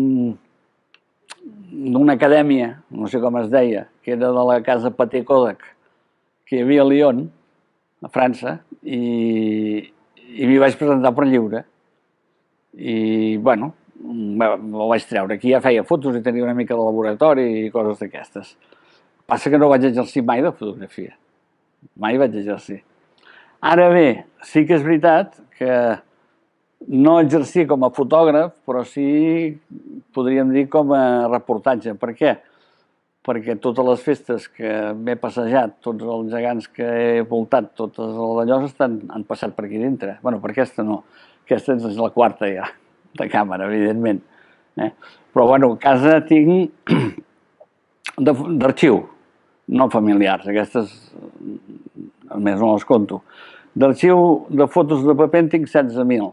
d'una acadèmia, no sé com es deia, que era de la casa Paté Kodak, que hi havia a Lyon, a França, i m'hi vaig presentar per lliure. I, bueno, ho vaig treure. Aquí ja feia fotos i tenia una mica de laboratori i coses d'aquestes. Passa que no vaig exercir mai de fotografia. Mai vaig exercir. Ara bé, sí que és veritat que no exercia com a fotògraf, però sí, podríem dir, com a reportatge. Per què? Perquè totes les festes que m'he passejat, tots els gegants que he voltat, totes allò han passat per aquí dintre. Bé, per aquesta no. Aquesta és la quarta ja, de càmera, evidentment. Però, bueno, a casa tinc d'arxiu, no familiars. Aquestes, a més, no les conto. D'arxiu de fotos de paper en tinc 16.000.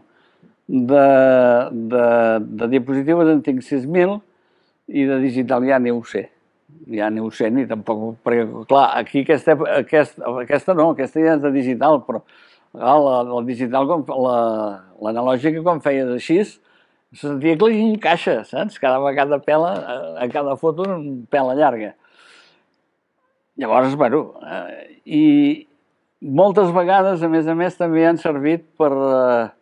De diapositives en tinc 6.000 i de digital ja ni ho sé. Ja ni ho sé ni tampoc, perquè clar, aquí aquesta no, aquesta ja és de digital, però la digital, l'analògica, quan feies així, se sentia que li encaixa, saps? Cada pela, a cada foto, pela llarga. Llavors, bueno, i moltes vegades, a més, també han servit per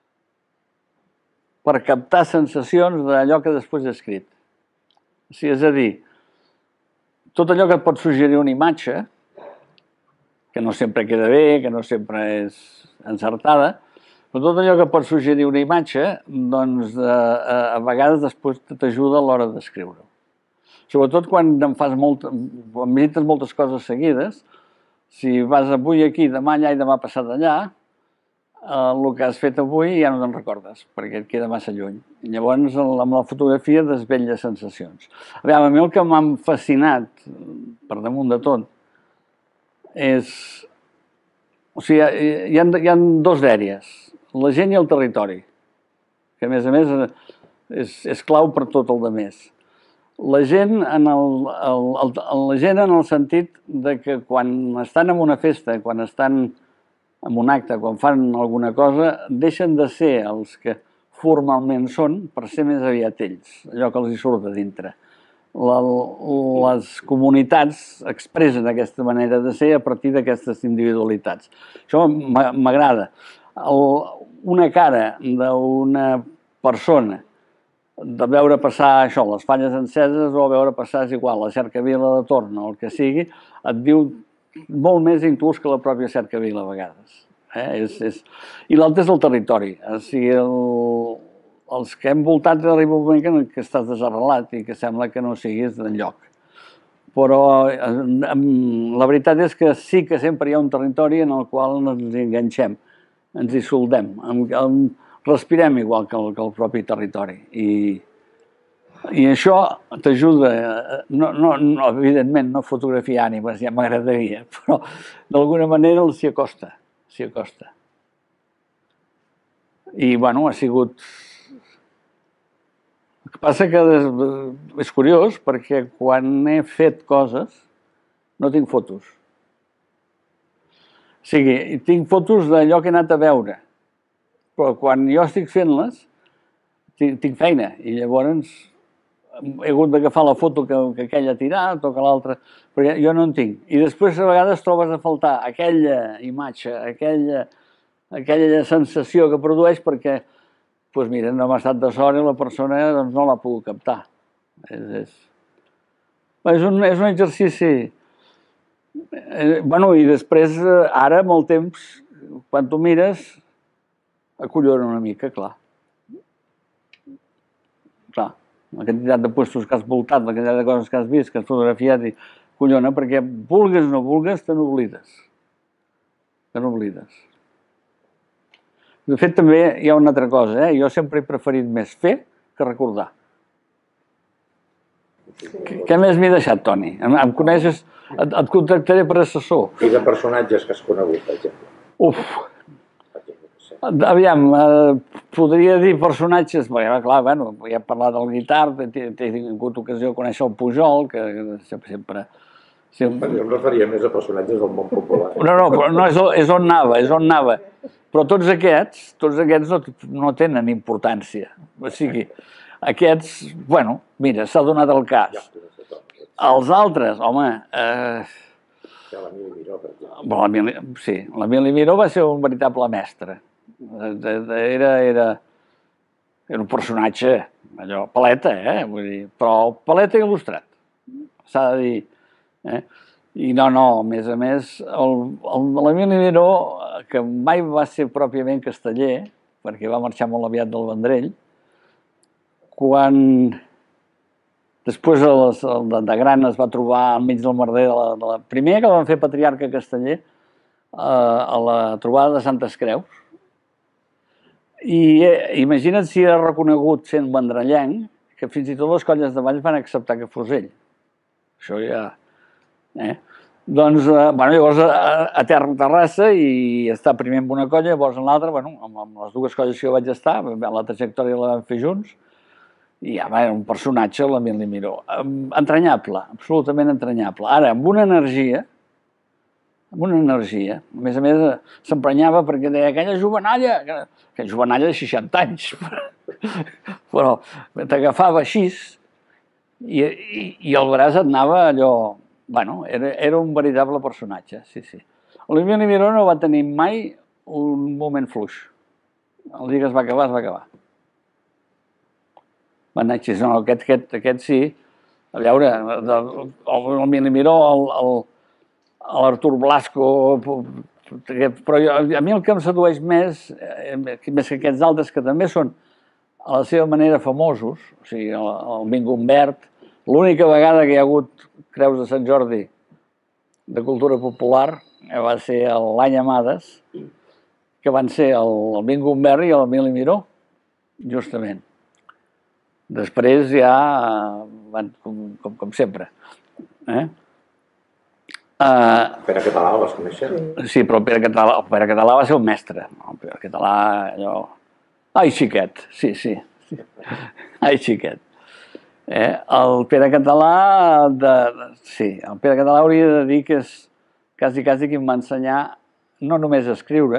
captar sensacions d'allò que després he escrit. És a dir, tot allò que et pot suggerir una imatge, que no sempre queda bé, que no sempre és encertada, però tot allò que pot suggerir una imatge, doncs a vegades després t'ajuda a l'hora d'escriure-ho. Sobretot quan visites moltes coses seguides, si vas avui aquí, demà allà i demà passat allà, el que has fet avui ja no te'n recordes, perquè et queda massa lluny. Llavors, amb la fotografia desvetlla sensacions. A mi el que m'ha fascinat, per damunt de tot, és... O sigui, hi ha dos dèries, la gent i el territori, que a més és clau per tot el demés. La gent en el sentit que quan estan en una festa, quan estan en un acte, quan fan alguna cosa, deixen de ser els que formalment són per ser més aviat ells, allò que els hi surt de dintre. Les comunitats expressen aquesta manera de ser a partir d'aquestes individualitats. Això m'agrada. Una cara d'una persona, de veure passar això, les falles enceses, o veure passar, és igual, la cercavila de Torn o el que sigui, et diu molt més inclús que la pròpia cercavila a vegades. I l'altre és el territori. O sigui, els que hem voltat arriba un moment que estàs desarrelat i que sembla que no siguis d'enlloc. Però la veritat és que sí que sempre hi ha un territori en el qual ens enganxem, ens hi soldem, respirem igual que el propi territori. I això t'ajuda, evidentment, no fotografiar ànimes, ja m'agradaria, però d'alguna manera s'hi acosta, s'hi acosta. I, bueno, ha sigut... El que passa que és curiós perquè quan he fet coses no tinc fotos. O sigui, tinc fotos d'allò que he anat a veure, però quan jo estic fent-les tinc feina i llavors he hagut d'agafar la foto que aquella ha tirat o que l'altra, perquè jo no en tinc. I després a vegades trobes a faltar aquella imatge, aquella sensació que produeix perquè, doncs mira, no m'ha estat de sort i la persona no l'ha pogut captar. És un exercici... Bueno, i després, ara, amb el temps, quan tu mires, acollona una mica, clar. Clar, la quantitat de puestos que has voltat, la quantitat de coses que has vist, que has fotografiat, i collona, perquè vulgues o no vulgues, te n'oblides. Te n'oblides. De fet, també hi ha una altra cosa, jo sempre he preferit més fer que recordar. Què més m'he deixat, Toni? Em coneixes? Et contractaré per assessor. I de personatges que has conegut, per exemple? Uf! Aviam, podria dir personatges, perquè clar, bueno, ja he parlat del Guitart, he tingut ocasió de conèixer el Pujol, que sempre... Jo em referia més a personatges del món popular. No, però no, és on anava. Però tots aquests no tenen importància. O sigui, aquests, bueno, mira, s'ha donat el cas. Els altres, home... L'Emili Miró, per exemple. Sí, l'Emili Miró va ser un veritable mestre. Era un personatge, allò, paleta, vull dir, però paleta il·lustrat, s'ha de dir. I no, a més, l'Emili Miró, que mai va ser pròpiament casteller, perquè va marxar molt aviat del Vendrell, quan després de gran es va trobar enmig del merder de la... Primer que el van fer patriarca casteller a la trobada de Santes Creus. I imagina't si era reconegut sent vendrellenc, que fins i tot les colles de Valls van acceptar que fos ell. Això ja... Doncs, llavors a Terrassa i estar primer amb una colla, llavors en l'altra, amb les dues colles que jo vaig estar, la trajectòria la vam fer junts, i ja era un personatge, l'Emili Miró. Entranyable, absolutament entranyable. Ara, amb una energia, a més, s'emprenyava perquè deia aquella jovenalla de 60 anys, però t'agafava així i el braç et anava allò... Bueno, era un veritable personatge, sí. L'Emili Miró no va tenir mai un moment fluix. El dia que es va acabar, Va anar així, no, aquest sí. A veure, l'Emili Miró, l'Artur Blasco... Però a mi el que em sedueix més que aquests altres, que també són a la seva manera famosos, o sigui, el Bingo Humbert, l'única vegada que hi ha hagut Creus de Sant Jordi de cultura popular va ser l'any Amades, que van ser el Bingo Humbert i l'Emili Miró, justament. Després ja van com sempre. Pere Català el vas conèixer? Sí, però el Pere Català va ser un mestre. El Pere Català, allò... Ai, xiquet, sí. Ai, xiquet. El Pere Català, el Pere Català hauria de dir que és quasi qui em va ensenyar no només a escriure,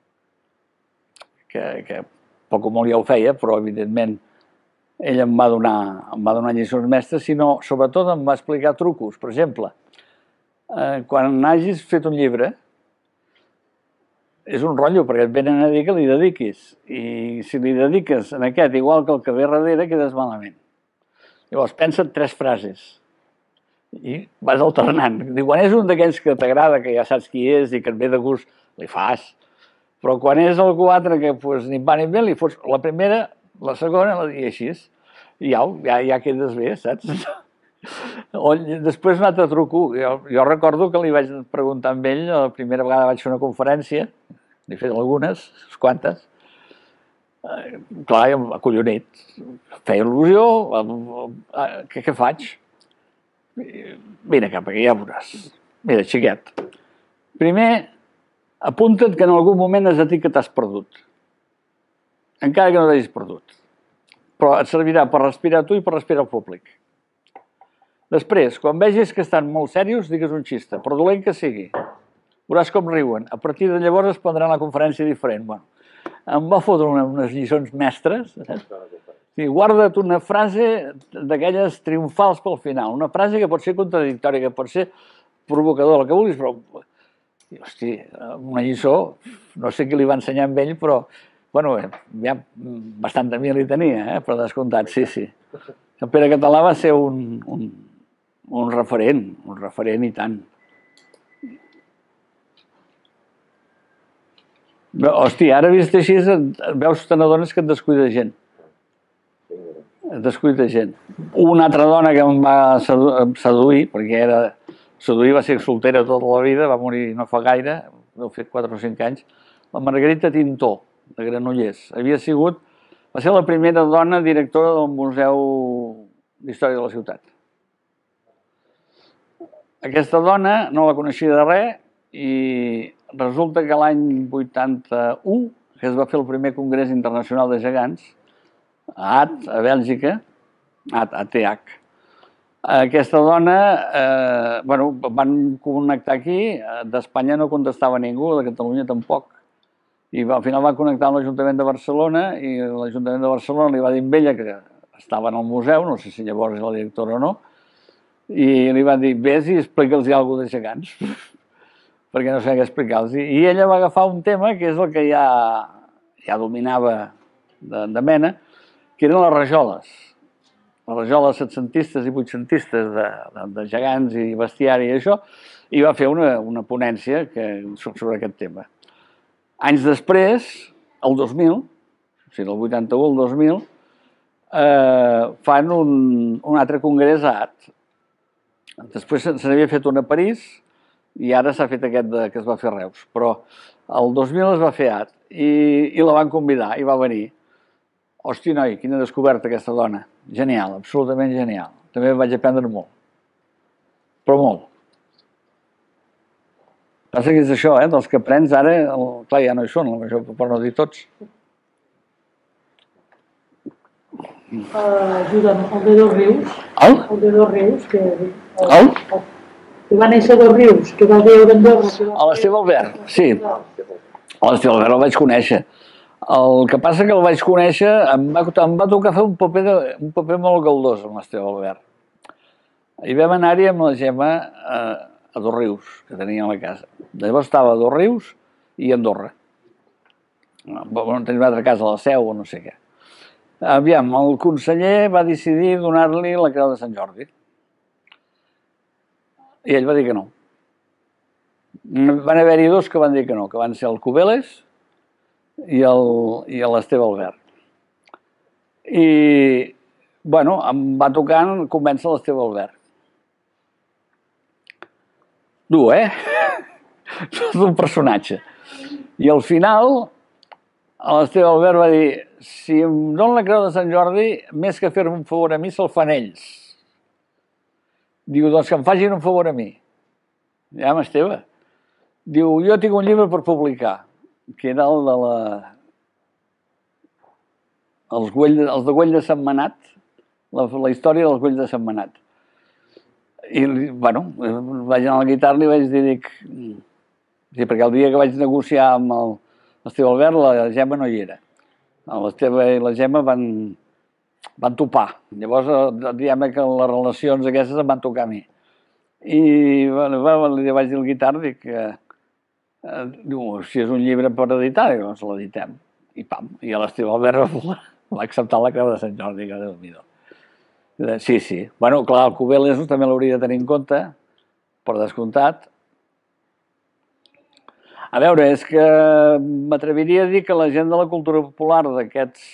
que poc o molt ja ho feia, però evidentment ell em va donar lliçons mestres, sinó sobretot em va explicar trucos. Per exemple, quan hagis fet un llibre, és un rotllo, perquè et venen a dir que li dediquis, i si li dediques en aquest igual que el que ve darrere, quedes malament. Llavors, pensa't 3 frases i vas alternant. Quan és un d'aquells que t'agrada, que ja saps qui és i que et ve de gust, li fas. Però quan és el 4 que ni va ni bé, li fots la primera, la segona i així. I ja quedes bé, saps? Després un altre truco. Jo recordo que li vaig preguntar amb ell, la primera vegada vaig fer una conferència, n'he fet algunes, unes quantes. Clar, acollonit. Feia il·lusió. Què faig? Vine cap aquí, ja veuràs. Mira, xiquet. Primer, apunta't que en algun moment has de dir que t'has perdut. Encara que no t'hagis perdut. Però et servirà per respirar tu i per respirar el públic. Després, quan vegis que estan molt serios, digues un xiste, per dolent que sigui. Veuràs com riuen. A partir de llavors es prendrà la conferència diferent. Em va fotre unes lliçons mestres. Guarda't una frase d'aquelles triomfals pel final. Una frase que pot ser contradictòria, que pot ser provocadora, el que vulguis, però... Hosti, una lliçó, no sé qui li va ensenyar amb ell, però... Bueno, ja bastanta mi li tenia, per descomptat, sí. El Pere Català va ser un referent i tant. Hòstia, ara vist així, veus, te n'adones que et descuida gent. Una altra dona que em va seduir, perquè seduir va ser soltera tota la vida, va morir no fa gaire, deu fer 4 o 5 anys, la Margarita Tintó, de Granollers. Va ser la primera dona directora del Museu d'Història de la Ciutat. Aquesta dona no la coneixia de res i resulta que l'any 81, que es va fer el primer Congrés Internacional de Gegants, a AT, a Bèlgica, ATH. Aquesta dona, van connectar aquí, d'Espanya no contestava ningú, de Catalunya tampoc, i al final va connectar amb l'Ajuntament de Barcelona i l'Ajuntament de Barcelona li va dir a ella, que estava en el museu, no sé si llavors era la directora o no, i li va dir, vés i explica'ls alguna cosa de gegants, perquè no sé què explicar-los. I ella va agafar un tema que és el que ja dominava de mena, que eren les rajoles setcentistes i vuitcentistes de gegants i bestiari i això, i va fer una ponència sobre aquest tema. Anys després, el 2000, o sigui, del 81 al 2000, fan un altre congrés a AT. Després se n'havia fet un a París i ara s'ha fet aquest que es va fer a Reus. Però el 2000 es va fer a AT i la van convidar i va venir. Hòstia, noi, quina descoberta aquesta dona. Genial, absolutament genial. També vaig aprendre molt. Però molt. Passa que és això, dels que aprens ara, clar, ja no hi són, per no dir tots. Ajuda'm, el de Dos Rius. El de Dos Rius, que va néixer a Dos Rius, que va viure a Andorra. A l'Esteve Albert, sí. A l'Esteve Albert el vaig conèixer. El que passa que el vaig conèixer, em va tocar fer un paper molt galdós amb l'Esteve Albert. I vam anar-hi amb la Gemma a Dos Rius, que tenia a la casa. Llavors estava a Dos Rius i a Andorra. Tenia una altra casa a la Seu o no sé què. Aviam, el conseller va decidir donar-li la Creu de Sant Jordi. I ell va dir que no. Van haver-hi dos que van dir que no, que van ser el Cubeles i l'Esteve Albert. I, bueno, em va tocar convèncer l'Esteve Albert. Dur, Tot un personatge. I al final, l'Esteve Albert va dir, si em donen la Creu de Sant Jordi, més que fer-me un favor a mi, se'l fan ells. Diu, doncs que em facin un favor a mi. Ja, Esteve. Diu, jo tinc un llibre per publicar, que era el de els de Güell de Sentmenat, la història dels Güells de Sentmenat. I, bueno, vaig anar a la guitarra i li vaig dir, perquè el dia que vaig negociar amb l'Esteve Albert, la Gemma no hi era. L'Esteve i la Gemma van topar. Llavors, diguem que les relacions aquestes em van tocar a mi. I li vaig dir al guitarra, dic, si és un llibre per editar, doncs l'editem. I pam, i l'Esteve Albert va acceptar la Creu de Sant Jordi, que Déu-n'hi-do. Sí. Bueno, clar, el Cubeles també l'hauria de tenir en compte, per descomptat. A veure, és que m'atreviria a dir que la gent de la cultura popular d'aquests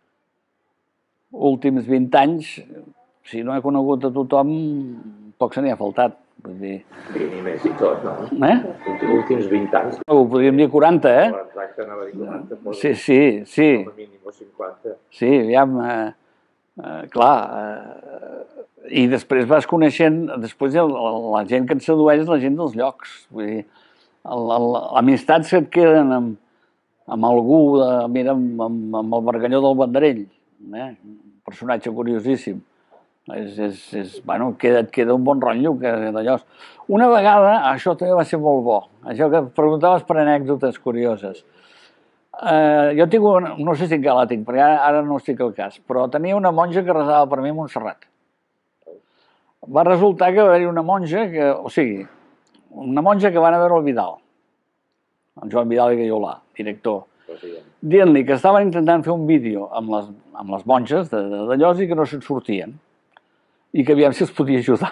últims 20 anys, si no he conegut a tothom, poc se n'hi ha faltat. Vull dir... 20 i més i tot, no? Últims 20 anys. Ho podríem dir 40, Exacte, anava a dir 40. Sí. Com a mínim, o 50. Sí, aviam, clar. I després vas coneixent, després la gent que et sedueix és la gent dels llocs. Vull dir, amistats que et queden amb algú, mira, amb el Marganyó del Vendrell, un personatge curiosíssim. Bueno, et queda un bon rotllo d'allò. Una vegada, això també va ser molt bo, això que preguntaves per anècdotes curioses. Jo tinc no sé si encara la tinc, perquè ara no estic al cas, però tenia una monja que resava per mi a Montserrat. Va resultar que va haver-hi una monja, una monja que van a veure el Vidal, el Joan Vidal i Gaiolà, director, dient-li que estaven intentant fer un vídeo amb les monges d'allò i que no se'n sortien, i que aviam si els podia ajudar.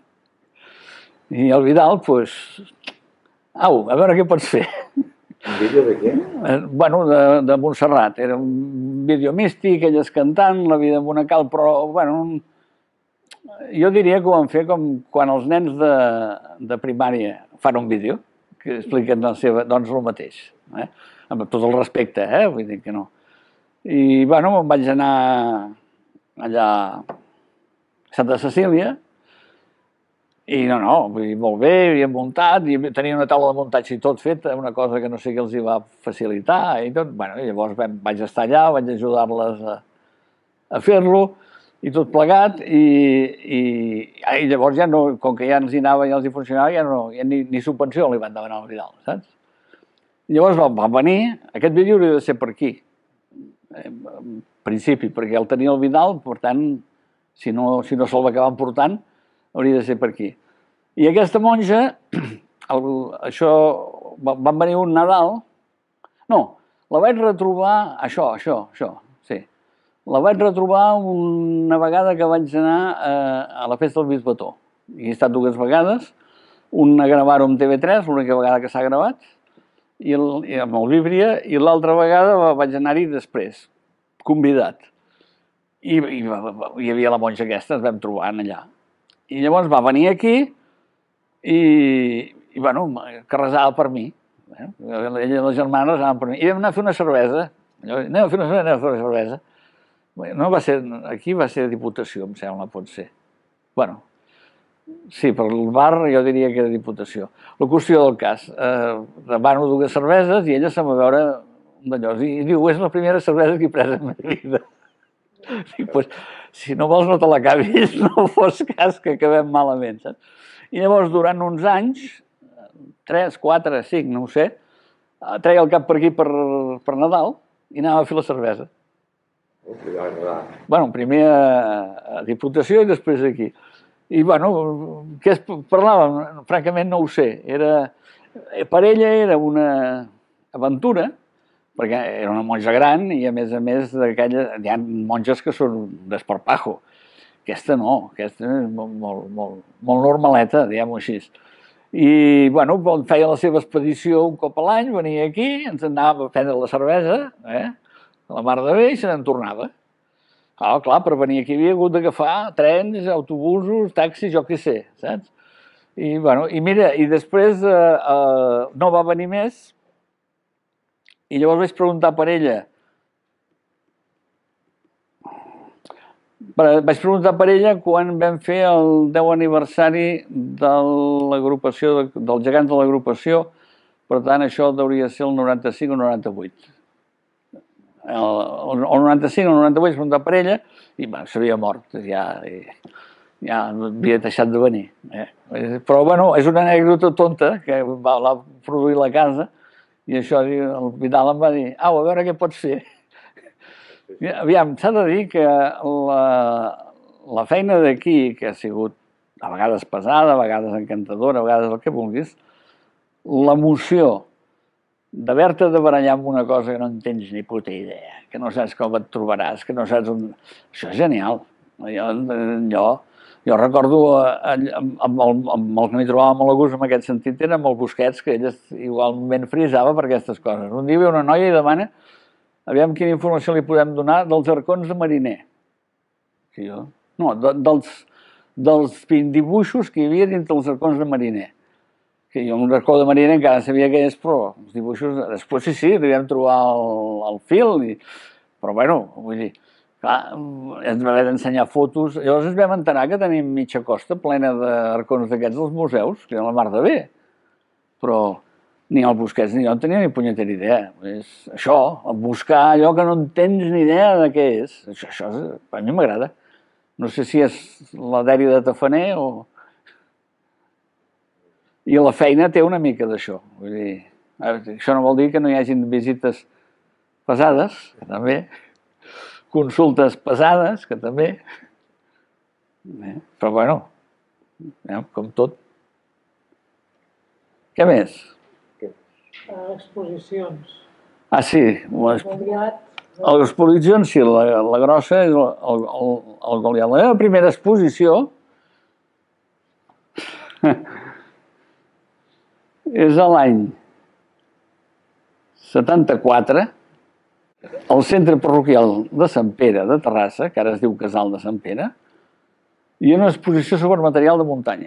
I el Vidal, doncs, au, a veure què pots fer. Un vídeo de què? Bueno, de Montserrat. Era un vídeo místic, elles cantant, la vida monacal, però, bueno, jo diria que ho van fer com quan els nens de primària fan un vídeo, que expliquen doncs el mateix. Amb tot el respecte, vull dir que no. I, bueno, me'n vaig anar allà a Santa Cecília I no, vull dir, molt bé, havien muntat, i tenia una taula de muntatge i tot fet, una cosa que no sé què els hi va facilitar i tot. Bueno, i llavors vaig estar allà, vaig ajudar-les a fer-lo i tot plegat, i llavors ja no, com que ja ens hi anava i els hi funcionava, ja ni subvenció li van demanar al Vidal, saps? Llavors va venir, aquest vídeo hauria de ser per aquí, en principi, perquè el tenia el Vidal, per tant, si no se'l va acabar emportant, hauria de ser per aquí. I aquesta monja, això, van venir un Nadal, no, la vaig retrobar, això, sí. La vaig retrobar una vegada que vaig anar a la festa del Bisbató. Hi he estat 2 vegades, una a gravar-ho amb TV3, l'única vegada que s'ha gravat, amb el Víbria, i l'altra vegada vaig anar-hi després, convidat. I hi havia la monja aquesta, ens vam trobar allà. I llavors va venir aquí i bueno, que resava per mi. Ella i les germanes resaven per mi. I vam anar a fer una cervesa. Anem a fer una cervesa. No va ser, aquí va ser Diputació, em sembla, pot ser. Bueno, sí, per el bar jo diria que era Diputació. La qüestió del cas, demano 2 cerveses i ella se'n va veure d'allò. I diu, és la primera cervesa que he pres en la meva vida. Dic, doncs, si no vols no te l'acabis, no fos cas que acabem malament, saps? I llavors, durant uns anys, 3, 4, 5, no ho sé, treia el cap per aquí per Nadal i anava a fer la cervesa. Bueno, primer a Diputació i després aquí. I, bueno, què es parlava? Francament no ho sé. Per ella era una aventura, perquè era una monja gran i, a més, hi ha monges que són d'esparpajo. Aquesta no, aquesta és molt normaleta, diguem-ho així. I, bueno, feia la seva expedició un cop a l'any, venia aquí, ens anava a prendre la cervesa, a la mar de bé, i se n'en tornava. Clar, per venir aquí havia hagut d'agafar trens, autobusos, taxis, jo què sé, saps? I, bueno, i mira, i després no va venir més. I llavors vaig preguntar per ella. Vaig preguntar per ella quan vam fer el 10 aniversari de l'agrupació, dels gegants de l'agrupació. Per tant, això hauria de ser el 95 o 98. El 95 o 98 vaig preguntar per ella i s'havia mort. Ja havia deixat de venir. Però, bueno, és una anècdota tonta que va produir la casa. I això, el Vidal em va dir, a veure què pots fer. Aviam, s'ha de dir que la feina d'aquí, que ha sigut a vegades pesada, a vegades encantadora, a vegades el que vulguis, l'emoció d'haver-te de barallar amb una cosa que no en tens ni puta idea, que no saps com et trobaràs, que no saps on... Això és genial. Jo recordo amb el que m'hi trobava molt a gust en aquest sentit era amb el Busquets, que ell igualment frisava per aquestes coses. Un dia ve una noia i demana aviam quina informació li podem donar dels arcons de mariner. No, dels dibuixos que hi havia dintre els arcons de mariner. Que jo un arcó de mariner encara sabia què és, però els dibuixos... Després sí, li vam trobar el fil, però bueno, vull dir... Clar, ens va haver d'ensenyar fotos. Llavors ens vam enterar que tenim mitja costa plena d'arcons d'aquests dels museus, que era la mar de bé. Però ni el Busquets ni jo en tenia ni punyetera idea. És això, buscar allò que no en tens ni idea de què és. Això a mi m'agrada. No sé si és la dèria de tafaner o... I la feina té una mica d'això. Vull dir, això no vol dir que no hi hagin visites pesades, que també... consultes pesades, que també... Però, bueno, com tot. Què més? Exposicions. Ah, sí. Les exposicions, sí, la grossa és el Goliat. La meva primera exposició és a l'any 74, al centre parroquial de Sant Pere de Terrassa, que ara es diu Casal de Sant Pere, hi ha una exposició sobre material de muntanya.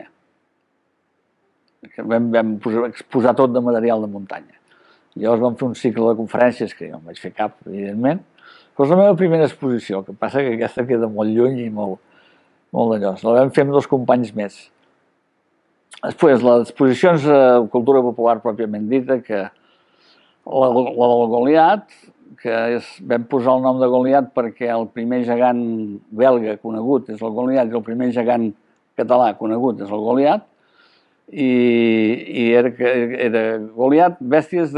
Vam exposar tot de material de muntanya. Llavors vam fer un cicle de conferències, que jo no vaig fer cap, evidentment, però és la meva primera exposició, que passa que aquesta queda molt lluny i molt d'allò. La vam fer amb 2 companys més. Després, les exposicions de cultura popular pròpiament dita, que la del Goliat, que vam posar el nom de Goliat perquè el primer gegant belga conegut és el Goliat i el primer gegant català conegut és el Goliat, i era Goliat, bèsties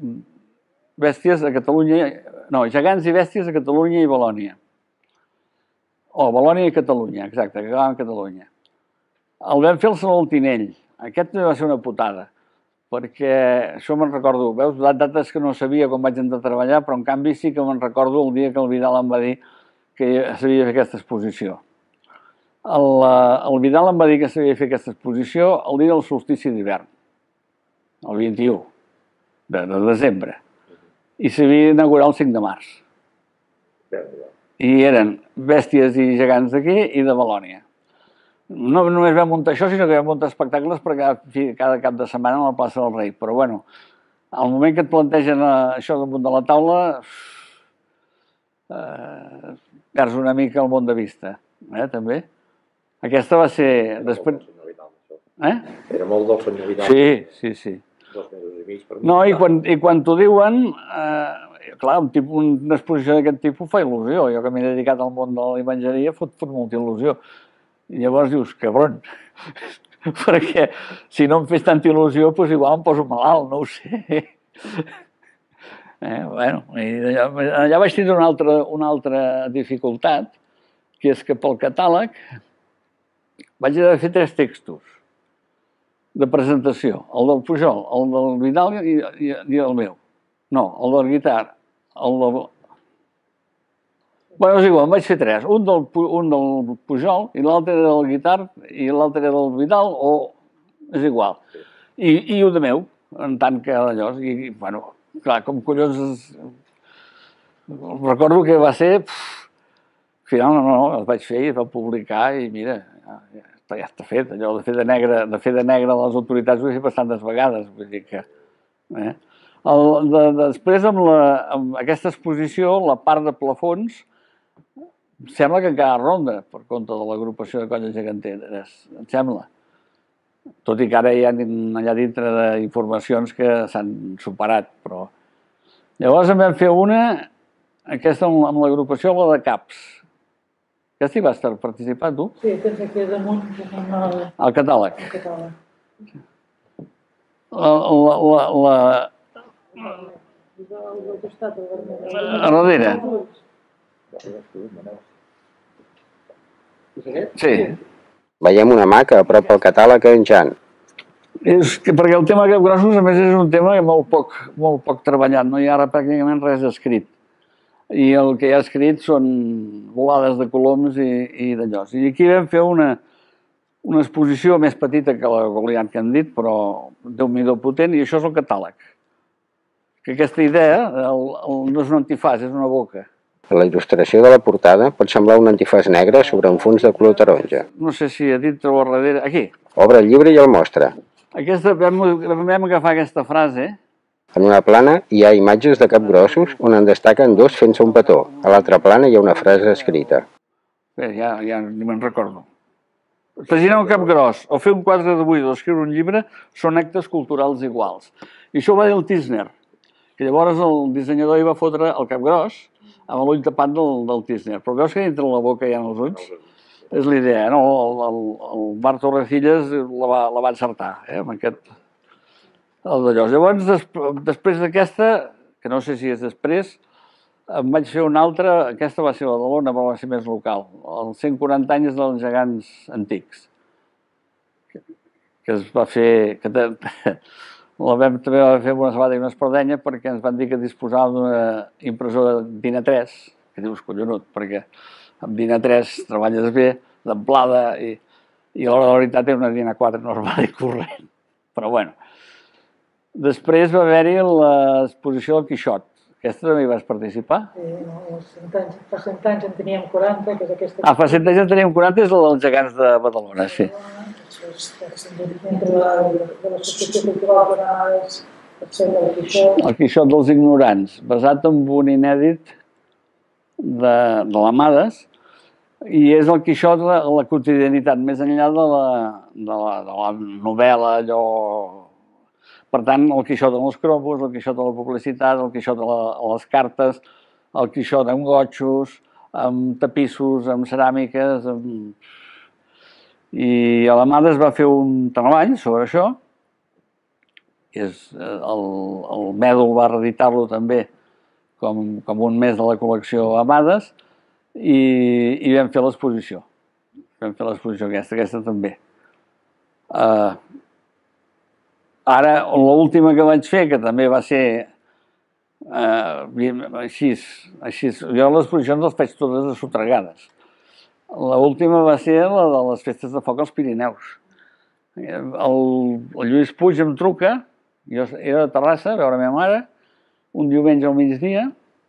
de Catalunya, no, gegants i bèsties de Catalunya i Valònia. O Valònia i Catalunya, exacte, que acabaven a Catalunya. El vam fer al Saló del Tinell. Aquest va ser una putada, perquè això me'n recordo, veus, dates que no sabia quan vaig entrar a treballar, però en canvi sí que me'n recordo el dia que el Vidal em va dir que s'havia de fer aquesta exposició. El Vidal em va dir que s'havia de fer aquesta exposició el dia del solstici d'hivern, el 21 de desembre, i s'havia d'inaugurar el 5 de març. I eren bèsties i gegants d'aquí i de Valònia. No només vam muntar això, sinó que vam muntar espectacles per cada cap de setmana a la plaça del Rei. Però, bueno, al moment que et plantegen això damunt de la taula, perds una mica el món de vista, també. Aquesta va ser... Era molt del senyor Vidal. Sí. 2 mesos i mig per mi. No, i quan t'ho diuen, clar, una exposició d'aquest tipus fa il·lusió. Jo que m'he dedicat al món de la imatgeria fot molta il·lusió. I llavors dius, cabron, perquè si no em fes tanta il·lusió, doncs igual em poso malalt, no ho sé. Bueno, allà vaig tindre una altra dificultat, que és que pel catàleg vaig haver de fer 3 textos de presentació, el del Pujol, el del Vidal i el meu. No, el del Guitar, el del... Bé, és igual, en vaig fer 3. Un del Pujol, i l'altre era del Guitar, i l'altre era del Vidal, o... és igual. I un de meu, en tant que d'allò. I, bueno, clar, com collons... Recordo que va ser... Al final, no, els vaig fer i es va publicar i mira, ja està fet. Allò de fer de negre a les autoritats ho he fet bastantes vegades. Vull dir que... Després, amb aquesta exposició, la part de plafons, sembla que encara ronda per compte de l'agrupació de colles geganteres, em sembla. Tot i que ara hi ha allà dintre d'informacions que s'han superat, però... Llavors en vam fer una, aquesta amb l'agrupació, la de CAPS. Aquesta hi vas participar, tu? Sí, tens aquí damunt. El catàleg. El catàleg. A darrere. Sí. Veiem una mà que apropa el catàleg a en Jan. És que perquè el tema de capgrossos, a més, és un tema molt poc treballat. No hi ha ara pràcticament res escrit. I el que hi ha escrit són volades de coloms i d'allò. I aquí vam fer una exposició més petita que la Goliat que han dit, però Déu-n'hi-do potent, i això és el catàleg. Que aquesta idea no és un antifàs, és una boca. La il·lustració de la portada pot semblar un antifàs negre sobre un fons de color taronja. No sé si a dintre o a darrere... Aquí. Obre el llibre i el mostra. Vam agafar aquesta frase. En una plana hi ha imatges de capgrossos on en destaquen 2 fent-se un petó. A l'altra plana hi ha una frase escrita. Bé, ja ni me'n recordo. Traginar un capgros o fer un quadre de buit o escriure un llibre són actes culturals iguals. I això ho va dir el Tísner, que llavors el dissenyador hi va fotre el capgros amb l'ull tapat del Tísner. Però veus que dintre la boca hi ha els ulls? És la idea, no? El Marc Torrecillas la va encertar, amb aquest... Llavors, després d'aquesta, que no sé si és després, em vaig fer una altra, aquesta va ser la de l'Ona, però va ser més local, els 140 anys dels gegants antics, que es va fer... També va fer una sabata i una espardenya perquè ens van dir que disposava d'una impressora DIN A3, que dius collonut, perquè amb DIN A3 treballes bé, d'amplada, i a l'hora de la veritat era una DIN A4 normal i corrent. Però bueno. Després va haver-hi l'exposició del Quixot. Aquesta també hi vas participar? Sí, fa 100 anys en teníem 40, que és aquesta... Fa 100 anys en teníem 40, és la dels gegants de Badalona, sí. El Quixot dels ignorants, basat en un inèdit de l'Amades, I és el Quixot la quotidianitat, més enllà de la novel·la, allò... Per tant, el Quixot amb els cromos, el Quixot a la publicitat, el Quixot a les cartes, el Quixot amb gotxos, amb tapissos, amb ceràmiques... I a l'Amades va fer un treball sobre això, el Mèdol va reeditar-lo també com un mes de la col·lecció Amades, i vam fer l'exposició. Vam fer l'exposició aquesta també. Ara, l'última que vaig fer, que també va ser així, jo les exposicions les faig totes assotregades. L'última va ser la de les festes de foc als Pirineus. El Lluís Puig em truca, jo era a Terrassa a veure la meva mare, un diumenge al migdia,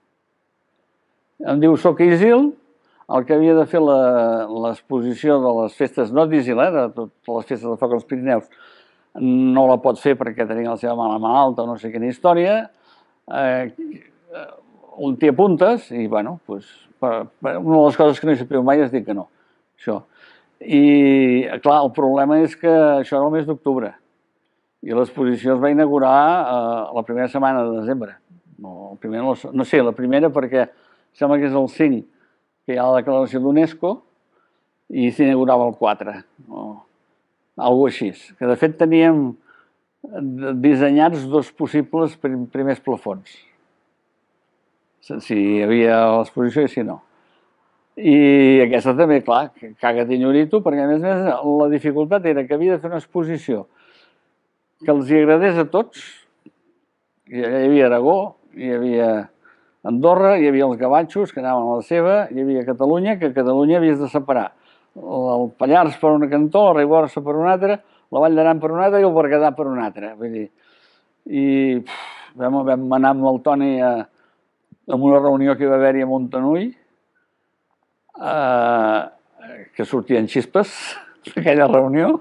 em diu, soc Isil, el que havia de fer l'exposició de les festes, no d'Isil, de totes les festes de foc als Pirineus, no la pot fer perquè tenia la seva mare malalta o no sé quina història, on t'hi apuntes i, bueno, una de les coses que no hi sapia mai és dir que no, això. I, clar, el problema és que això era el mes d'octubre i l'exposició es va inaugurar la primera setmana de desembre. No sé, la primera perquè sembla que és el 5 que hi ha la declaració d'UNESCO i s'inaugurava el 4, o alguna cosa així. Que de fet teníem dissenyats dos possibles primers plafons. Si hi havia l'exposició i si no. I aquesta també, clar, caga tinyorito, perquè a més la dificultat era que havia de fer una exposició que els hi agradés a tots. Hi havia Aragó, hi havia Andorra, hi havia els gavatxos, que anaven a la seva, hi havia Catalunya, que a Catalunya havies de separar el Pallars per una cantó, la Ribagorça per una altra, la Vall d'Aran per una altra i el Berguedà per una altra. Vull dir, i vam anar amb el Toni en una reunió que hi va haver-hi a Montanui, que sortien xispes d'aquella reunió.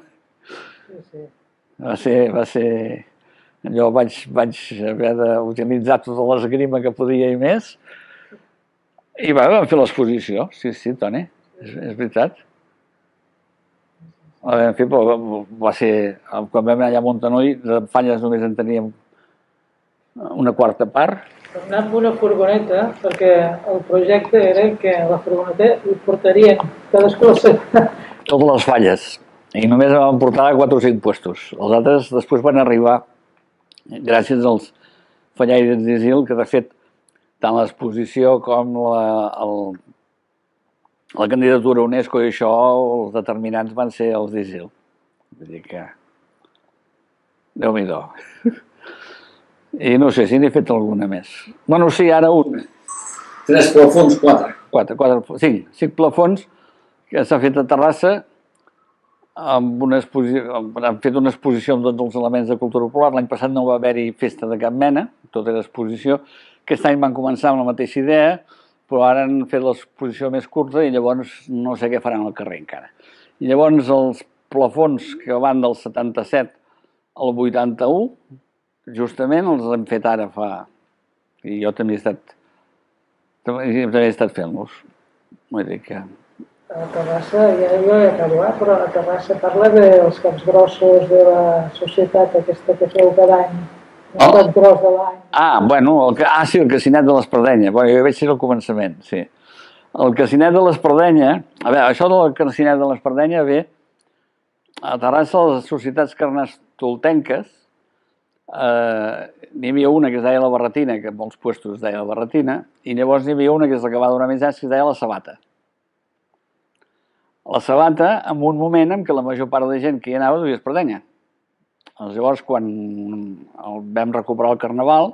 Va ser... Jo vaig haver d'utilitzar tota l'esgrima que podia i més. I vam fer l'exposició, sí, Toni, és veritat. En fi, va ser... Quan vam anar allà a Montanui, de falles només en teníem una quarta part. Anar amb una furgoneta, perquè el projecte era que la furgoneta hi portarien cadascú la seva. Totes les falles. I només vam portar 4 o 5 puestos. Els altres després van arribar gràcies als fallaires d'Isil, que de fet tant l'exposició com la candidatura a UNESCO i això, els determinants van ser els d'Isil. Vull dir que... Déu-n'hi-do. I no sé si n'he fet alguna més. Bueno, sí, ara una. 3 plafons, 4. 5 plafons que s'ha fet a Terrassa. Han fet una exposició amb tots els elements de cultura popular. L'any passat no va haver-hi festa de cap mena, tot era exposició. Aquest any van començar amb la mateixa idea, però ara han fet l'exposició més curta i llavors no sé què faran al carrer encara. I llavors els plafons que van del 77 al 81, justament els hem fet ara fa... I jo també he estat fent-los. Vull dir que... A Terrassa, ja jo he acabat, però a Terrassa parla dels caps grossos de la societat aquesta que feu cada any. El cap gros de l'any. Bueno, sí, el Casinet de l'Espardenya. Bueno, jo vaig ser al començament, sí. El Casinet de l'Espardenya... A veure, això del Casinet de l'Espardenya ve a Terrassa, les societats carnestoltenques, n'hi havia una que es deia la Barretina, que en molts puestos es deia la Barretina, i llavors n'hi havia una que és la que va donar més anys, que es deia la Sabata. La Sabata, en un moment en què la major part de gent que hi anava duia espardenya. Llavors, quan vam recuperar el Carnaval,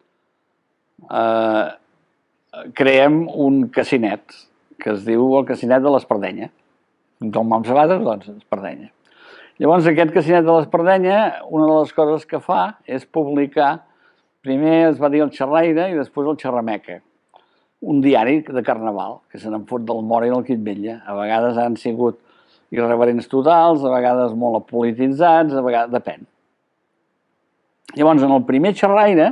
creem un casinet, que es diu el Casinet de l'Espardenya. Com vam Sabata, doncs, Espardenya. Llavors, aquest Casinet de l'Espardenya, una de les coses que fa és publicar, primer es va dir el Xerraire i després el Xerrameca, un diari de Carnaval, que se n'en fot del Mora i del Quitbella. A vegades han sigut irreverents totals, a vegades molt apolititzats, a vegades depèn. Llavors, en el primer Xerraire,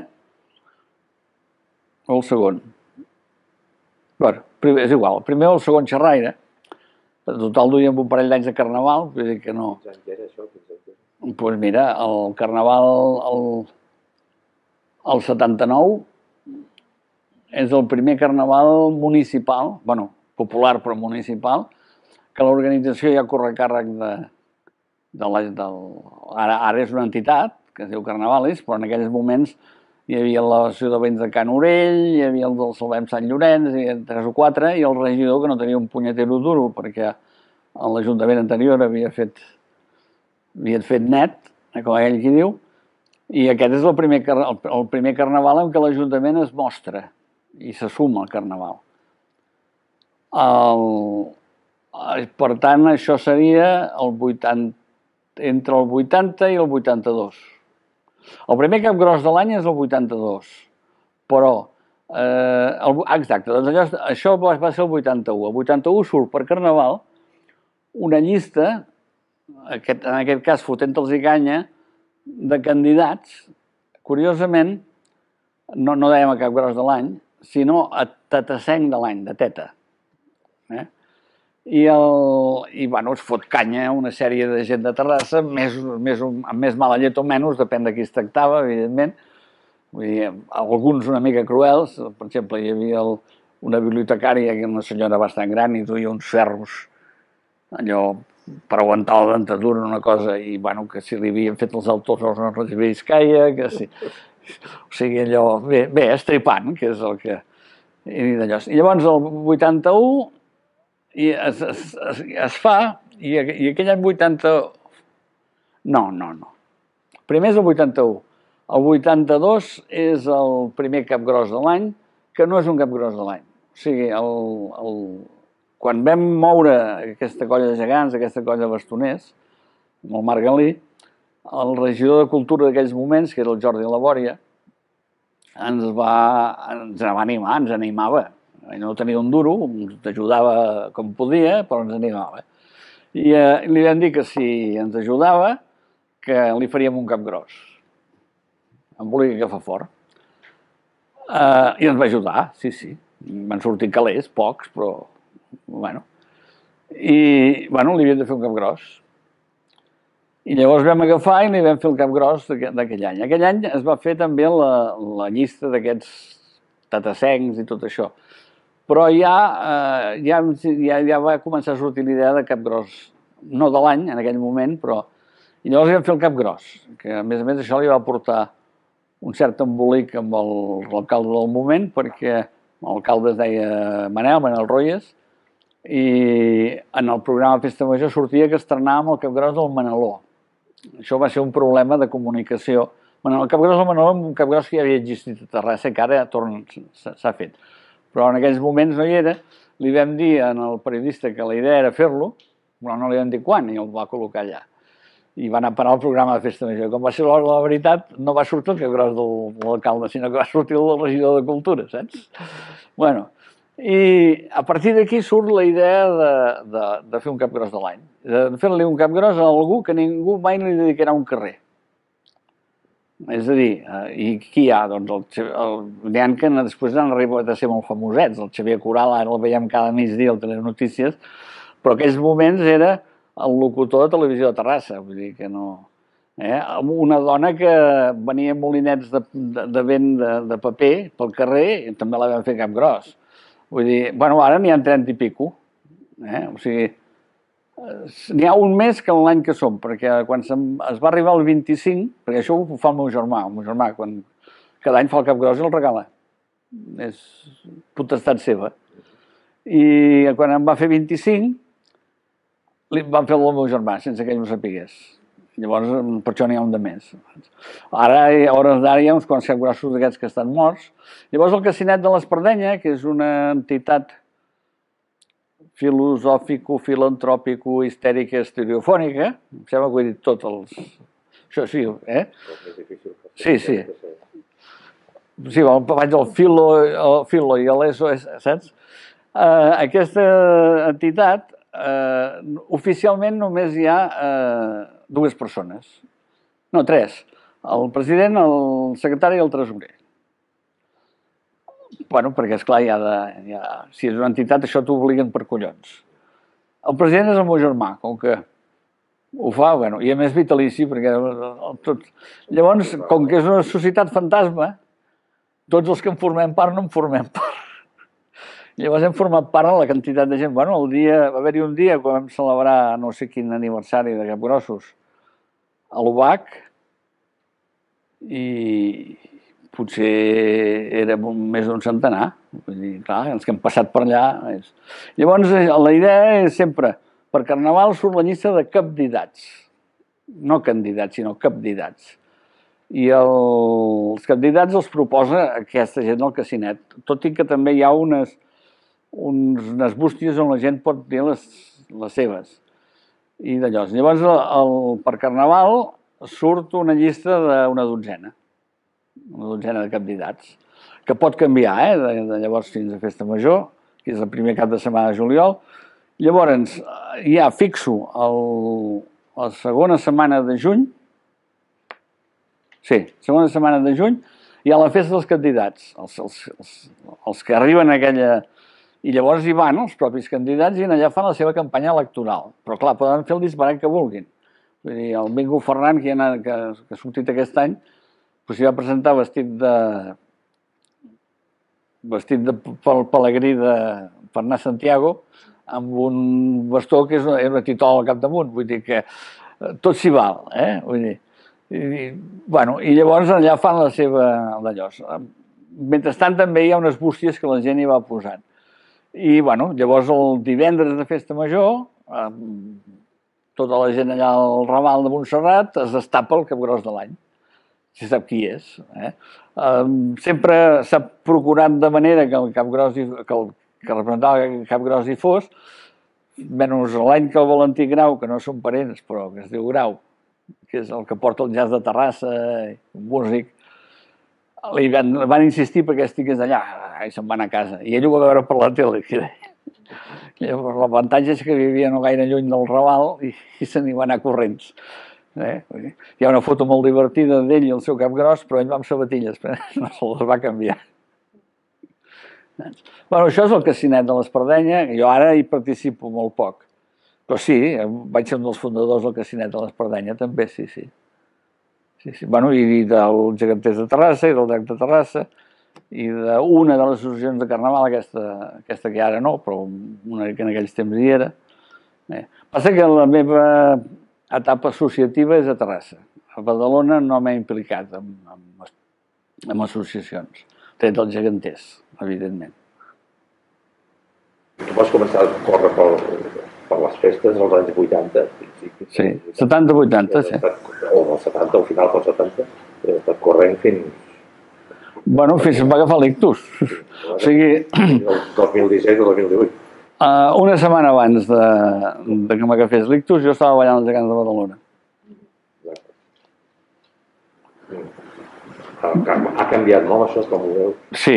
o el segon, és igual, el primer o el segon Xerraire, Total, duíem un parell d'anys de carnaval, vull dir que no... Doncs mira, el carnaval el 79 és el primer carnaval municipal, bueno, popular però municipal, que l'organització ja corre a càrrec ara és una entitat, que es diu Carnavalis, però en aquells moments hi havia l'Associació de Veïns de Can Orell, hi havia el del Salvem Sant Llorenç, hi havia 3 o 4, i el regidor, que no tenia un punyetero duro, perquè l'Ajuntament anterior havia fet net, com ell qui diu, i aquest és el primer carnaval en què l'Ajuntament es mostra i se suma al carnaval. Per tant, això seria entre el 80 i el 82. El primer capgròs de l'any és el 82, però... Exacte, doncs això va ser el 81. El 81 surt per carnaval una llista, en aquest cas fotent-los i canya, de candidats, curiosament, no dèiem a capgròs de l'any, sinó a tetasenc de l'any, de teta. I es fot canya una sèrie de gent de Terrassa, amb més mala llet o menys, depèn de qui es tractava, evidentment. Vull dir, alguns una mica cruels, per exemple, hi havia una bibliotecària, que era una senyora bastant gran, i duia uns ferros, allò, per aguantar la dentadura, una cosa, i que si li havien fet els autors no els Vizcaya, que sí. O sigui, allò, bé, estripant, que és el que... I llavors, el 81, es fa, i aquell any 80... No. Primer és el 81. El 82 és el primer capgròs de l'any, que no és un capgròs de l'any. O sigui, quan vam moure aquesta colla de gegants, aquesta colla de bastoners, amb el Marc Galí, el regidor de Cultura d'aquells moments, que era el Jordi Labòria, ens va animar, ens animava. No tenia un duro, ens ajudava com podia, però ens animava. I li vam dir que si ens ajudava, que li faríem un capgròs. Em volia agafar fort. I ens va ajudar, sí. Van sortir calés, pocs, però... li havíem de fer un capgròs. I llavors vam agafar i li vam fer el capgròs d'aquell any. Aquell any es va fer també la llista d'aquests tatasencs i tot això. Però ja va començar a sortir l'idea de capgròs, no de l'any en aquell moment, però... I llavors vam fer el capgròs, que a més això li va portar un cert embolic amb l'alcalde del moment, perquè l'alcalde es deia Manel Royes, i en el programa Festa Major sortia que estrenàvem el capgròs del Maneló. Això va ser un problema de comunicació. El capgròs del Maneló és un capgròs que ja havia existit a Terrassa, que ara s'ha fet. Però en aquells moments no hi era. Li vam dir al periodista que la idea era fer-lo, però no li vam dir quan, i el va col·locar allà. I va anar a parar al programa de Festa Major. Com va ser l'hora de la veritat, no va sortir el capgròs de l'alcalde, sinó que va sortir el regidor de Cultura, saps? I a partir d'aquí surt la idea de fer un capgròs de l'any. De fer-li un capgròs a algú que ningú mai li dedicarà un carrer. És a dir, i qui hi ha? Doncs n'hi ha que després han arribat a ser molt famosets. El Xavier Coral, ara el veiem cada migdia al Telenotícies, però aquells moments era el locutor de Televisió de Terrassa, vull dir que no... Una dona que venia amb molinets de vent de paper pel carrer i també la vam fer capgròs. Vull dir, ara n'hi ha 30 i pico. O sigui, n'hi ha un més que l'any que som, perquè quan es va arribar al 25, perquè això ho fa el meu germà, quan cada any fa el capgròs i el regala. És potestat seva. I quan em va fer 25, li van fer el del meu germà, sense que ell ho sapigués. Llavors, per això n'hi ha un de més. Ara, a hores d'ara, hi ha uns quants capgrossos d'aquests que estan morts. Llavors, el Casinet de l'Espardenya, que és una entitat filosòfico-filantròpico, histèrica, estereofònica, em sembla que ho he dit tots els... Això sí, Sí. Sí, vaig al filo i a l'ESO, saps? Aquesta entitat, oficialment només hi ha 2 persones. No, 3. El president, el secretari i el tresorer. Perquè, esclar, si és una entitat, això t'ho obliguen per collons. El president és el meu germà, com que ho fa, bueno, i a més vitalici, perquè llavors, com que és una societat fantasma, tots els que en formem part no en formem part. Llavors hem format part de la quantitat de gent. Bueno, va haver-hi un dia quan vam celebrar no sé quin aniversari de Capgrossos a l'UBAC i potser érem més d'un centenar. Vull dir, clar, els que hem passat per allà. Llavors, la idea és sempre, per Carnaval surt la llista de candidats. No candidats, sinó candidats. I els candidats els proposa aquesta gent del Casinet, tot i que també hi ha unes bústies on la gent pot dir les seves. I d'allò. Llavors, per Carnaval surt una llista d'una dotzena de candidats, que pot canviar, de llavors fins a Festa Major, que és el primer cap de setmana de juliol. Llavors, ja fixo la segona setmana de juny, segona setmana de juny, hi ha la festa dels candidats, els que arriben a aquella... I llavors hi van els propis candidats i allà fan la seva campanya electoral. Però clar, poden fer el disbarat que vulguin. Vull dir, el Bingo Ferran, que ha sortit aquest any, s'hi va presentar vestit pel pelegrí per anar a Santiago, amb un bastó que és una titola al capdamunt. Vull dir que tot s'hi val, Vull dir... I llavors allà fan la seva d'allò. Mentrestant també hi ha unes bústies que la gent hi va posant. I llavors el divendres de Festa Major, tota la gent allà al Raval de Montserrat es destapa el capgròs de l'any, si sap qui és. Sempre s'ha procurat de manera que el capgròs, que representava el capgròs hi fos, menys l'any que el Valentí Grau, que no són parents, però que es diu Grau, que és el que porta el jazz de Terrassa, un músic, li van insistir perquè estigués allà i se'n van a casa. I ell ho va veure per la tele. L'avantatge és que vivia no gaire lluny del Raval i se n'hi va anar corrents. Hi ha una foto molt divertida d'ell i el seu capgròs, però ell va amb sabatilles, no se les va canviar. Això és el Casinet de l'Espardenya. Jo ara hi participo molt poc. Però sí, vaig ser un dels fundadors del Casinet de l'Espardenya, també, sí. I dels geganters de Terrassa i del Drac de Terrassa i d'una de les associacions de Carnaval, aquesta que ara no, però una que en aquells temps hi era. Passa que la meva etapa associativa és a Terrassa. A Badalona no m'he implicat en associacions, tret dels geganters, evidentment. Tu vas començar a córrer per les festes als anys 80. Sí, 70-80, sí. O dels 70, al final dels 70, has estat corrent fins... Fins que em va agafar l'ictus. O sigui... El 2017 o 2018. Una setmana abans de que m'agafés l'ictus, jo estava ballant als gegants de Badalona. Ha canviat molt això, com ho veu? Sí.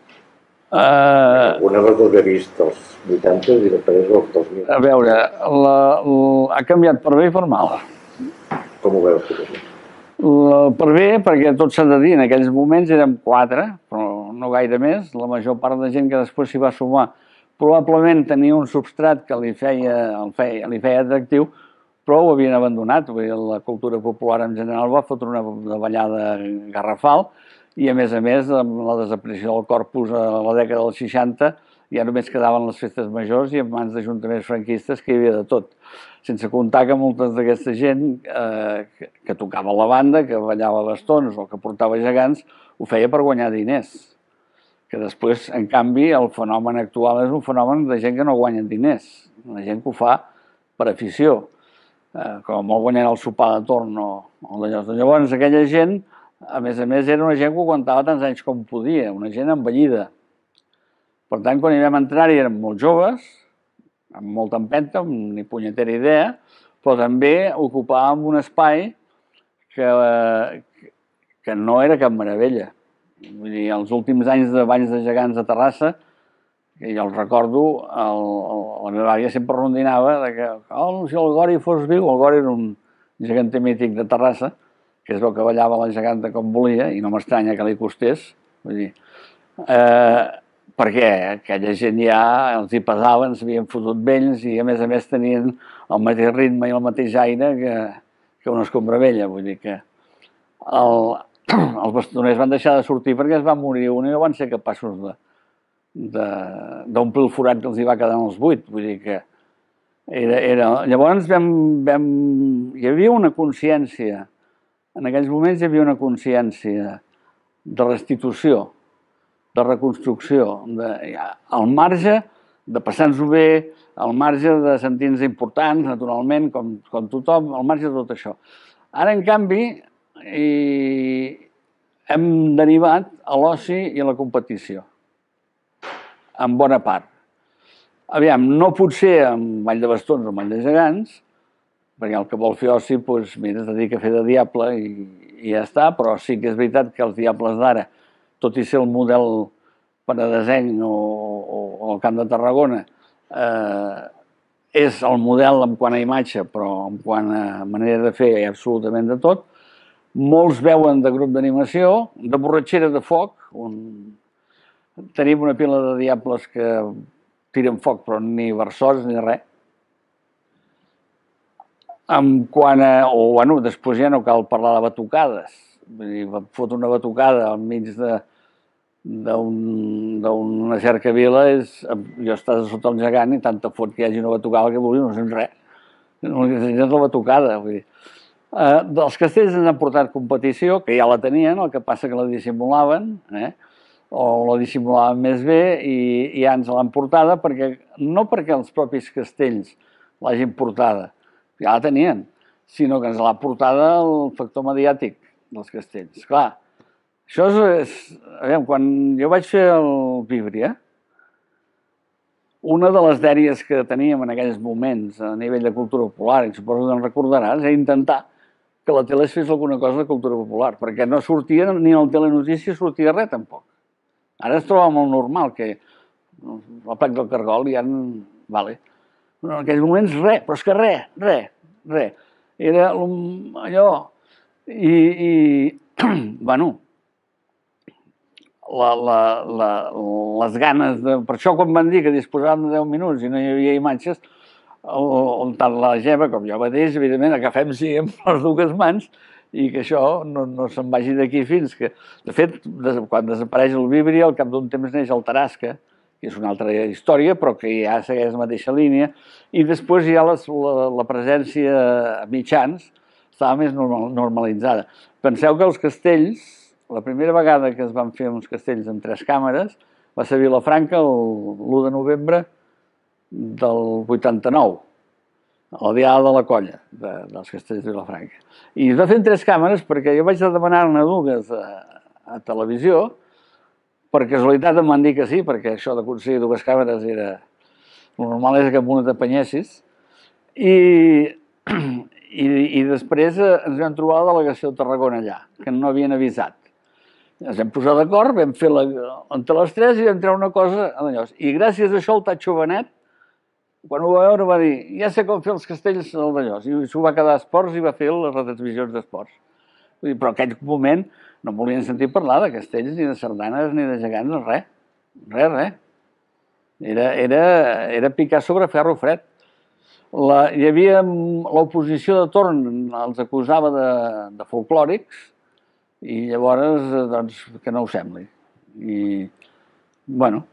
Una vegada l'he vist als 80 i després als 2000. A veure, ha canviat per bé i per mal. Com ho veus? Per bé, perquè tot s'ha de dir, en aquells moments érem 4, però no gaire més. La major part de gent que després s'hi va sumar probablement tenia un substrat que li feia atractiu, però ho havien abandonat. La cultura popular en general va fotre una ballada garrafal i, a més, amb la desaparició del corpus a la dècada dels 60, ja només quedaven les festes majors i en mans d'ajuntaments franquistes que hi havia de tot. Sense comptar que moltes d'aquesta gent que tocava la banda, que ballava bastons o que portava gegants, ho feia per guanyar diners. Que després, en canvi, el fenomen actual és un fenomen de gent que no guanya diners, la gent que ho fa per afició, com a molt guanyant el sopar de torn o d'allò. Llavors, aquella gent, a més, era una gent que aguantava tants anys com podia, una gent envellida. Per tant, quan hi vam entrar-hi érem molt joves, amb molta empenta, ni punyetera idea, però també ocupàvem un espai que no era cap meravella. Vull dir, els últims anys de balls de gegants a Terrassa, que jo els recordo, la meva àvia sempre rondinava que si el Gori fos viu, el Gori era un geganter mític de Terrassa, que es veu que ballava la geganta com volia, i no m'estranya que li costés. Vull dir, perquè aquella gent ja els hi pesaven, s'havien fotut vells i a més tenien el mateix ritme i el mateix aire que una escombra vella. Vull dir que els bastoners van deixar de sortir perquè es va morir un i no van ser capaços d'omplir el forat que els hi va quedar en els 8. Vull dir que llavors hi havia una consciència, en aquells moments hi havia una consciència de restitució, de reconstrucció, al marge de passar-nos-ho bé, al marge de sentir-nos importants, naturalment, com tothom, al marge de tot això. Ara, en canvi, hem derivat a l'oci i a la competició, en bona part. Aviam, no pot ser amb Vall de Bastons o amb Vall de Gegants, perquè el que vol fer oci, doncs, mira, es dedica a fer de diable i ja està, però sí que és veritat que els diables d'ara, tot i ser el model penedesenc o el Camp de Tarragona, és el model en quant a imatge, però en quant a manera de fer hi ha absolutament de tot. Molts veuen de grup d'animació, de borratxera de foc, on tenim una pila de diables que tiren foc, però ni versos ni res. Bueno, després ja no cal parlar de batucades. Vull dir, fot una batucada al mig d'una cercavila jo estàs sota el gegant i tant te fot que hi hagi una batucada que vulgui, no sents res. No és la batucada. Vull dir. Els castells ens han portat competició, que ja la tenien, el que passa que la dissimulaven, o la dissimulaven més bé i ja ens l'han portada, no perquè els propis castells l'hagin portada, ja la tenien, sinó que ens l'ha portada el factor mediàtic dels castells. Clar, això és... Aviam, quan jo vaig fer el Víbria, una de les dèries que teníem en aquells moments a nivell de cultura popular, i suposo que en recordaràs, era intentar que la tele es fes alguna cosa de cultura popular, perquè no sortia, ni en el telenotícies sortia res, tampoc. Ara es troba molt normal que al plec del Cargol hi ha... Vale. En aquells moments res, però és que res. Era allò... Bueno, les ganes de... Per això quan van dir que disposàvem de 10 minuts i no hi havia imatges, tant la Geva com jo mateix, evidentment, agafem-s'hi amb les dues mans i que això no se'n vagi d'aquí fins que... De fet, quan desapareix el Víbria, al cap d'un temps neix el Tarasca, que és una altra història, però que ja segueix la mateixa línia, i després ja la presència a mitjans estava més normalitzada. Penseu que els castells, la primera vegada que es van fer uns castells amb 3 càmeres va ser a Vilafranca l'1 de novembre del 89, a la Diada de la Colla dels castells de Vilafranca. I es va fer en 3 càmeres perquè jo vaig demanar-ne dues a televisió, per casualitat em van dir que sí, perquè això d'aconseguir 2 càmeres era... El normal és que amb una t'apanyessis. I després ens vam trobar a la delegació de Tarragona allà, que no havien avisat. Ens vam posar d'acord, vam fer entre les 3 i vam treure una cosa d'allò. I gràcies a això el Tatxo Benet, quan ho va veure, va dir ja sé com fer els castells d'allò. I s'ho va quedar a Esports i va fer les retransmissions d'Esports. Però en aquell moment no volien sentir parlar de castells, ni de sardanes, ni de gegants, res. Res. Era picar sobre ferro fred. Hi havia l'oposició de torn, els acusava de folclòrics, i llavors, doncs, que no ho sembli. I, bueno,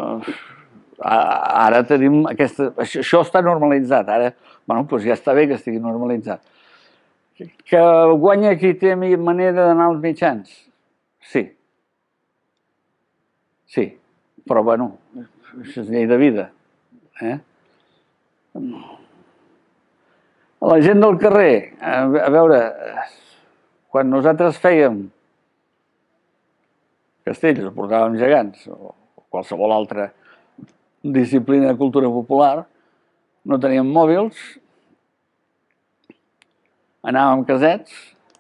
ara tenim aquesta... Això està normalitzat, ara, bueno, doncs ja està bé que estigui normalitzat. Que guanya qui té manera d'anar als mitjans? Sí. Sí, però, bueno, això és llei de vida. La gent del carrer, a veure, quan nosaltres fèiem castells o portàvem gegants o qualsevol altra disciplina de cultura popular, no teníem mòbils, anàvem amb casets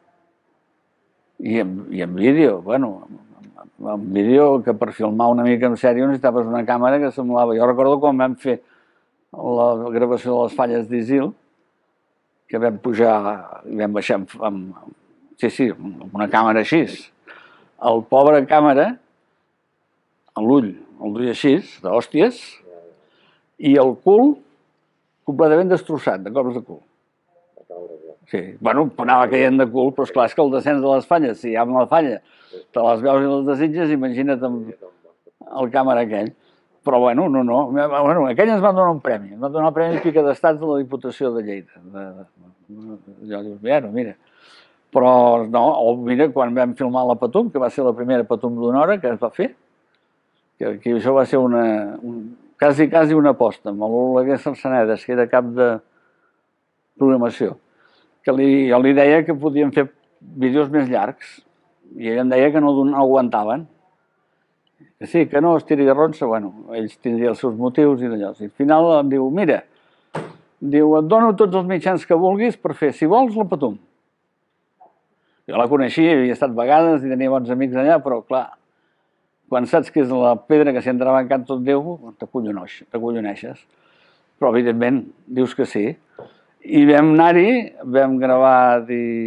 i en vídeo, bueno, en vídeo que per filmar una mica en sèrio necessitaves una càmera que semblava... Jo recordo quan vam fer la gravació de les falles d'Isil, que vam pujar i vam baixar amb... Sí, amb una càmera així. El pobre càmera, l'ull, el duia així, d'hòsties, i el cul completament destrossat, de cops de cul. Sí, bueno, anava caient de cul, però esclar, és que el descens de les falles, si hi ha una falla, te les veus i les desitges, imagina't el càmera aquell. Però bueno, bueno, aquell ens van donar un premi, ens van donar el Premi Pica d'Estats de la Diputació de Lleida. Jo dius, mira. Però no, mira, quan vam filmar la Patum, que va ser la primera Patum d'una hora que es va fer, que això va ser quasi una aposta, amb l'Oleguer Sarsenedes, que era cap de programació, que jo li deia que podíem fer vídeos més llargs, i ell em deia que no aguantaven. Que sí, que no es tiri de ronça, bueno, ells tindrien els seus motius i d'allò. I al final em diu, mira, et dono tots els mitjans que vulguis per fer, si vols, la Patum. Jo la coneixia, havia estat vegades i tenia bons amics allà, però clar, quan saps que és la pedra que s'hi entrebancat tot Déu, t'acolloneixes. Però, evidentment, dius que sí. I vam anar-hi, vam gravar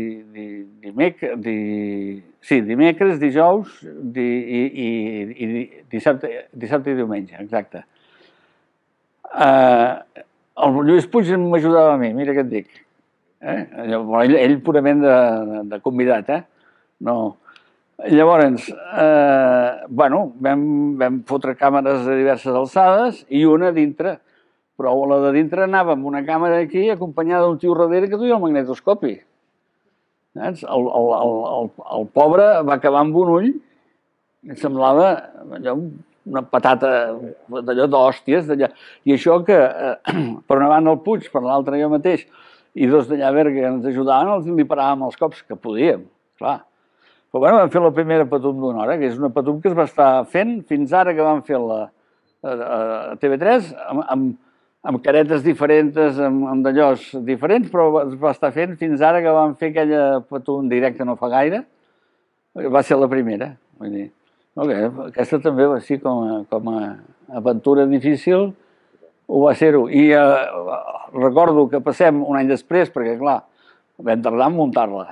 dimecres, dijous i dissabte i diumenge, exacte. El Lluís Puig m'ajudava a mi, mira què et dic. Ell purament de convidat, no. Llavors, bueno, vam fotre càmeres de diverses alçades i una dintre, però la de dintre anava amb una càmera aquí acompanyada d'un tio darrere que duia el magnetoscopi. El pobre va acabar amb un ull i semblava una patata d'allò d'hòsties. I això que, per una banda el Puig, per l'altra jo mateix, i dos d'allà a Berga que ens ajudaven, els li paràvem els cops que podíem, clar. Però bueno, vam fer la primera Patum d'una hora, que és una Patum que es va estar fent fins ara que vam fer a TV3, amb caretes diferents, amb d'allòs diferents, però es va estar fent fins ara que vam fer aquella Patum directe no fa gaire, va ser la primera. Vull dir, aquesta també va ser com a aventura difícil, ho va ser-ho. I recordo que passem un any després, perquè clar, vam tardar en muntar-la.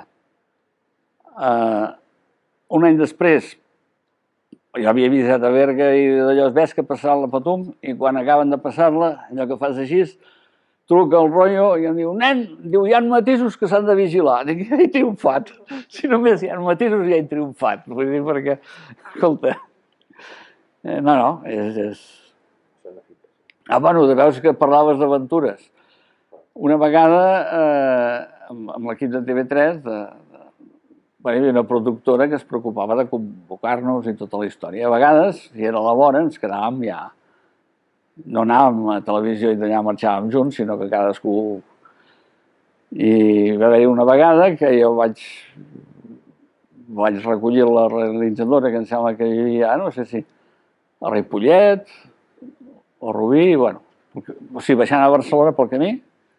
Un any després, jo havia avisat a Berga i d'allò es ves que passarà la Patum i quan acaben de passar-la, allò que fas així, truca el rotllo i em diu, nen, hi ha matisos que s'han de vigilar. Dic, ja he triomfat. Si només hi ha matisos ja he triomfat. Vull dir, perquè, escolta, no, és... Bueno, veus que parlaves d'aventures. Una vegada, amb l'equip de TV3, hi havia una productora que es preocupava de convocar-nos i tota la història. A vegades, si era a la vora, ens quedàvem ja... No anàvem a televisió i d'allà marxàvem junts, sinó que cadascú... I va haver-hi una vegada que jo vaig recollir la realitzadora, que em sembla que hi havia, no sé si a Ripollet o Rubí, bueno, o sigui, baixant a Barcelona pel camí,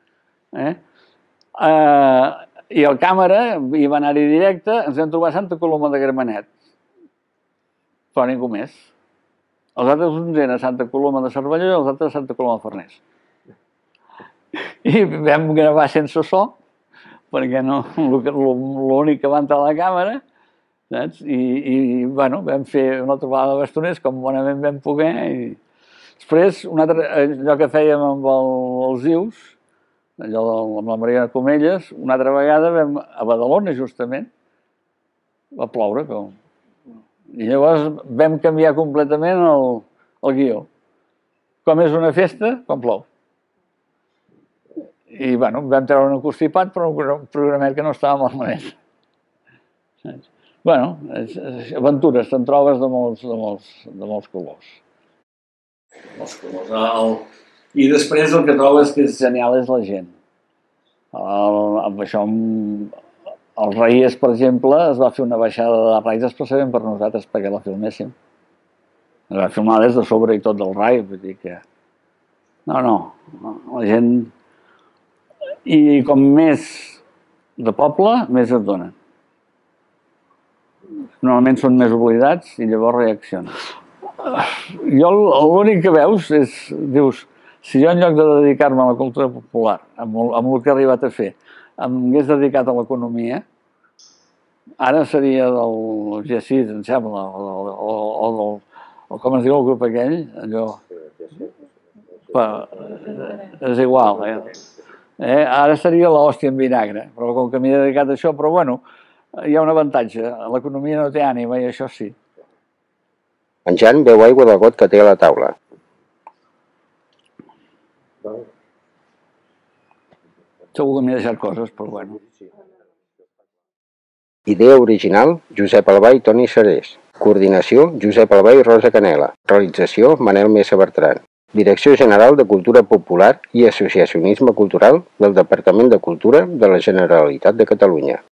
i el càmera hi va anar-hi directe, ens vam trobar a Santa Coloma de Gramenet, però ningú més. Els altres uns eren a Santa Coloma de Cervelló i els altres a Santa Coloma de Farners. I vam gravar sense so, perquè l'únic que va entrar a la càmera, saps? I bueno, vam fer una trobada de bastoners com bonament vam poder. I després, allò que fèiem amb els Ius, allò amb la Mariana Comelles, una altra vegada vam a Badalona, justament, va ploure. I llavors vam canviar completament el guió. Com és una festa, quan plou. I bueno, vam treure un constipat, però un programet que no estava malament. Bueno, aventures, te'n trobes de molts colors. Molts colors. I després el que trobes que és genial és la gent. Amb això, els Reis, per exemple, es va fer una baixada de Reis expressament per nosaltres perquè la filméssim. Es va filmar des de sobre i tot del Rai, vull dir que... No, la gent... I com més de poble, més et donen. Normalment són més oblidats i llavors reaccionen. Jo l'únic que veus és, dius, si jo en lloc de dedicar-me a la cultura popular, amb el que he arribat a fer, m'hagués dedicat a l'economia, ara seria del G6, em sembla, o o com es diu el grup aquell, allò... És igual, Ara seria l'hòstia en vinagre, però com que m'he dedicat a això, però bueno, hi ha un avantatge, l'economia no té ànima i això sí. En Jan beu aigua del got que té a la taula. Segur que m'he deixat coses, però bueno. Idea original, Josep Albà i Toni Serés. Coordinació, Josep Albà i Rosa Canela. Realització, Manel Mesa Bertran. Direcció General de Cultura Popular i Associacionisme Cultural del Departament de Cultura de la Generalitat de Catalunya.